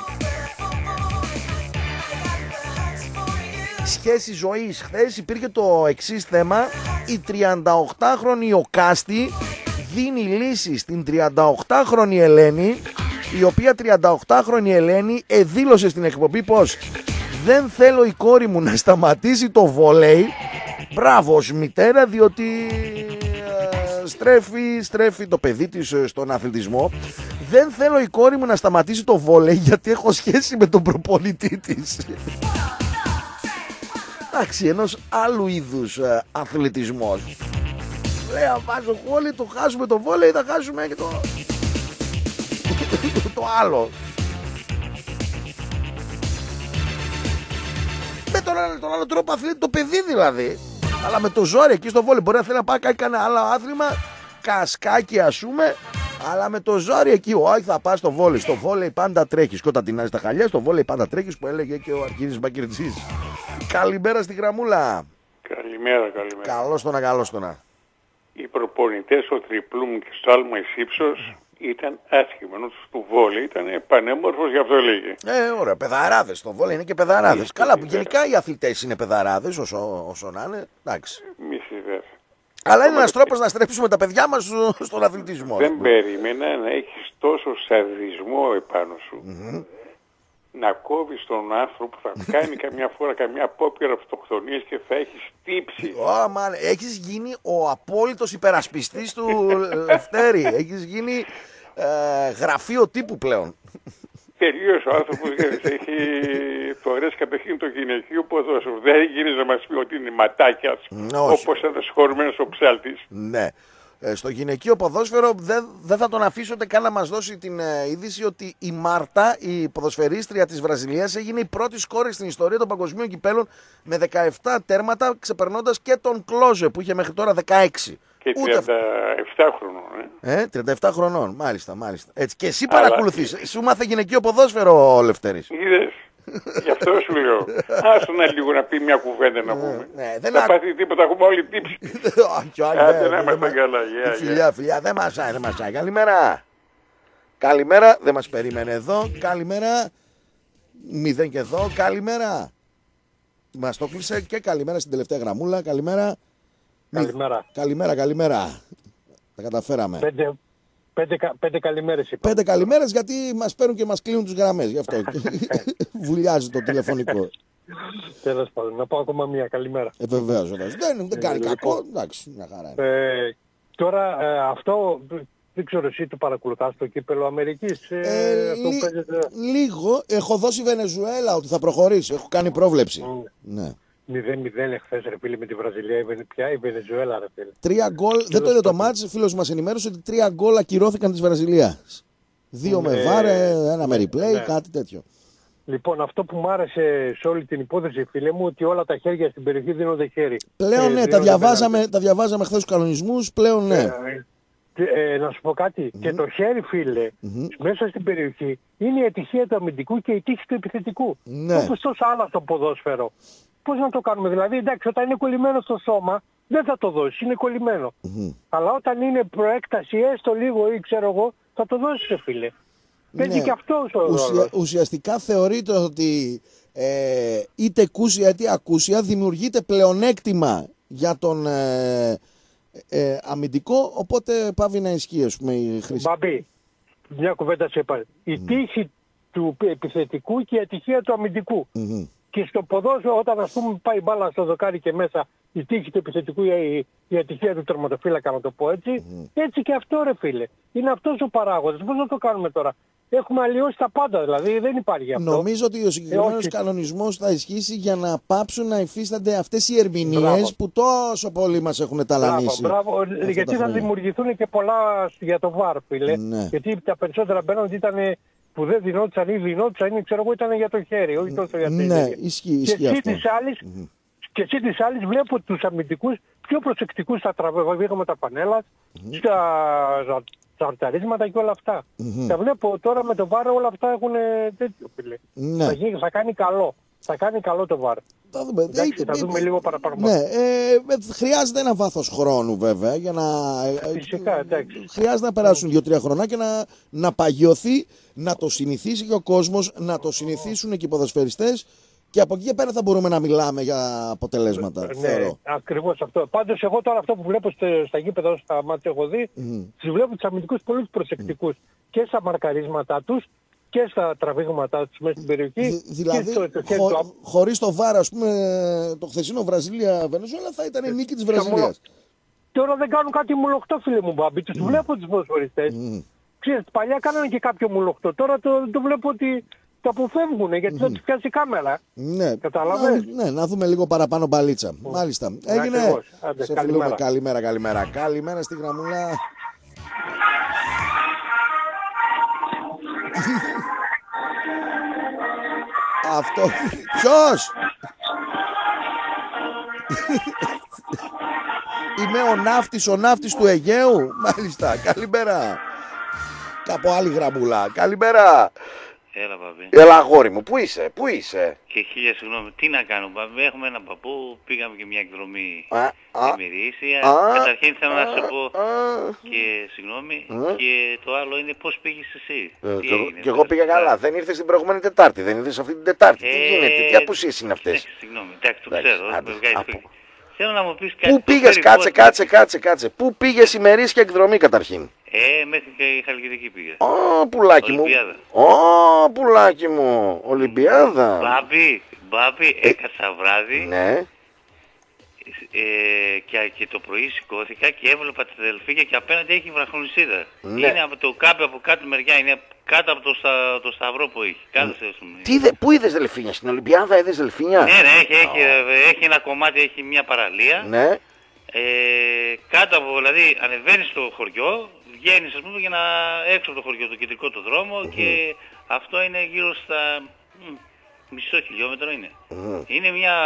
Σχέση ζωής. Χθες υπήρχε το εξής θέμα. Η τριανταοκτάχρονη ο Κάστη δίνει λύση στην τριανταοκτάχρονη Ελένη, η οποία τριανταοκτάχρονη Ελένη εδήλωσε στην εκπομπή πως δεν θέλω η κόρη μου να σταματήσει το βόλεϊ. Μπράβο ως μητέρα, διότι ε, στρέφει, στρέφει το παιδί της στον αθλητισμό. Δεν θέλω η κόρη μου να σταματήσει το βόλεϊ γιατί έχω σχέση με τον προπονητή της. Εντάξει, ενός άλλου είδους ε, αθλητισμός. Λέει, αν βάζω βόλεϊ, το χάσουμε το βόλεϊ, θα χάσουμε και το... το άλλο. Με τον, τον άλλο τρόπο αθλείται το παιδί δηλαδή. Αλλά με το ζόρι εκεί στο βόλεϊ. Μπορεί να θέλει να πάει κάνει κανένα άλλο άθλημα, κασκάκι ας πούμε, αλλά με το ζόρι εκεί, όχι θα πας στο βόλεϊ. Στο βόλεϊ πάντα τρέχεις. Και όταν τεινάζεις τα χαλιά, στο βόλεϊ πάντα τρέχεις, που έλεγε και ο Αρχίδης Μπακυρτζής. Καλημέρα στη γραμμούλα. Καλημέρα, καλημέρα. Καλώς το να, καλώς το να. Οι προπονητές, ο Τριπλούμ και στο Άλμα Ισύψος ήταν άσχημο, ενώ του βόλεϊ ήταν πανέμορφος, γι' αυτό λέγε. Ε, ωραία, παιδαράδες. Το βόλεϊ είναι και παιδαράδες. Καλά, που γενικά οι αθλητές είναι παιδαράδες, όσο, όσο να είναι. Εντάξει. Μη συζητάς. Αλλά είναι ένας τρόπος να στρέψουμε τα παιδιά μας στον αθλητισμό. Δεν περίμενα να έχεις τόσο σαδισμό επάνω σου. Mm-hmm. Να κόβεις τον άνθρωπο που θα κάνει καμιά φορά καμιά απόπειρα αυτοκτονίας και θα έχεις τύψει. Ω, μαν, έχεις γίνει ο απόλυτος υπερασπιστής του Λευτέρη. Έχεις γίνει ε, γραφείο τύπου πλέον. Τελείως ο άνθρωπος έχει φορές καταρχήν το γυναικείο ποδόσφαιρο. Δεν γυρίζει να μας πει ότι είναι ματάκια, όπως ένας χωρμένος ο ψάλτης. Ναι. Στο γυναικείο ποδόσφαιρο δεν, δεν θα τον αφήσω ούτε καν να μας δώσει την ε, είδηση ότι η Μάρτα, η ποδοσφαιρίστρια της Βραζιλίας, έγινε η πρώτη σκόρερ στην ιστορία των παγκοσμίων κυπέλων με δεκαεπτά τέρματα, ξεπερνώντας και τον Κλόζε που είχε μέχρι τώρα δεκαέξι. Και τριάντα επτά χρονών. Ε. ε, τριάντα επτά χρονών, μάλιστα, μάλιστα. Έτσι. Και εσύ παρακολουθείς, Αλλά... σου μάθε γυναικείο ποδόσφαιρο, Λευτέρης. Είδες. Γι' αυτό σου λέω. Άστο να λίγο να πει μια κουβέντα να πούμε. Ναι, δεν θα α... πάθει τίποτα, έχουμε όλοι τύψει. Άντε να είμαστε καλά. Φιλιά, φιλιά, δεν μασάει, δεν μασάει. Καλημέρα. Καλημέρα, δεν μας περίμενε εδώ. Καλημέρα. Μηδέν και εδώ. Καλημέρα. Μας το κλείσε και καλημέρα στην τελευταία γραμμούλα. Καλημέρα. Καλημέρα. Καλημέρα, καλημέρα. Τα καταφέραμε. Πέντε, πέντε, πέντε καλημέρες είπα. Πέντε καλημέρες γιατί μας παίρνουν και μας κλείνουν τις γραμμές. Γι' αυτό βουλιάζει το τηλεφωνικό. Τέλος πάντων, να πω ακόμα μία καλημέρα. Ε, βεβαίως, βεβαίως. Δεν, δεν κάνει ε, κακό. Εντάξει, μια χαρά είναι. Ε, τώρα ε, αυτό δεν ξέρω εσύ το παρακολουθάς το κύπελλο Αμερικής. Ε, ε, αυτό λί, παίζεται... Λίγο. Έχω δώσει Βενεζουέλα ότι θα προχωρήσει. Έχω κάνει πρόβλεψη. Mm. Ναι. μηδέν μηδέν εχθές ρε φίλε με τη Βραζιλία, πια η Βενεζουέλα ρε φίλε. Τρία γκολ, δεν το είδε το μάτς, φίλος μας ενημέρωσε ότι τρία γκολ ακυρώθηκαν της Βραζιλίας. Δύο ναι, με βάρε, ένα με replay, ναι. Κάτι τέτοιο. Λοιπόν, αυτό που μου άρεσε σε όλη την υπόθεση, φίλε μου, ότι όλα τα χέρια στην περιοχή δίνονται χέρι. Πλέον ναι, τα διαβάζαμε, τα διαβάζαμε χθες τους κανονισμούς, πλέον ναι. Ε, ε, να σου πω κάτι, mm-hmm. και το χέρι φίλε, mm-hmm. μέσα στην περιοχή είναι η ατυχία του αμυντικού και η τύχη του επιθετικού. Ναι. Όπως τόσο άλλα στο ποδόσφαιρο. Πώς να το κάνουμε, δηλαδή, εντάξει, όταν είναι κολλημένο στο σώμα, δεν θα το δώσει, είναι κολλημένο. Mm-hmm. Αλλά όταν είναι προέκταση, έστω λίγο ή ξέρω εγώ, θα το δώσει, φίλε. Παίζει ναι. και αυτό ο Ουσια, ουσιαστικά θεωρείται ότι ε, είτε κούσια είτε ακούσια δημιουργείται πλεονέκτημα για τον ε, ε, αμυντικό, οπότε πάβει να ισχύει, ας πούμε, η χρήση. Μπαμπή, μια κουβέντα σε είπα. Η mm. τύχη του επιθετικού και η ατυχία του αμυντικού. Mm-hmm. Και στο ποδόσφαιρο, όταν ας πούμε πάει μπάλα στο δοκάρι και μέσα η τύχη του επιθετικού, η, η ατυχία του τερματοφύλακα, να το πω έτσι. Mm. Έτσι και αυτό, ρε φίλε. Είναι αυτός ο παράγοντας. Πώς να το κάνουμε τώρα? Έχουμε αλλοιώσει τα πάντα, δηλαδή δεν υπάρχει αυτό. Νομίζω ότι ο συγκεκριμένος ε, κανονισμός θα ισχύσει για να πάψουν να υφίστανται αυτές οι ερμηνείες που τόσο πολύ μας έχουν ταλανίσει. Μπράβο, μπράβο. Γιατί θα δημιουργηθούν και πολλά για το βαρ, φίλε. Ναι. Γιατί τα περισσότερα μπαίνονται ήταν που δεν δινόντουσαν ή δινόντουσαν ή ξέρω εγώ ήταν για το χέρι, όχι τόσο για το χέρι. Ναι, ισχύει, ισχύει και αυτό. Άλλης, mm-hmm. Και εσύ της άλλης βλέπω τους αμυντικούς πιο προσεκτικούς στα τραβήγματα πανέλας, mm-hmm. στα τσαρταρίσματα και όλα αυτά. Mm-hmm. Τα βλέπω τώρα με το βάρο όλα αυτά έχουν τέτοιο, φίλε. Ναι. Θα, γίνει, θα κάνει καλό. Θα κάνει καλό το βάρο. Θα δούμε, εντάξει, ε, θα ε, δούμε ε, λίγο παραπάνω. Ναι, ε, χρειάζεται ένα βάθος χρόνου βέβαια για να... Φυσικά, εντάξει. Χρειάζεται να περάσουν δύο-τρία χρονά και να, να παγιωθεί, να το συνηθίσει και ο κόσμος, να το συνηθίσουν και οι ποδοσφαιριστές. Και από εκεί και πέρα θα μπορούμε να μιλάμε για αποτελέσματα. Ναι, ακριβώς αυτό. Πάντως εγώ τώρα αυτό που βλέπω στα γήπεδα, στα μάτια έχω δει, mm. τους βλέπω τους αμυντικούς πολύ προσεκτικούς mm. και στα μαρκαρίσματά τους και στα τραβήγματά τους μέσα στην περιοχή. Δη, δηλαδή, το, το, χω, το... χωρίς το βάρο, ας πούμε, το χθεσινό Βραζίλια-Βενεζουέλα θα ήταν η νίκη της Βραζιλίας. Τώρα δεν κάνουν κάτι μουλοχτό, φίλε μου, Μπάμπη. Τους mm. βλέπω τους ποδοσφαιριστές. Mm. Ξέρεις, παλιά κάνανε και κάποιο μουλοχτό. Τώρα το, το βλέπω ότι... το αποφεύγουν γιατί mm. θα τους πιάσει η κάμερα. Ναι. Καταλαβαίνεις. Να, ναι, να δούμε λίγο παραπάνω μπαλίτσα. Mm. Μάλιστα. Έγινε. Άντε, σε καλημέρα. φιλούμε. Καλημέρα, καλημέρα. Καλημέρα στη γραμμούλα. Αυτό. Ποιος? Είμαι ο ναύτης, ο ναύτης του Αιγαίου. Μάλιστα. Καλημέρα. Κάπου άλλη γραμμούλα. Καλημέρα. Έλα, Παπί. Έλα, αγόρι μου, πού είσαι, πού είσαι. Και χίλια συγγνώμη, τι να κάνω, Παπί. Έχουμε έναν παππού, πήγαμε και μια εκδρομή ημερήσια. Καταρχήν θέλω να σε πω και συγγνώμη. Και το άλλο είναι πώς πήγες εσύ. Και, και εγώ πήγα καλά. Δεν ήρθες την προηγούμενη Τετάρτη, δεν ήρθες αυτή την Τετάρτη. Τι γίνεται, τι απουσίες είναι αυτές. Συγγνώμη, εντάξει, το ξέρω. Θέλω να μου πεις κάτι. Πού πήγες, κάτσε, κάτσε, κάτσε, κάτσε. Πού πήγες ημερήσια εκδρομή καταρχήν. Ε, μέχρι και η Χαλκιδική πήγα. Ω, πουλάκι μου. Ω, πουλάκι μου. Ολυμπιάδα. Μπάμπη, μπάμπη, έκατσα βράδυ. Ναι. Ε, και, και το πρωί σηκώθηκα και έβλεπα τα Δελφίνια και απέναντι έχει βραχονισίδα. Ναι. Είναι από το κάποιο από κάτω μεριά, είναι κάτω από το, στα, το σταυρό που έχει. Κάτω σε Τι δε, πού είδες Δελφίνια, στην Ολυμπιάδα είδες Δελφίνια. Ναι, ναι, έχει, έχει, oh. έχει ένα κομμάτι, έχει μια παραλία. Ναι. Ε, κάτω από, δηλαδή ανεβαίνεις στο χωριό, βγαίνεις ας πούμε για να έξω από το χωριό, το κεντρικό το δρόμο mm. και αυτό είναι γύρω στα μ, μισό χιλιόμετρο είναι. Mm. Είναι μια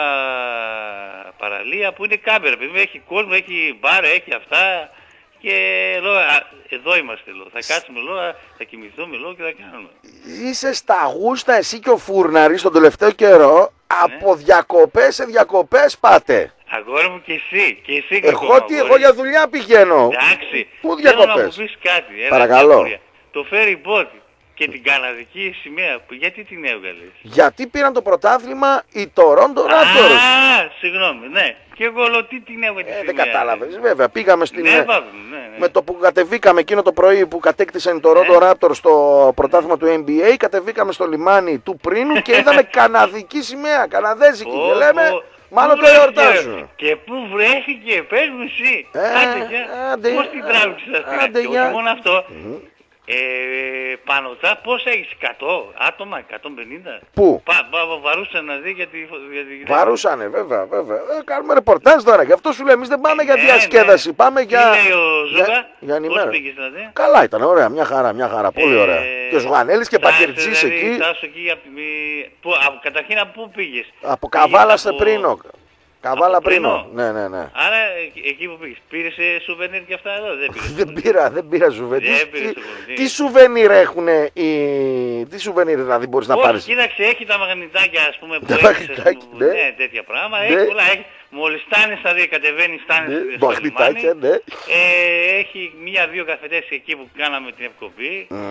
παραλία που είναι κάμπερα, έχει κόσμο, έχει μπάρ, έχει αυτά και λέω, εδώ είμαστε, λέω, θα κάτσουμε, λέω, θα κοιμηθούμε, λέω, και θα κάνουμε. Είσαι στα γούστα εσύ και ο Φούρναρης τον τελευταίο καιρό, ναι. Από διακοπές σε διακοπές πάτε. Αγόρι μου και εσύ, και εσύ εγώ τι, εγώ για δουλειά πηγαίνω. Εντάξει, πού διακοπές. Θέλω να μου πεις κάτι. Παρακαλώ. Το ferry boat και την καναδική σημαία, γιατί την έβγαλες. Γιατί πήραν το πρωτάθλημα οι Toronto Raptors. Α, συγγνώμη, ναι. Και εγώ λέω τι την έβγαλε. Ε, δεν κατάλαβες, βέβαια. Πήγαμε στην... Ναι, βάβουν, ναι, ναι. Με το που κατεβήκαμε εκείνο το πρωί που κατέκτησαν οι Toronto ναι. Raptors στο πρωτάθλημα του N B A, κατεβήκαμε στο λιμάνι του Πρίνου και είδαμε καναδική σημαία, καναδέζικη. Και λέμε... Μάλλον το εορτάζουν. Και πού βρέθηκε, πες μου εσύ. Ε, άντε για, άντε, πώς την τράβηξες αυτή. Και όχι μόνο αυτό. Mm-hmm. Ε, πάνω τα πώς έχεις, εκατό άτομα, εκατόν πενήντα. Πού? Πα, πα, βαρούσαν να δει γιατί... γιατί... Βαρούσανε βέβαια, βέβαια. Ε, κάνουμε ρεπορτάζ τώρα, γι' αυτό σου λέω, εμείς δεν πάμε ε, για διασκέδαση, ναι. Πάμε για... Τι λέει ο Ζούγα, για, για πώς πήγες να δει. Καλά ήταν, ωραία, μια χαρά, μια χαρά, πολύ ε, ωραία. Και ο Ζουγανέλης και Πακερτζής δηλαδή, εκεί. Τάσου εκεί από, που, από, καταρχήν από πού πήγες. Από Καβάλα σε Πρίνο. Καβάλα Πρίνο. Ναι, ναι, ναι. Άρα εκεί που πήγες, πήρες σουβενίρ και αυτά εδώ, δεν πήρες. Δεν πήρα, δεν πήρα σουβενίρ. Τι, τι σουβενίρ έχουν οι... Τι σουβενίρ δηλαδή μπορείς να πάρεις. Όχι, κοίταξε, έχει τα μαγνητάκια ας πούμε που έχεις, ναι. Ναι, τέτοια πράγματα. Έχει πολλά, έχει. Μόλις στάνεις, δηλαδή κατεβαίνεις, στάνεις ναι, στο λιμάνι. Ναι. Ε, έχει μία-δύο καφετές εκεί που κάναμε την εκπομπή. Mm.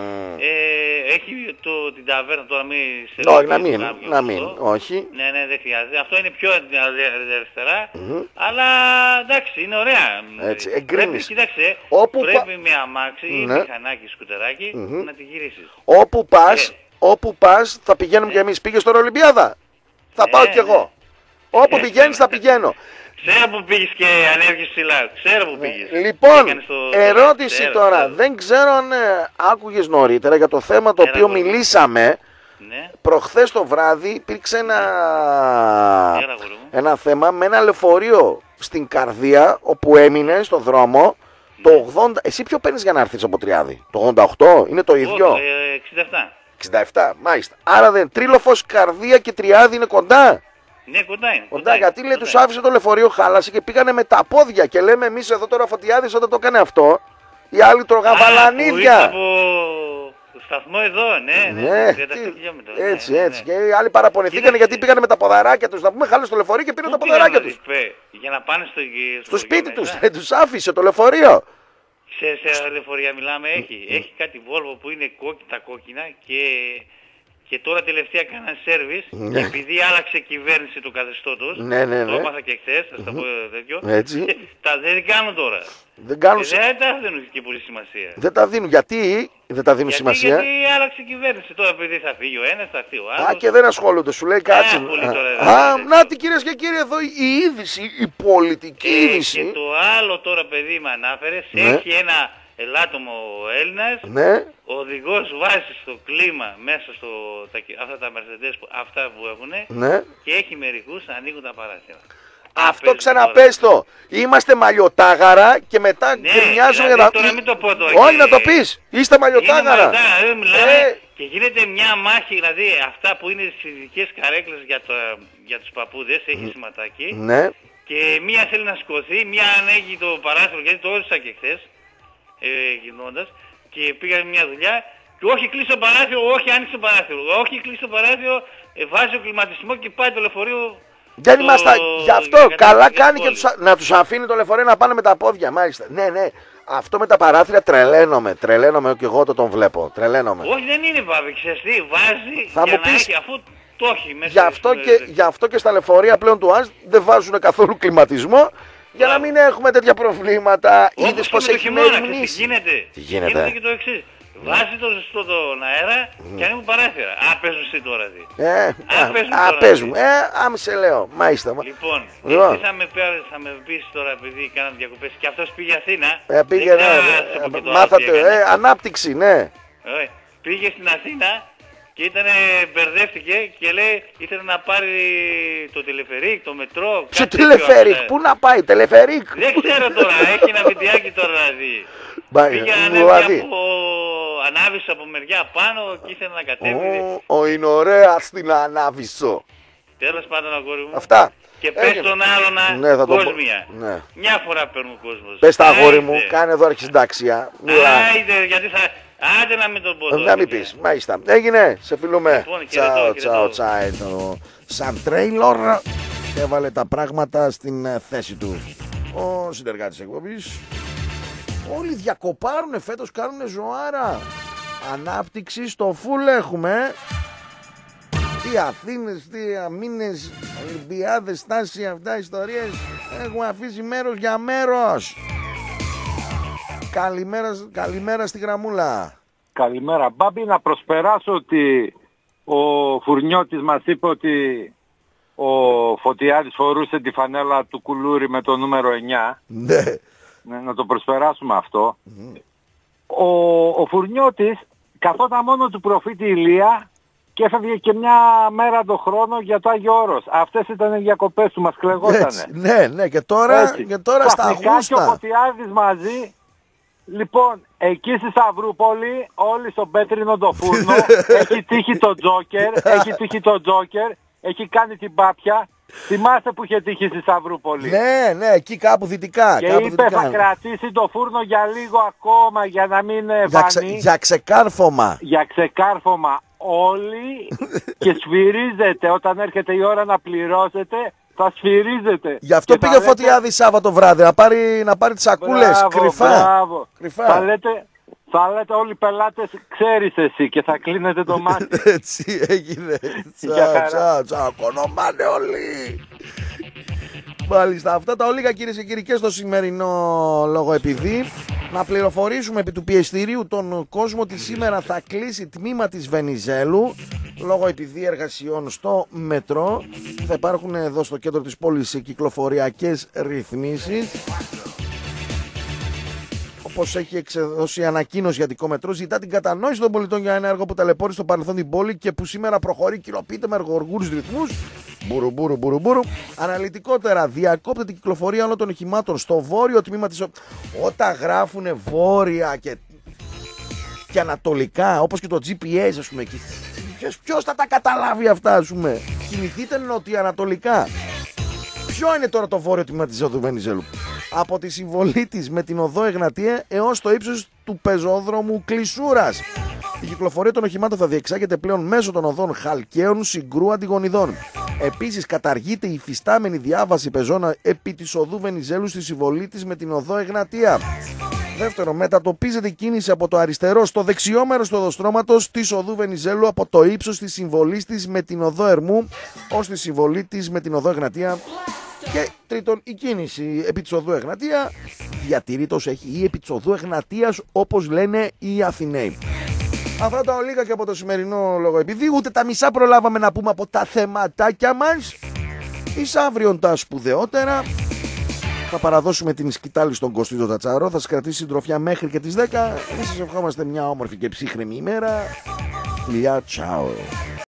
Ε, έχει το, την ταβέρνα τώρα μην σε όχι, να μην, να μην, όχι. Ναι, ναι, δεν χρειάζεται. Αυτό είναι πιο αριστερά. Mm-hmm. Αλλά εντάξει, είναι ωραία. Έτσι, εγκρίνεις. Κοίταξε, όπου πρέπει πα... με αμάξι ή ναι. μηχανάκι, σκουτεράκι mm-hmm. να τη γυρίσεις. Όπου πας, ε. όπου πας θα πηγαίνουμε ε. κι εμείς. Πήγες τώρα Ολυμπιάδα. Θα ε, πάω κι εγώ. Όπου πηγαίνεις θα πηγαίνω. Ξέρω που πήγες και ανέβηκες ψηλά. Ξέρω που πήγες. Λοιπόν, ερώτηση ξέρω, τώρα. Ξέρω. Δεν ξέρω αν ε, άκουγες νωρίτερα για το θέμα το Έλα, οποίο μπορεί. μιλήσαμε. Ναι. Προχθές το βράδυ υπήρξε ένα, Έλα, ένα θέμα με ένα λεωφορείο στην Καρδία όπου έμεινε στο δρόμο. Το ογδόντα. Εσύ ποιο παίρνεις για να έρθεις από Τριάδη? Το ογδόντα οκτώ είναι το ίδιο? Όχι, ε, εξήντα επτά. εξήντα επτά, μάλιστα. Άρα δεν Τρίλοφος, Καρδία και Τριάδη είναι κοντά. Ναι, κοντά είναι. Κοντά, γιατί λέει τους άφησε το λεωφορείο, χάλασε και πήγανε με τα πόδια. Και λέμε εμείς εδώ τώρα Φωτιάδης όταν το έκανε αυτό, οι άλλοι τρώγαν βαλανίδια. Από το σταθμό εδώ, ναι, ναι. ναι τι, έτσι, ναι, έτσι. Ναι. Και οι άλλοι παραπονηθήκανε γιατί πήγανε με τα ποδαράκια τους. Να πούμε, χάλασε το λεωφορείο και πήραν τα ποδαράκια τους. Για να πάνε στο, στο, στο σπίτι τους. Τους άφησε το λεωφορείο. Σε, σε λεωφορεία μιλάμε, έχει. Έχει κάτι Volvo που είναι κόκκι, τα κόκκινα και, και τώρα τελευταία κάναν σέρβις ναι. επειδή άλλαξε κυβέρνηση του καθεστώτος. Ναι, ναι, ναι. Το έμαθα και χθες, θα στα πω τέτοιο. Έτσι. Και τα δεν κάνουν τώρα. Δεν κάνουν και δεν τα δίνουν και πολύ σημασία. Δεν τα δίνουν. Γιατί δεν τα δίνουν γιατί, σημασία? Γιατί άλλαξε κυβέρνηση τώρα, επειδή θα φύγει ο ένας, θα φύγει ο άλλος. Α, και δεν ασχολούνται, σου λέει κάτσε. Α, α, α να τι κυρίες και κύριοι, εδώ η είδηση, η πολιτική και, είδηση. Και το άλλο τώρα παιδί με ανάφερες, ναι. έχει ένα ελάττωμο Έλληνας, ναι. ο οδηγός βάζει στο κλίμα μέσα στο, τα, αυτά τα Mercedes, αυτά που έχουν ναι. και έχει μερικούς να ανοίγουν τα παράθυρα. Αυτό ξαναπες το. Είμαστε μαλλιοτάγαρα και μετά ναι, γκρινιάζουμε δηλαδή, για να... τώρα μην το πω τώρα. Όχι και... να το πεις. Είστε μαλλιοτάγαρα. Είναι μιλάμε ε... και γίνεται μια μάχη, δηλαδή αυτά που είναι στις ειδικές καρέκλες για, το, για τους παππούδες, έχει mm. σηματάκι. Ναι. Και μία θέλει να σηκωθεί, μία ανοίγει το παράθυρο, γιατί το όρισα και χθες, ε, γυρνώντας, και πήγα μια δουλειά. Και όχι κλείσει το παράθυρο, όχι άνοιξε το παράθυρο. Όχι κλείσει το παράθυρο, ε, βάζει ο κλιματισμό και πάει το λεωφορείο. Δεν είμαστε. Γι' αυτό καλά κάνει και τους, να τους αφήνει το λεωφορείο να πάνε με τα πόδια. Μάλιστα. Ναι, ναι. Αυτό με τα παράθυρα τρελαίνομαι. Τρελαίνομαι και εγώ το τον βλέπω. Τρελαίνομαι. Όχι, δεν είναι πάπη. Ξέρεις τι, βάζει θα για μου να πεις... έχει, αφού το έχει μέσα. Γι' αυτό, και, γι' αυτό και στα λεωφορεία πλέον του ΑΣ δεν βάζουν καθόλου κλιματισμό. Για να μην έχουμε τέτοια προβλήματα. Είδες πως έχει μεριμνήσει. Τι γίνεται. Τι γίνεται. Γίνεται και το εξής. Βάζει το ζεστό τον αέρα mm. και ανοίγουν παράθυρα. Α, παίζουν εσύ τώρα δει. Ε, α, παίζουν α, τώρα παίζουν. Ε, άμεσε λέω. Μάλιστα. Λοιπόν, λοιπόν. εσύ θα με, θα με πεις τώρα επειδή κάναμε διακοπές και αυτός πήγε Αθήνα. Ε, πήγε, ναι, ε, ε, μάθατε, ε, ανάπτυξη, ναι. Ε, πήγε στην Αθήνα και ήτανε, μπερδεύτηκε και λέει ήθελε να πάρει το τηλεφερίκ, το μετρό. Ποιο τηλεφερίκ, πού να πάει, τηλεφερίκ. Δεν ξέρω τώρα, έχει ένα βιντεάκι τώρα να δει. Πήγε ανέβει από... ανάβησε από μεριά πάνω και ήθελε να κατέβει. Ω, είναι ωραία στην ανάβησο. Τέλος πάντων αγόρι μου. Αυτά. Και πες Έγινε. τον άλλο να ναι, θα κόσμια. Το... Ναι. Μια φορά παίρνουν ο κόσμος. Πες τα αγόρι μου, κάνε εδώ αρχισυνταξία. Άιντε, γιατί θα... Άντε να μην τον πω τώρα. Να μην πεις, μάλιστα. Έγινε, σε φιλούμε. Λοιπόν, τσάω, τσάω, τσάω. Το Σαν Τρέιλορ έβαλε τα πράγματα στην θέση του. Ο συνεργάτης εκπομπής. Όλοι διακοπάρουνε φέτος, κάνουνε ζωάρα. Ανάπτυξη στο φουλ έχουμε. Τι Αθήνες, τι Αμήνες, Ολυμπιάδες, στάση, αυτά ιστορίες. Έχουμε αφήσει μέρος για μέρος. Καλημέρα, καλημέρα στη γραμμούλα. Καλημέρα. Μπάμπη, να προσπεράσω ότι ο Φουρνιώτης μας είπε ότι ο Φωτιάδης φορούσε τη φανέλα του Κουλούρη με το νούμερο εννιά. Ναι. Ναι, να το προσπεράσουμε αυτό. Mm. Ο, ο Φουρνιώτης καθόταν μόνο του προφήτη Ηλία και έφευγε και μια μέρα το χρόνο για το Άγιο Όρος. Αυτές ήταν οι διακοπές του, μας κλεγότανε. Ναι, ναι, και τώρα, και τώρα στα Αγούστα. Και ο Φωτιάδης μαζί. Λοιπόν, εκεί στη Σταυρούπολη, όλοι στον πέτρινο το φούρνο, έχει τύχει το Τζόκερ, έχει τύχει το Τζόκερ, έχει κάνει την πάπια. Θυμάστε που είχε τύχει στη Σταυρούπολη. Ναι, ναι, εκεί κάπου δυτικά. Και κάπου είπε δυτικά. Θα κρατήσει το φούρνο για λίγο ακόμα για να μην φανεί. Για, ξε, για ξεκάρφωμα. Για ξεκάρφωμα όλοι και σφυρίζετε όταν έρχεται η ώρα να πληρώσετε. Θα σφυρίζετε. Γι' αυτό και πήγε ο λέτε... Φωτιάδης Σάββατο βράδυ να πάρει, να πάρει τις σακούλες. Μπράβο, κρυφά. Μπράβο. κρυφά. Θα λέτε, θα λέτε όλοι οι πελάτες ξέρεις εσύ και θα κλείνετε το μάτι. Έτσι έγινε. Τσάου, τσάου, τσάου. Κονομάνε όλοι. Μάλιστα, αυτά τα ολίγα κυρίες και κύριοι και στο σημερινό λόγο επειδή. Να πληροφορήσουμε επί του πιεστηρίου τον κόσμο ότι σήμερα θα κλείσει τμήμα της Βενιζέλου. λόγω επειδή εργασιών στο μετρό θα υπάρχουν εδώ στο κέντρο της πόλης κυκλοφοριακές ρυθμίσεις. Όπως έχει εξεδώσει ανακοίνωση για Αττικό Μετρό, ζητά την κατανόηση των πολιτών για ένα έργο που ταλαιπώρησε στο παρελθόν την πόλη και που σήμερα προχωρεί κυλοποιείται με εργοργούρους ρυθμούς. Μπουρου, μπουρου, μπουρου, μπουρου. Αναλυτικότερα, διακόπτεται η κυκλοφορία όλων των οχημάτων στο βόρειο τμήμα της. Όταν γράφουνε βόρεια και, και ανατολικά, όπως και το τζι πι ες, ας πούμε, ποιος θα τα καταλάβει αυτά, ας πούμε. Κινηθείτε νοτιοανατολικά. Ποιο είναι τώρα το βόρειο τμήμα της οδού Βενιζέλου? Από τη συμβολή της με την οδό Εγνατία έως το ύψος του πεζόδρομου Κλεισούρας. Η κυκλοφορία των οχημάτων θα διεξάγεται πλέον μέσω των οδών Χαλκαίων, Συγκρού, Αντιγονιδών. Επίσης καταργείται η υφιστάμενη διάβαση πεζών επί της οδού Βενιζέλου στη συμβολή της με την οδό Εγνατία. Δεύτερο, μετατοπίζεται η κίνηση από το αριστερό στο δεξιό μέρος του οδοστρώματος της οδού Βενιζέλου από το ύψος της συμβολής της με την οδό Ερμού ως τη συμβολή της με την οδό Εγνατία. Και τρίτον, η κίνηση επί της οδού Εγνατία διατηρείται όσο έχει, ή επί της οδού Εγνατίας όπως λένε οι Αθηναίοι. Αυτά τα ολίγα και από το σημερινό λόγο, επειδή ούτε τα μισά προλάβαμε να πούμε από τα θεματάκια μας. Εις αύριον τα σπουδαιότερα. Θα παραδώσουμε την σκητάλη στον Κωστίδο Τατσαρό. Θα σας κρατήσει συντροφιά μέχρι και τις δέκα. Σας ευχόμαστε μια όμορφη και ψύχρεμη ημέρα. Φιλιά, τσάω.